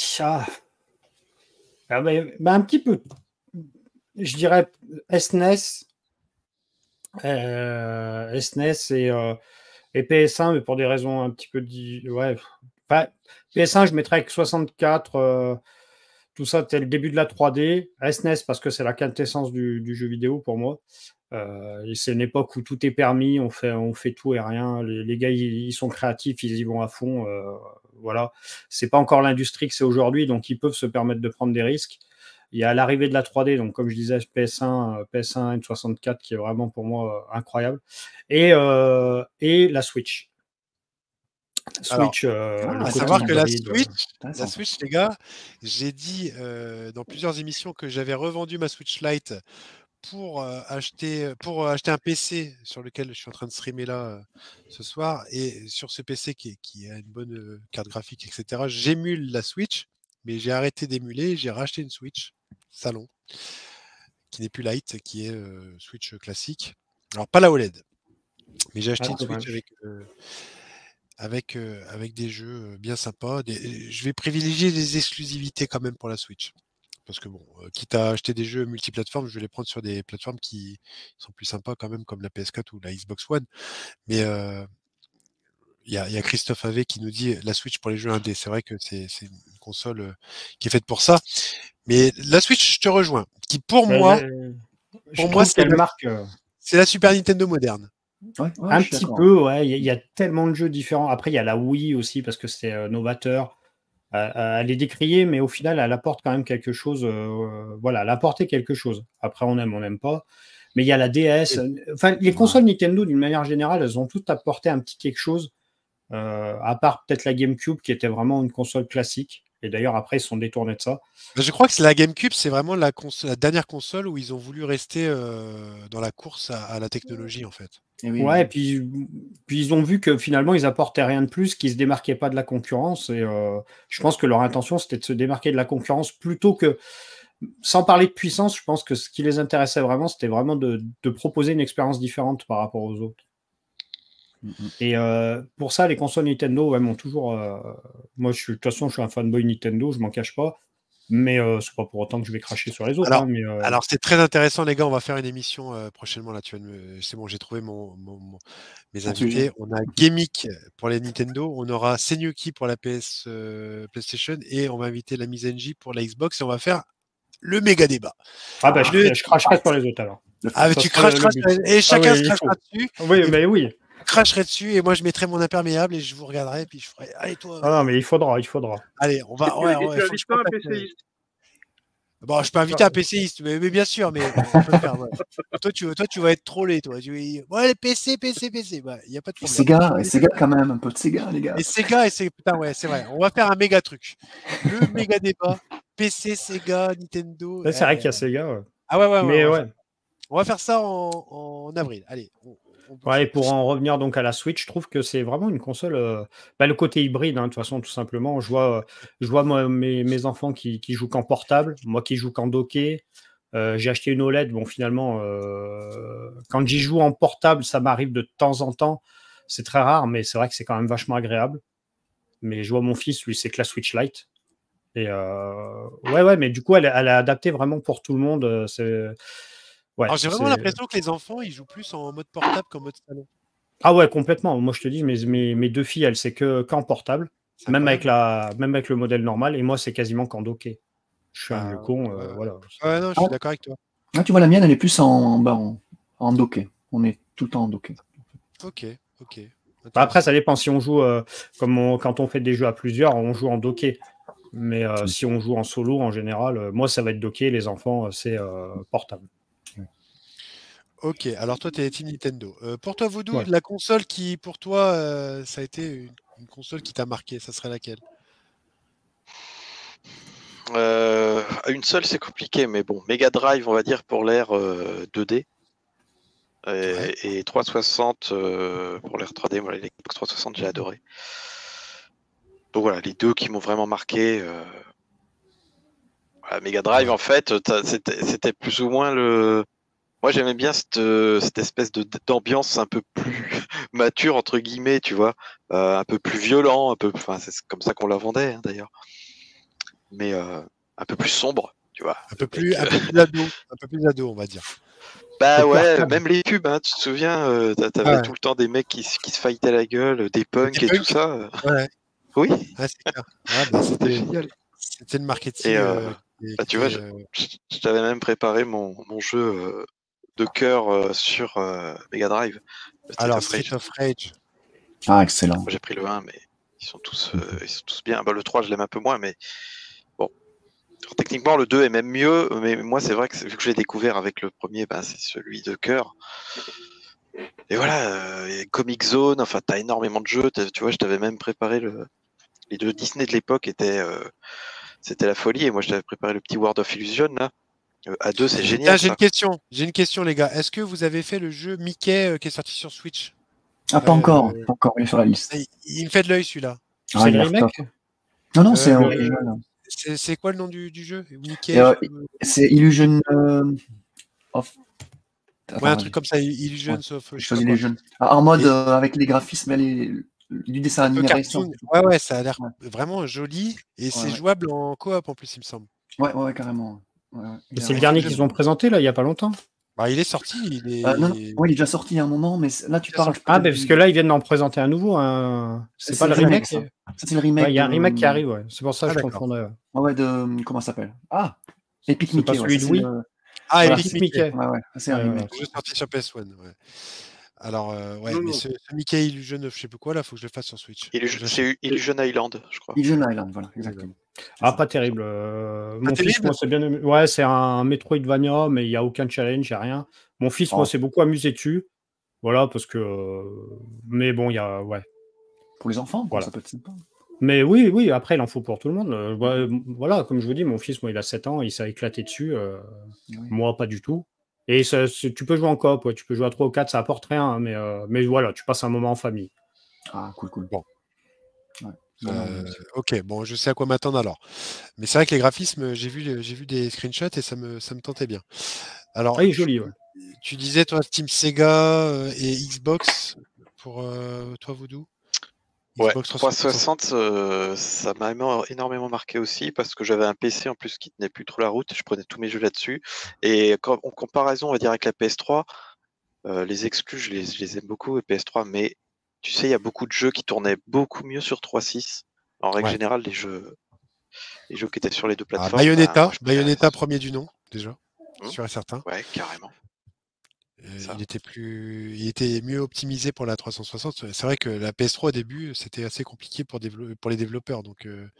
petit peu. Je dirais SNES. SNES et PS1, mais pour des raisons un petit peu... PS1, je mettrais avec 64... tout ça, c'était le début de la 3D. SNES, parce que c'est la quintessence du jeu vidéo pour moi. C'est une époque où tout est permis, on fait tout et rien. Les gars, ils sont créatifs, ils y vont à fond. Voilà. C'est pas encore l'industrie que c'est aujourd'hui, donc ils peuvent se permettre de prendre des risques. Il y a l'arrivée de la 3D, donc comme je disais, PS1 N64 qui est vraiment pour moi incroyable. Et la Switch. À savoir que la Switch, les gars, j'ai dit dans plusieurs émissions que j'avais revendu ma Switch Lite pour acheter un PC sur lequel je suis en train de streamer là ce soir, et sur ce PC qui a une bonne carte graphique, etc. J'émule la Switch, mais j'ai arrêté d'émuler, j'ai racheté une Switch salon qui n'est plus Lite, qui est Switch classique. Alors pas la OLED, mais j'ai acheté une Switch avec des jeux bien sympas. Je vais privilégier les exclusivités quand même pour la Switch. Parce que quitte à acheter des jeux multiplateformes, je vais les prendre sur des plateformes qui sont plus sympas quand même, comme la PS4 ou la Xbox One. Mais il y a Christophe Ave qui nous dit la Switch pour les jeux indés. C'est vrai que c'est une console qui est faite pour ça. Mais la Switch, je te rejoins. Qui pour moi, c'est la Super Nintendo moderne. Un petit peu, ouais. Il y a tellement de jeux différents. Après, il y a la Wii aussi parce que c'est novateur. Elle est décriée, mais au final, elle apporte quand même quelque chose. Elle a apporté quelque chose. Après, on n'aime pas. Mais il y a la DS. Enfin, les consoles Nintendo, d'une manière générale, elles ont toutes apporté un petit quelque chose. À part peut-être la GameCube, qui était vraiment une console classique. Et d'ailleurs, après, ils se sont détournés de ça. Je crois que c'est la GameCube, c'est vraiment la dernière console où ils ont voulu rester dans la course à la technologie, en fait. Et puis ils ont vu que finalement, ils apportaient rien de plus, qu'ils ne se démarquaient pas de la concurrence. Et je pense que leur intention, c'était de se démarquer de la concurrence plutôt que, sans parler de puissance, je pense que ce qui les intéressait vraiment, c'était vraiment de proposer une expérience différente par rapport aux autres. Et pour ça, les consoles Nintendo m'ont toujours... moi, de toute façon, je suis un fanboy Nintendo, je m'en cache pas. Mais c'est pas pour autant que je vais cracher sur les autres. Alors c'est très intéressant, les gars. On va faire une émission prochainement là. C'est bon, j'ai trouvé mes invités. On a Gamic pour les Nintendo, on aura Senyuki pour la PlayStation, et on va inviter la Mizenji pour la Xbox, et on va faire le méga débat. Je cracherai sur les autres alors. Tu cracheras et chacun se crachera dessus. Oui, mais oui. Cracherai dessus et moi je mettrai mon imperméable et je vous regarderai et puis je ferai allez toi. Ah non, mais il faudra. Allez, on va. Tu invites pas un PCiste. Bon, je peux inviter un PCiste, mais bien sûr, mais on peut le faire. Ouais. Toi, tu vas être trollé, toi. Ouais, les PC. Bah, y a pas de problème. Sega quand même, un peu de Sega, les gars. Et Sega, putain, ouais, c'est vrai. On va faire un méga truc. Le méga débat. PC, Sega, Nintendo. C'est vrai qu'il y a Sega. Ouais. Ah ouais. Mais on va faire ça en avril. Allez. Et pour en revenir donc à la Switch, je trouve que c'est vraiment une console. Le côté hybride, de toute façon, tout simplement. Je vois moi, mes enfants qui jouent qu'en portable, moi qui joue qu'en docké. J'ai acheté une OLED. Bon, finalement, quand j'y joue en portable, ça m'arrive de temps en temps. C'est très rare, mais c'est vrai que c'est quand même vachement agréable. Mais je vois mon fils, lui, c'est que la Switch Lite. Et mais du coup, elle est adaptée vraiment pour tout le monde. Ouais, Alors j'ai vraiment l'impression que les enfants, ils jouent plus en mode portable qu'en mode salon. Ah ouais, complètement. Moi, je te dis, mes deux filles, elles, c'est qu'en portable, même avec le modèle normal, et moi, c'est quasiment qu'en docké. Je suis un vieux con, voilà. Ouais, non, je suis d'accord avec toi. Ah, tu vois, la mienne, elle est plus en docké. On est tout le temps en docké. Ok. Après, ça dépend. Si on joue, quand on fait des jeux à plusieurs, on joue en docké. Mais si on joue en solo, en général, moi, ça va être docké. Les enfants, c'est portable. Ok, alors toi, tu es Team Nintendo. Pour toi, Voodoo, Ouais. la console qui, pour toi, ça a été une console qui t'a marqué, ça serait laquelle? Une seule, c'est compliqué, mais bon, Mega Drive, on va dire, pour l'ère 2D. Et 360 pour l'ère 3D. Voilà, l'Xbox 360, j'ai adoré. Donc voilà, les deux qui m'ont vraiment marqué. Voilà, Mega Drive, en fait, c'était plus ou moins le. Moi, j'aimais bien cette espèce d'ambiance un peu plus mature, entre guillemets, tu vois, un peu plus violent, enfin, c'est comme ça qu'on la vendait, hein, d'ailleurs. Mais un peu plus sombre, tu vois. Un peu plus ado, on va dire. Bah ouais, même les pubs, hein, tu te souviens, t'avais tout le temps des mecs qui se fightaient la gueule, des punks et tout ça. Ouais. Oui. Ouais, c'est clair. Bah, c'était génial. C'était le marketing. Tu vois, je t'avais même préparé mon jeu de cœur sur Mega Drive. Street of Rage. Ah, excellent. J'ai pris le 1, mais ils sont tous bien. Bah, le 3, je l'aime un peu moins, mais bon. Alors, techniquement, le 2 est même mieux, mais moi, c'est vrai que vu que je l'ai découvert avec le premier, c'est celui de cœur. Et voilà, Comic Zone, enfin, t'as énormément de jeux. Tu vois, je t'avais même préparé les jeux Disney de l'époque c'était la folie. Et moi, je t'avais préparé le petit World of Illusion, là. À 2, c'est génial. J'ai une question, les gars. Est-ce que vous avez fait le jeu Mickey qui est sorti sur Switch? Ah, pas encore, il est sur la liste. Il me fait de l'œil, celui-là. C'est le remake? Non, c'est original. C'est quoi le nom du jeu? Mickey, c'est Illusion of... Ouais, un truc comme ça, Illusion of... Illusion. En mode avec les graphismes, du dessin animé récent. Ouais, ça a l'air vraiment joli et c'est jouable en coop en plus, il me semble. Ouais, carrément. C'est le dernier qu'ils ont présenté, là, il n'y a pas longtemps. Bah, il est sorti. Il est déjà sorti il y a un moment, mais là, tu parles... Ah, mais parce que là, ils viennent d'en présenter un nouveau. C'est pas le remake. C'est le remake. Il y a un remake qui arrive, ouais. C'est pour ça que je confondais. Ouais, comment ça s'appelle? Ah, Epic Mickey. C'est pas celui de Wii. Epic Mickey. Ouais, c'est un remake. Jeu sorti sur PS1, ouais. Alors, mais ce Mickey Illusion, je sais plus quoi, là, faut que je le fasse sur Switch. C'est Illusion Island, je crois. Illusion Island, voilà, exactement. Ah, pas terrible. Mon fils, moi, c'est bien aimé. Ouais, c'est un Metroidvania, mais il n'y a aucun challenge, il n'y a rien. Mon fils, moi, s'est beaucoup amusé dessus. Voilà, parce que. Mais bon, il y a. Ouais. Pour les enfants, voilà. Ça peut être sympa. Mais oui, après, il en faut pour tout le monde. Voilà, comme je vous dis, mon fils, moi, il a 7 ans, il s'est éclaté dessus. Moi, pas du tout. Et tu peux jouer en coop, tu peux jouer à 3 ou 4, ça apporte rien, hein, mais voilà, tu passes un moment en famille. Ah, cool. Bon. Ok, bon, je sais à quoi m'attendre alors. Mais c'est vrai que les graphismes, j'ai vu des screenshots et ça me tentait bien. Alors, joli, ouais. Tu disais, toi, Team Sega et Xbox pour toi, Voodoo? Ouais, 360, ça m'a énormément marqué aussi parce que j'avais un PC en plus qui tenait plus trop la route. Je prenais tous mes jeux là-dessus. Et en comparaison, on va dire, avec la PS3, les exclus, je les aime beaucoup, et PS3, mais tu sais, il y a beaucoup de jeux qui tournaient beaucoup mieux sur 3.6. En règle générale, les jeux qui étaient sur les deux plateformes. Bayonetta, premier du nom, déjà, sûr et certain. Ouais, carrément. Il était mieux optimisé pour la 360. C'est vrai que la PS3 au début, c'était assez compliqué pour les développeurs. Donc,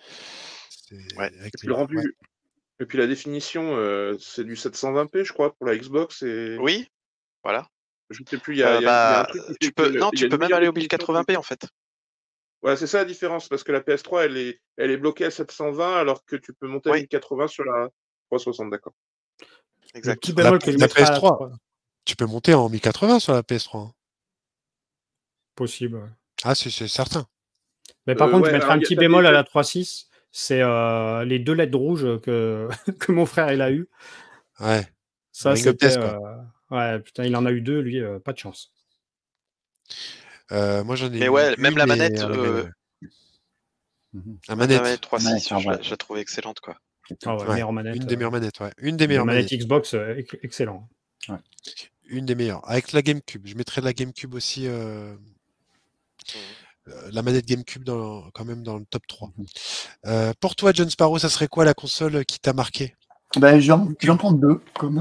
le rendu. Et puis la définition, c'est du 720p, je crois, pour la Xbox. Oui, voilà. Je ne sais plus, il y a un truc tu peux même aller au 1080p en fait. Ouais, c'est ça la différence, parce que la PS3, elle est bloquée à 720, alors que tu peux monter à 1080 sur la 360, d'accord. Exact. Le petit bémol que je mettrai à PS3. Tu peux monter en 1080 sur la PS3. Possible. Ah, c'est certain. Mais par contre, je mettrai un petit bémol à la 3.6. C'est les 2 LED rouges que mon frère il a eu. Ouais. Ça, c'était. Ouais, putain, il en a eu 2, lui, pas de chance. Moi, j'en ai. Mais ouais, même la manette. La manette 3.6, je la trouvais excellente, quoi. Meilleure manette. Une des meilleures manettes, ouais. Une des meilleures manettes Xbox, excellent. Ouais. Une des meilleures. Avec la GameCube. Je mettrais la GameCube aussi. La manette GameCube quand même dans le top 3. Pour toi, John Sparrow, ça serait quoi la console qui t'a marqué? Ben, j'en prends 2.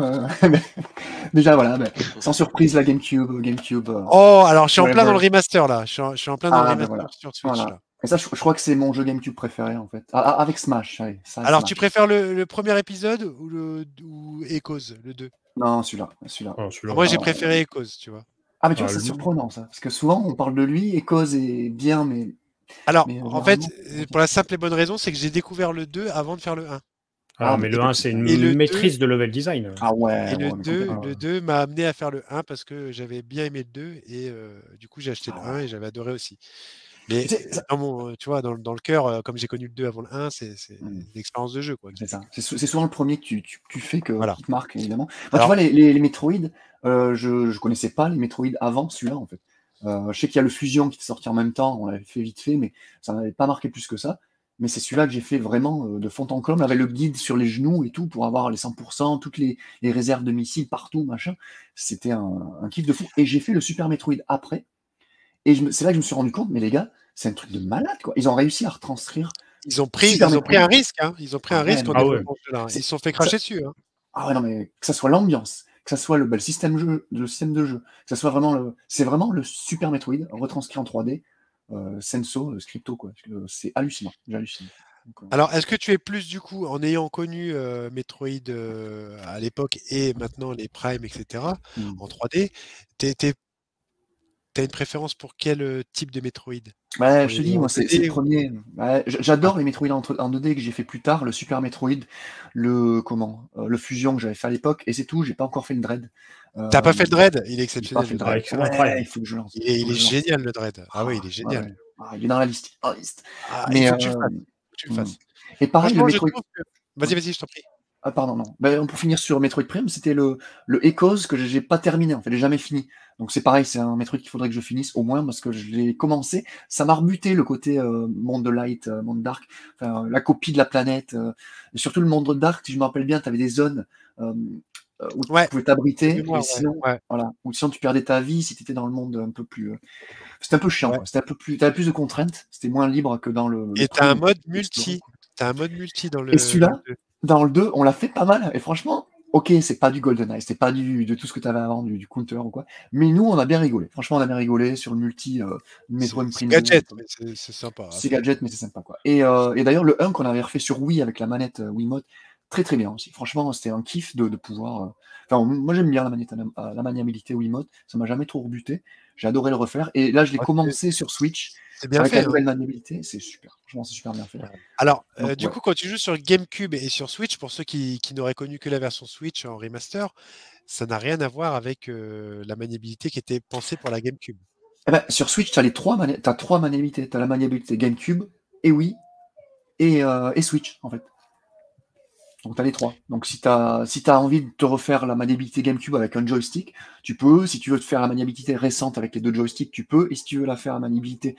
Déjà, voilà, sans surprise, la GameCube. Oh, alors je suis en plein dans le remaster là. Je suis en plein dans le remaster sur Switch. Voilà. Là. Et ça, je crois que c'est mon jeu GameCube préféré en fait. Avec Smash. Allez, alors, Smash. tu préfères le premier épisode ou Echoes, le 2? Non, celui-là. Moi, j'ai préféré Echoes, tu vois. Ah, mais tu vois, c'est surprenant ça. Parce que souvent, on parle de lui, Echoes est bien, mais. Alors, en fait, pour la simple et bonne raison, c'est que j'ai découvert le 2 avant de faire le 1. Mais le 1, c'est une maîtrise de level design. Ah ouais. Et le 2 m'a amené à faire le 1 parce que j'avais bien aimé le 2 et du coup j'ai acheté le 1 et j'avais adoré aussi. Mais tu vois, dans le cœur, comme j'ai connu le 2 avant le 1, c'est l'expérience de jeu. C'est ça. C'est souvent le premier que tu fais qui te marque, évidemment. Moi, alors, tu vois, les Metroid, je connaissais pas les Metroid avant celui-là, en fait. Je sais qu'il y a le Fusion qui est sorti en même temps, on l'avait fait vite fait, mais ça m'avait pas marqué plus que ça. Mais c'est celui-là que j'ai fait vraiment de fond en comble, avec le guide sur les genoux et tout, pour avoir les 100%, toutes les réserves de missiles partout, machin. C'était un kiff de fou. Et j'ai fait le Super Metroid après. Et c'est là que je me suis rendu compte, mais les gars, c'est un truc de malade, quoi. Ils ont réussi à retranscrire. Ils ont pris un risque, hein. Ils ont pris un risque en développement de jeu-là. Ils se sont fait cracher dessus. Hein. Ah ouais, non, mais que ça soit l'ambiance, que ça soit le système de jeu, que ça soit vraiment c'est vraiment le Super Metroid retranscrit en 3D, Senso, Scripto, quoi. C'est hallucinant, j'ai halluciné. Alors, est-ce que tu es plus du coup, en ayant connu Metroid à l'époque et maintenant les Prime, etc., en 3D, t'as une préférence pour quel type de Metroid? Ouais, je te dis, moi, c'est le premier. Ouais, j'adore les Metroid en 2D que j'ai fait plus tard, le Super Metroid, le Fusion que j'avais fait à l'époque, et c'est tout, j'ai pas encore fait le Dread. T'as pas fait le Dread? Il est exceptionnel. Le Dread. Ouais, il faut que je lance. Il est génial, le Dread. Ah oui, il est génial. Il est dans la liste. Mais il faut que tu le fasses. Et pareil, le Metroid. Vas-y, je t'en prie. Ah pardon, non. Pour finir sur Metroid Prime, c'était le Echoes que j'ai pas terminé, en fait, j'ai jamais fini. Donc c'est pareil, c'est un Metroid qu'il faudrait que je finisse au moins parce que je l'ai commencé. Ça m'a rebuté le côté monde light, monde dark, enfin, la copie de la planète, et surtout le monde dark. Si je me rappelle bien, tu avais des zones où tu pouvais t'abriter, sinon, voilà, ou sinon tu perdais ta vie si tu étais dans le monde un peu plus. C'était un peu chiant, quoi. C'était un peu plus. T'avais plus de contraintes, c'était moins libre que dans le. Et t'as un mode multi. T'as un mode multi dans le. Et celui-là, dans le 2, on l'a fait pas mal. Et franchement, ok, c'est pas du GoldenEye, c'était pas de tout ce que tu avais avant, du Counter ou quoi. Mais nous, on a bien rigolé. Franchement, on a bien rigolé sur le multi Metroid Prime. C'est gadget, mais c'est sympa. C'est gadget, mais c'est sympa, quoi. Et d'ailleurs, le 1 qu'on avait refait sur Wii avec la manette Wiimote, très très bien aussi. Franchement, c'était un kiff de pouvoir. Enfin, moi, j'aime bien la maniabilité Wiimote. Ça m'a jamais trop rebuté. J'ai adoré le refaire. Et là, je l'ai commencé sur Switch. C'est bien avec fait. La nouvelle maniabilité, c'est super. Franchement, c'est super bien fait. Alors, du coup, quand tu joues sur GameCube et sur Switch, pour ceux qui n'auraient connu que la version Switch en remaster, ça n'a rien à voir avec la maniabilité qui était pensée pour la GameCube. Eh ben, sur Switch, tu as trois maniabilités. Tu as la maniabilité GameCube et Wii et Switch, en fait. Donc, tu as les trois. Donc, si tu as envie de te refaire la maniabilité GameCube avec un joystick, tu peux. Si tu veux te faire la maniabilité récente avec les deux joysticks, tu peux. Et si tu veux la faire la maniabilité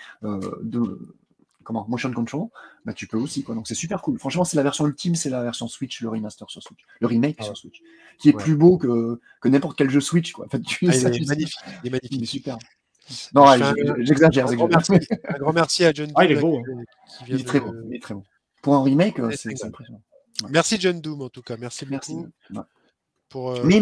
motion control, bah, tu peux aussi, quoi. Donc, c'est super cool. Franchement, c'est la version ultime, c'est la version Switch, le remaster sur Switch. Le remake sur Switch. Qui est plus beau que n'importe quel jeu Switch, quoi. En fait, il est magnifique. Il est super. Non, j'exagère. Un grand merci à John Doom. Il est beau. Il est très beau. Il est très beau. Pour un remake, c'est impressionnant. Ouais. Merci John Doom en tout cas, merci beaucoup. Pour, mais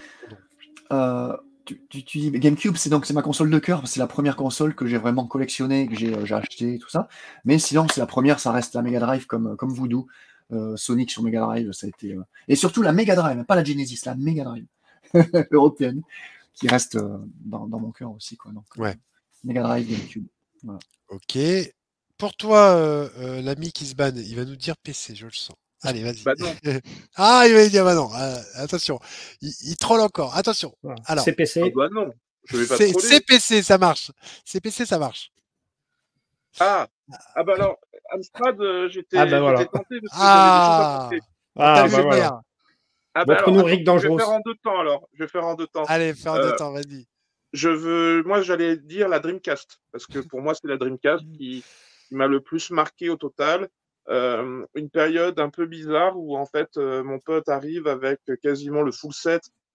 tu dis GameCube, c'est ma console de cœur, c'est la première console que j'ai vraiment collectionnée, que j'ai acheté, tout ça. Mais sinon, c'est la première, ça reste la Mega Drive comme Voodoo. Sonic sur Mega Drive, ça a été. Et surtout la Mega Drive, pas la Genesis, la Mega Drive européenne, qui reste dans mon cœur aussi, quoi. Donc, Mega Drive, GameCube. Voilà. Ok. Pour toi, l'ami qui se banne, il va nous dire PC, je le sens. Allez, vas-y. Bah non. Ah, il va dire bah non. Attention, il troll encore. Attention. Alors, CPC. Bah non, je vais pas troller. CPC, ça marche. CPC, ça marche. Ah bah alors, Amstrad, j'étais tenté parce que j'avais des choses à monter. Voilà. Montre-nous Rick Dangerous. Je vais faire en deux temps alors. Allez, faire en deux temps, vas-y. Moi, j'allais dire la Dreamcast, parce que pour moi, c'est la Dreamcast qui m'a le plus marqué au total. Une période un peu bizarre où en fait mon pote arrive avec quasiment le full set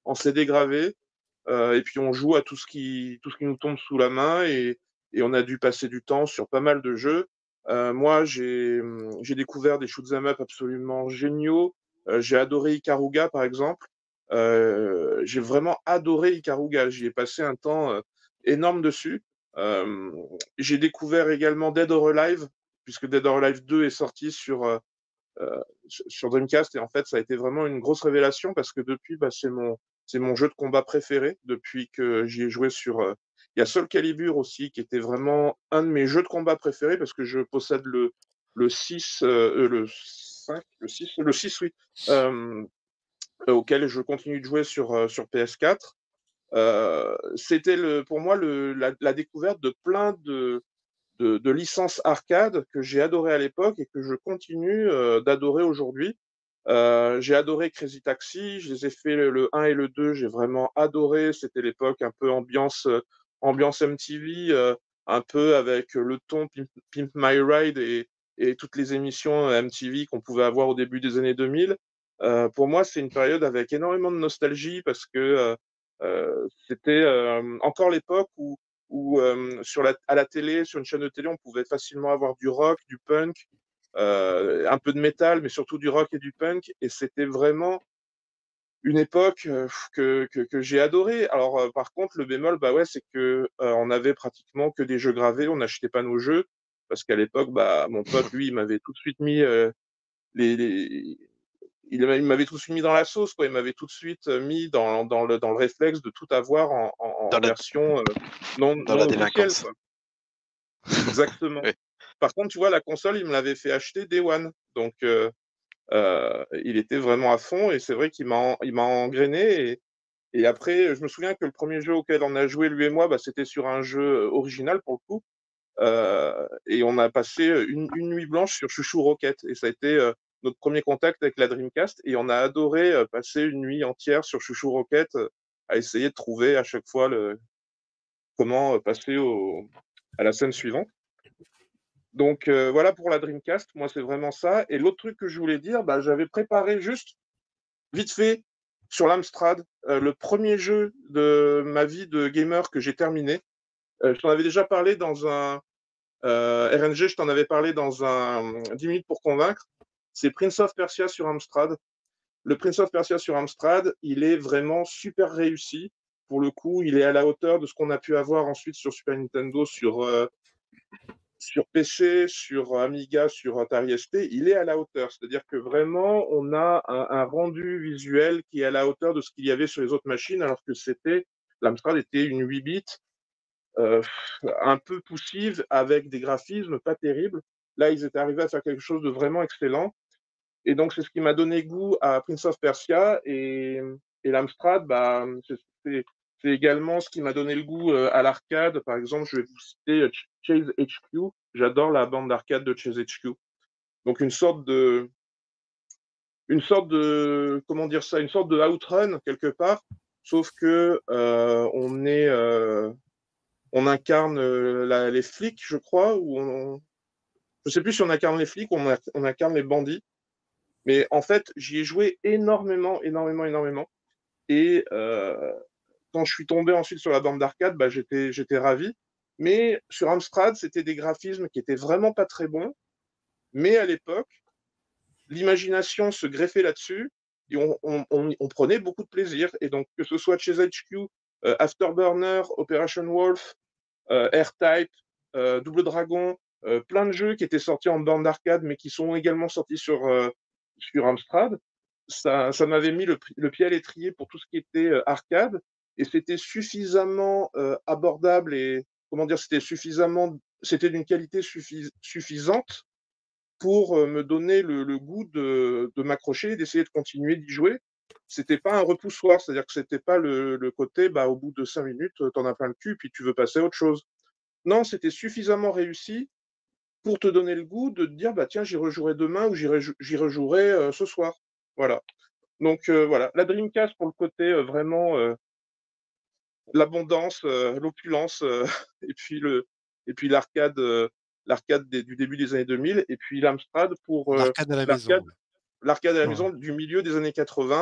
en CD gravé, et puis on joue à tout ce qui nous tombe sous la main, et on a dû passer du temps sur pas mal de jeux. Moi, j'ai découvert des shoot'em up absolument géniaux. J'ai adoré Ikaruga, par exemple. J'ai vraiment adoré Ikaruga. J'y ai passé un temps énorme dessus. J'ai découvert également Dead or Alive, puisque Dead or Alive 2 est sorti sur Dreamcast, et en fait, ça a été vraiment une grosse révélation, parce que depuis, c'est mon jeu de combat préféré depuis que j'y ai joué sur. Il y a Soul Calibur aussi, qui était vraiment un de mes jeux de combat préférés, parce que je possède le 6, le 5, le 6, oui, auquel je continue de jouer sur PS4. C'était pour moi la découverte de plein de licences arcade que j'ai adoré à l'époque et que je continue d'adorer aujourd'hui. J'ai adoré Crazy Taxi, je les ai fait le 1 et le 2, j'ai vraiment adoré. C'était l'époque un peu ambiance MTV, un peu avec le ton Pimp My Ride et toutes les émissions MTV qu'on pouvait avoir au début des années 2000. Pour moi, c'est une période avec énormément de nostalgie, parce que c'était encore l'époque où à la télé, sur une chaîne de télé, on pouvait facilement avoir du rock, du punk, un peu de métal, mais surtout du rock et du punk. Et c'était vraiment une époque que j'ai adoré. Alors, par contre, le bémol, bah ouais, c'est que on avait pratiquement que des jeux gravés, on n'achetait pas nos jeux, parce qu'à l'époque, bah, mon pote, lui, il m'avait tout de suite mis il m'avait tout de suite mis dans la sauce, quoi. Il m'avait tout de suite mis dans le réflexe de tout avoir en version non officielle, quoi. Exactement. Oui. Par contre, tu vois, la console, il me l'avait fait acheter Day One. Donc, il était vraiment à fond, et c'est vrai qu'il m'a engrainé. Et après, je me souviens que le premier jeu auquel on a joué, lui et moi, bah, c'était sur un jeu original pour le coup. Et on a passé une nuit blanche sur Chouchou Rocket. Et ça a été notre premier contact avec la Dreamcast. Et on a adoré passer une nuit entière sur Chouchou Rocket à essayer de trouver à chaque fois comment passer à la scène suivante. Donc voilà pour la Dreamcast, moi c'est vraiment ça. Et l'autre truc que je voulais dire, bah, j'avais préparé juste vite fait sur l'Amstrad le premier jeu de ma vie de gamer que j'ai terminé. Je t'en avais déjà parlé dans un RNG, je t'en avais parlé dans un 10 minutes pour convaincre. C'est Prince of Persia sur Amstrad. Le Prince of Persia sur Amstrad, il est vraiment super réussi. Pour le coup, il est à la hauteur de ce qu'on a pu avoir ensuite sur Super Nintendo, sur PC, sur Amiga, sur Atari ST, il est à la hauteur. C'est-à-dire que vraiment, on a un rendu visuel qui est à la hauteur de ce qu'il y avait sur les autres machines, alors que l'Amstrad était une 8 bits un peu poussive, avec des graphismes pas terribles. Là, ils étaient arrivés à faire quelque chose de vraiment excellent. Et donc, c'est ce qui m'a donné goût à Prince of Persia. Et l'Amstrad, bah, c'est également ce qui m'a donné le goût à l'arcade. Par exemple, je vais vous citer Chase HQ. J'adore la bande d'arcade de Chase HQ. Donc, une sorte de, comment dire ça, une sorte de outrun quelque part, sauf que on incarne les flics, je crois, ou je sais plus si on incarne les flics ou on incarne les bandits. Mais en fait, j'y ai joué énormément. Et quand je suis tombé ensuite sur la bande d'arcade, bah, j'étais ravi. Mais sur Amstrad, c'était des graphismes qui étaient vraiment pas très bons. Mais à l'époque, l'imagination se greffait là-dessus et on prenait beaucoup de plaisir. Et donc, que ce soit Chase HQ, Afterburner, Operation Wolf, R-Type, Double Dragon, plein de jeux qui étaient sortis en bande d'arcade, mais qui sont également sortis sur Amstrad. Ça m'avait mis le pied à l'étrier pour tout ce qui était arcade, et c'était suffisamment abordable et comment dire, c'était d'une qualité suffisante pour me donner le goût de m'accrocher et d'essayer de continuer d'y jouer. C'était pas un repoussoir, c'est-à-dire que c'était pas le côté, bah, au bout de 5 minutes, t'en as plein le cul, puis tu veux passer à autre chose. Non, c'était suffisamment réussi pour te donner le goût de te dire, bah tiens, j'y rejouerai demain ou j'y rejouerai ce soir. Voilà. Donc voilà, la Dreamcast pour le côté vraiment l'abondance, l'opulence, et puis l'arcade du début des années 2000, et puis l'Amstrad pour l'arcade à la maison. l'arcade à la maison du milieu des années 80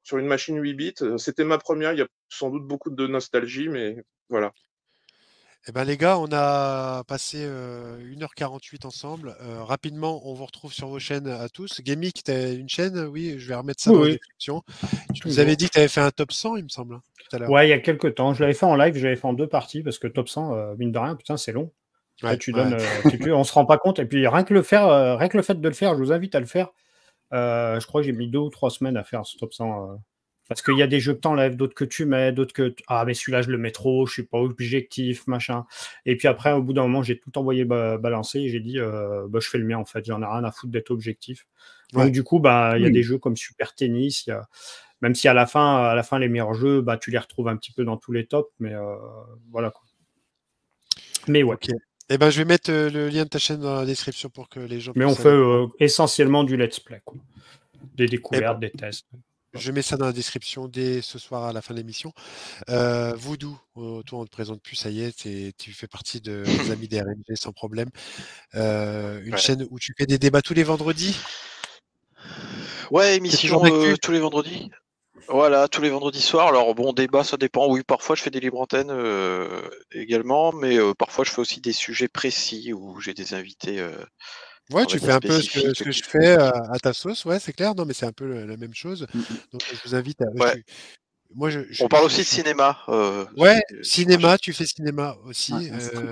sur une machine 8 bits. C'était ma première, il y a sans doute beaucoup de nostalgie, mais voilà. Eh ben les gars, on a passé 1h48 ensemble. Rapidement, on vous retrouve sur vos chaînes à tous. Gamic, tu as une chaîne? Oui, je vais remettre ça dans la description. Tu nous avais dit que tu avais fait un top 100, il me semble, hein, tout à l'heure. Ouais, il y a quelques temps. Je l'avais fait en live, je l'avais fait en 2 parties parce que top 100, mine de rien, putain, c'est long. Ouais, là, tu donnes, on se rend pas compte. Et puis rien que le fait de le faire, je vous invite à le faire. Je crois que j'ai mis 2 ou 3 semaines à faire ce top 100. Parce qu'il y a des jeux que t'enlèves, d'autres que tu mets, d'autres que mais celui-là je le mets trop, je suis pas objectif, machin. Et puis après, au bout d'un moment, j'ai tout envoyé balancer et j'ai dit je fais le mien en fait, j'en ai rien à foutre d'être objectif. Donc du coup, il y a des jeux comme Super Tennis, même si à la fin les meilleurs jeux, tu les retrouves un petit peu dans tous les tops, mais voilà quoi. Mais ouais. Okay. Eh ben, je vais mettre le lien de ta chaîne dans la description pour que les gens. Mais on fait essentiellement du let's play, quoi. Des découvertes, des tests. Je mets ça dans la description dès ce soir à la fin de l'émission. Voodoo, toi on te présente plus, ça y est, tu fais partie des amis des RMG sans problème. Une chaîne où tu fais des débats tous les vendredis. Ouais, émission tous les vendredis. Voilà, tous les vendredis soirs. Alors bon, débat, ça dépend. Oui, parfois je fais des libres antennes également, mais parfois je fais aussi des sujets précis où j'ai des invités. Ouais, tu fais un peu ce que je fais à ta sauce, ouais, c'est clair. Non, mais c'est un peu la même chose. Donc je vous invite à. On parle aussi de cinéma. Ouais, cinéma, tu fais cinéma aussi.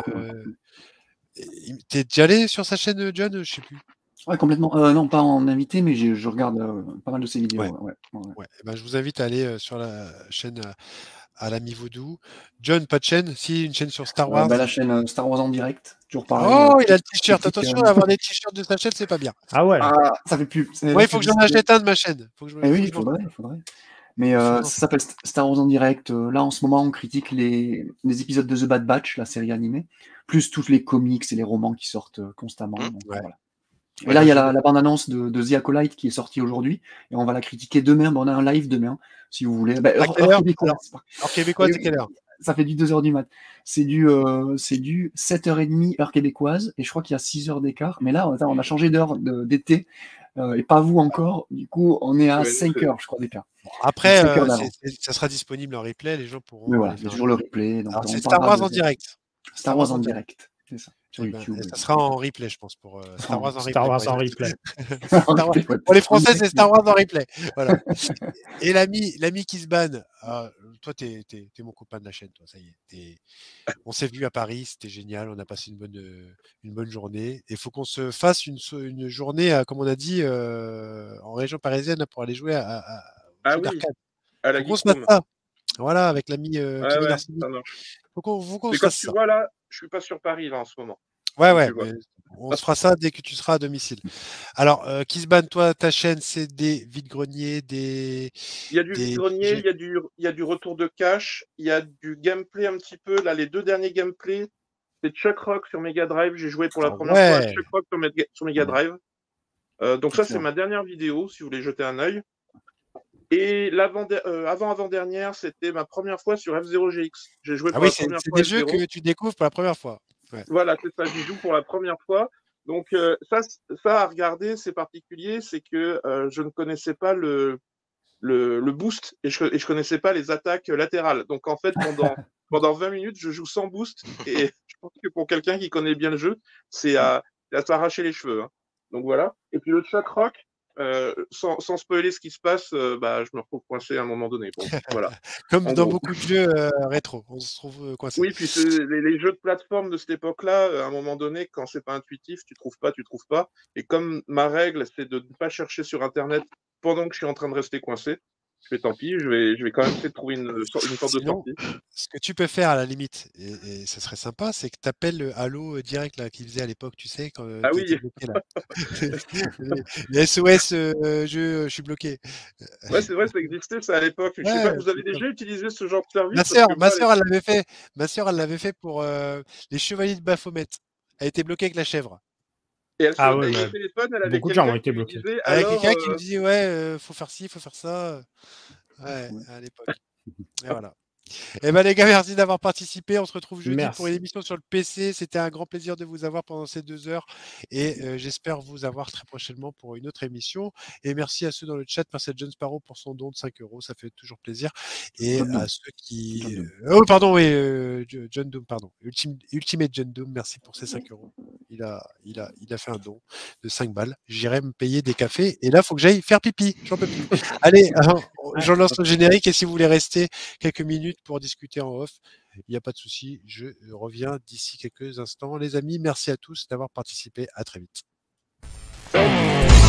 T'es déjà allé sur sa chaîne, John? Je sais plus. Ouais, complètement. Non, pas en invité, mais je regarde pas mal de ses vidéos. Ouais. Ben, je vous invite à aller sur la chaîne à l'ami Voodoo. John, pas de chaîne? Si, une chaîne sur Star Wars. La chaîne Star Wars en direct. Toujours pareil. Oh, il a le t-shirt. Attention, avoir des t-shirts de sa chaîne, c'est pas bien. Ah ouais. Ça fait plus. Ouais, il faut que j'en achète un de ma chaîne. Oui, il faudrait. Mais ça s'appelle Star Wars en direct. Là, en ce moment, on critique les épisodes de The Bad Batch, la série animée, plus tous les comics et les romans qui sortent constamment. Donc, voilà. Et là, il y a la bande-annonce de The Acolyte qui est sortie aujourd'hui, et on va la critiquer demain. On a un live demain, si vous voulez. Heure québécoise, c'est quelle heure? Ça fait du 2h du mat. C'est du 7h30 heure québécoise, et je crois qu'il y a 6 heures d'écart. Mais là, on a changé d'heure d'été, et pas vous encore. Du coup, on est à 5 heures, je crois, d'écart. Après, ça sera disponible en replay, les gens pourront. Mais voilà, il y a toujours le replay. Donc c'est Star Wars en direct. Star Wars en direct, c'est ça. Ça sera en replay, je pense, pour Star Wars en replay. Star Wars en replay. Pour les Français, c'est Star Wars en replay. Voilà. Et l'ami qui se banne, toi, t'es mon copain de la chaîne, toi, ça y est. On s'est vu à Paris, c'était génial, on a passé une bonne journée. Et il faut qu'on se fasse une journée, comme on a dit, en région parisienne pour aller jouer à la Geekscom. Voilà, avec l'ami Kevin Arsini. Faut qu'on se fasse ça. Tu vois, là, je suis pas sur Paris, là, en ce moment. Ouais, on se fera ça dès que tu seras à domicile. Alors, Kisban, toi, ta chaîne, c'est des vide-greniers, Il y a du vide-grenier, il y a du retour de cache, il y a du gameplay un petit peu. Là, les 2 derniers gameplays, c'est Chuck Rock sur Mega Drive. J'ai joué pour la première fois à Chuck Rock sur Mega Drive. Donc ça, c'est ma dernière vidéo, si vous voulez jeter un œil. Et avant-dernière, c'était ma première fois sur F-Zero GX. J'ai joué pour la première fois. C'est des jeux que tu découvres pour la première fois. Ouais. Voilà, c'est ça, j'y joue pour la première fois. Donc ça à regarder, c'est particulier, c'est que je ne connaissais pas le boost et je connaissais pas les attaques latérales. Donc en fait, pendant 20 minutes, je joue sans boost et je pense que pour quelqu'un qui connaît bien le jeu, c'est à s'arracher les cheveux. Hein. Donc voilà. Et puis le Chuck Rock, sans spoiler ce qui se passe, je me retrouve coincé à un moment donné. Bon, voilà. Comme dans beaucoup de jeux rétro, on se trouve coincé. Oui, puis les jeux de plateforme de cette époque-là, à un moment donné, quand c'est pas intuitif, tu trouves pas. Et comme ma règle, c'est de ne pas chercher sur Internet pendant que je suis en train de rester coincé, je fais tant pis, je vais quand même essayer de trouver une sorte de sortie. Ce que tu peux faire à la limite, et ça serait sympa, c'est que tu appelles le Halo direct là qu'il faisait à l'époque, tu sais, quand tu étais bloqué là. Les SOS, je suis bloqué. Ouais, c'est vrai, ça existait ça à l'époque. Je sais pas, vous avez déjà utilisé ce genre de service? Ma sœur, elle l'avait fait. Ma sœur, elle l'avait fait pour les Chevaliers de Baphomet. Elle était bloquée avec la chèvre. Et elle se mettait au téléphone, elle avait beaucoup de gens ont été bloqués. Avec quelqu'un qui me disait faut faire ci, faut faire ça. Ouais, à l'époque. Et voilà. Eh ben les gars, merci d'avoir participé. On se retrouve jeudi Merci. pour une émission sur le PC. C'était un grand plaisir de vous avoir pendant ces 2 heures et j'espère vous avoir très prochainement pour une autre émission. Et merci à ceux dans le chat. Merci à John Sparrow pour son don de 5 €. Ça fait toujours plaisir. Et John Doom. à ceux qui... John Doom. Oh, pardon, oui, John Doom, pardon. Ultimate John Doom, merci pour ces 5 €. Il a fait un don de 5 balles. J'irai me payer des cafés. Et là, il faut que j'aille faire pipi. J'en peux plus. Allez, j'en lance le générique. Et si vous voulez rester quelques minutes pour discuter en off, il n'y a pas de souci. Je reviens d'ici quelques instants. Les amis, merci à tous d'avoir participé. À très vite.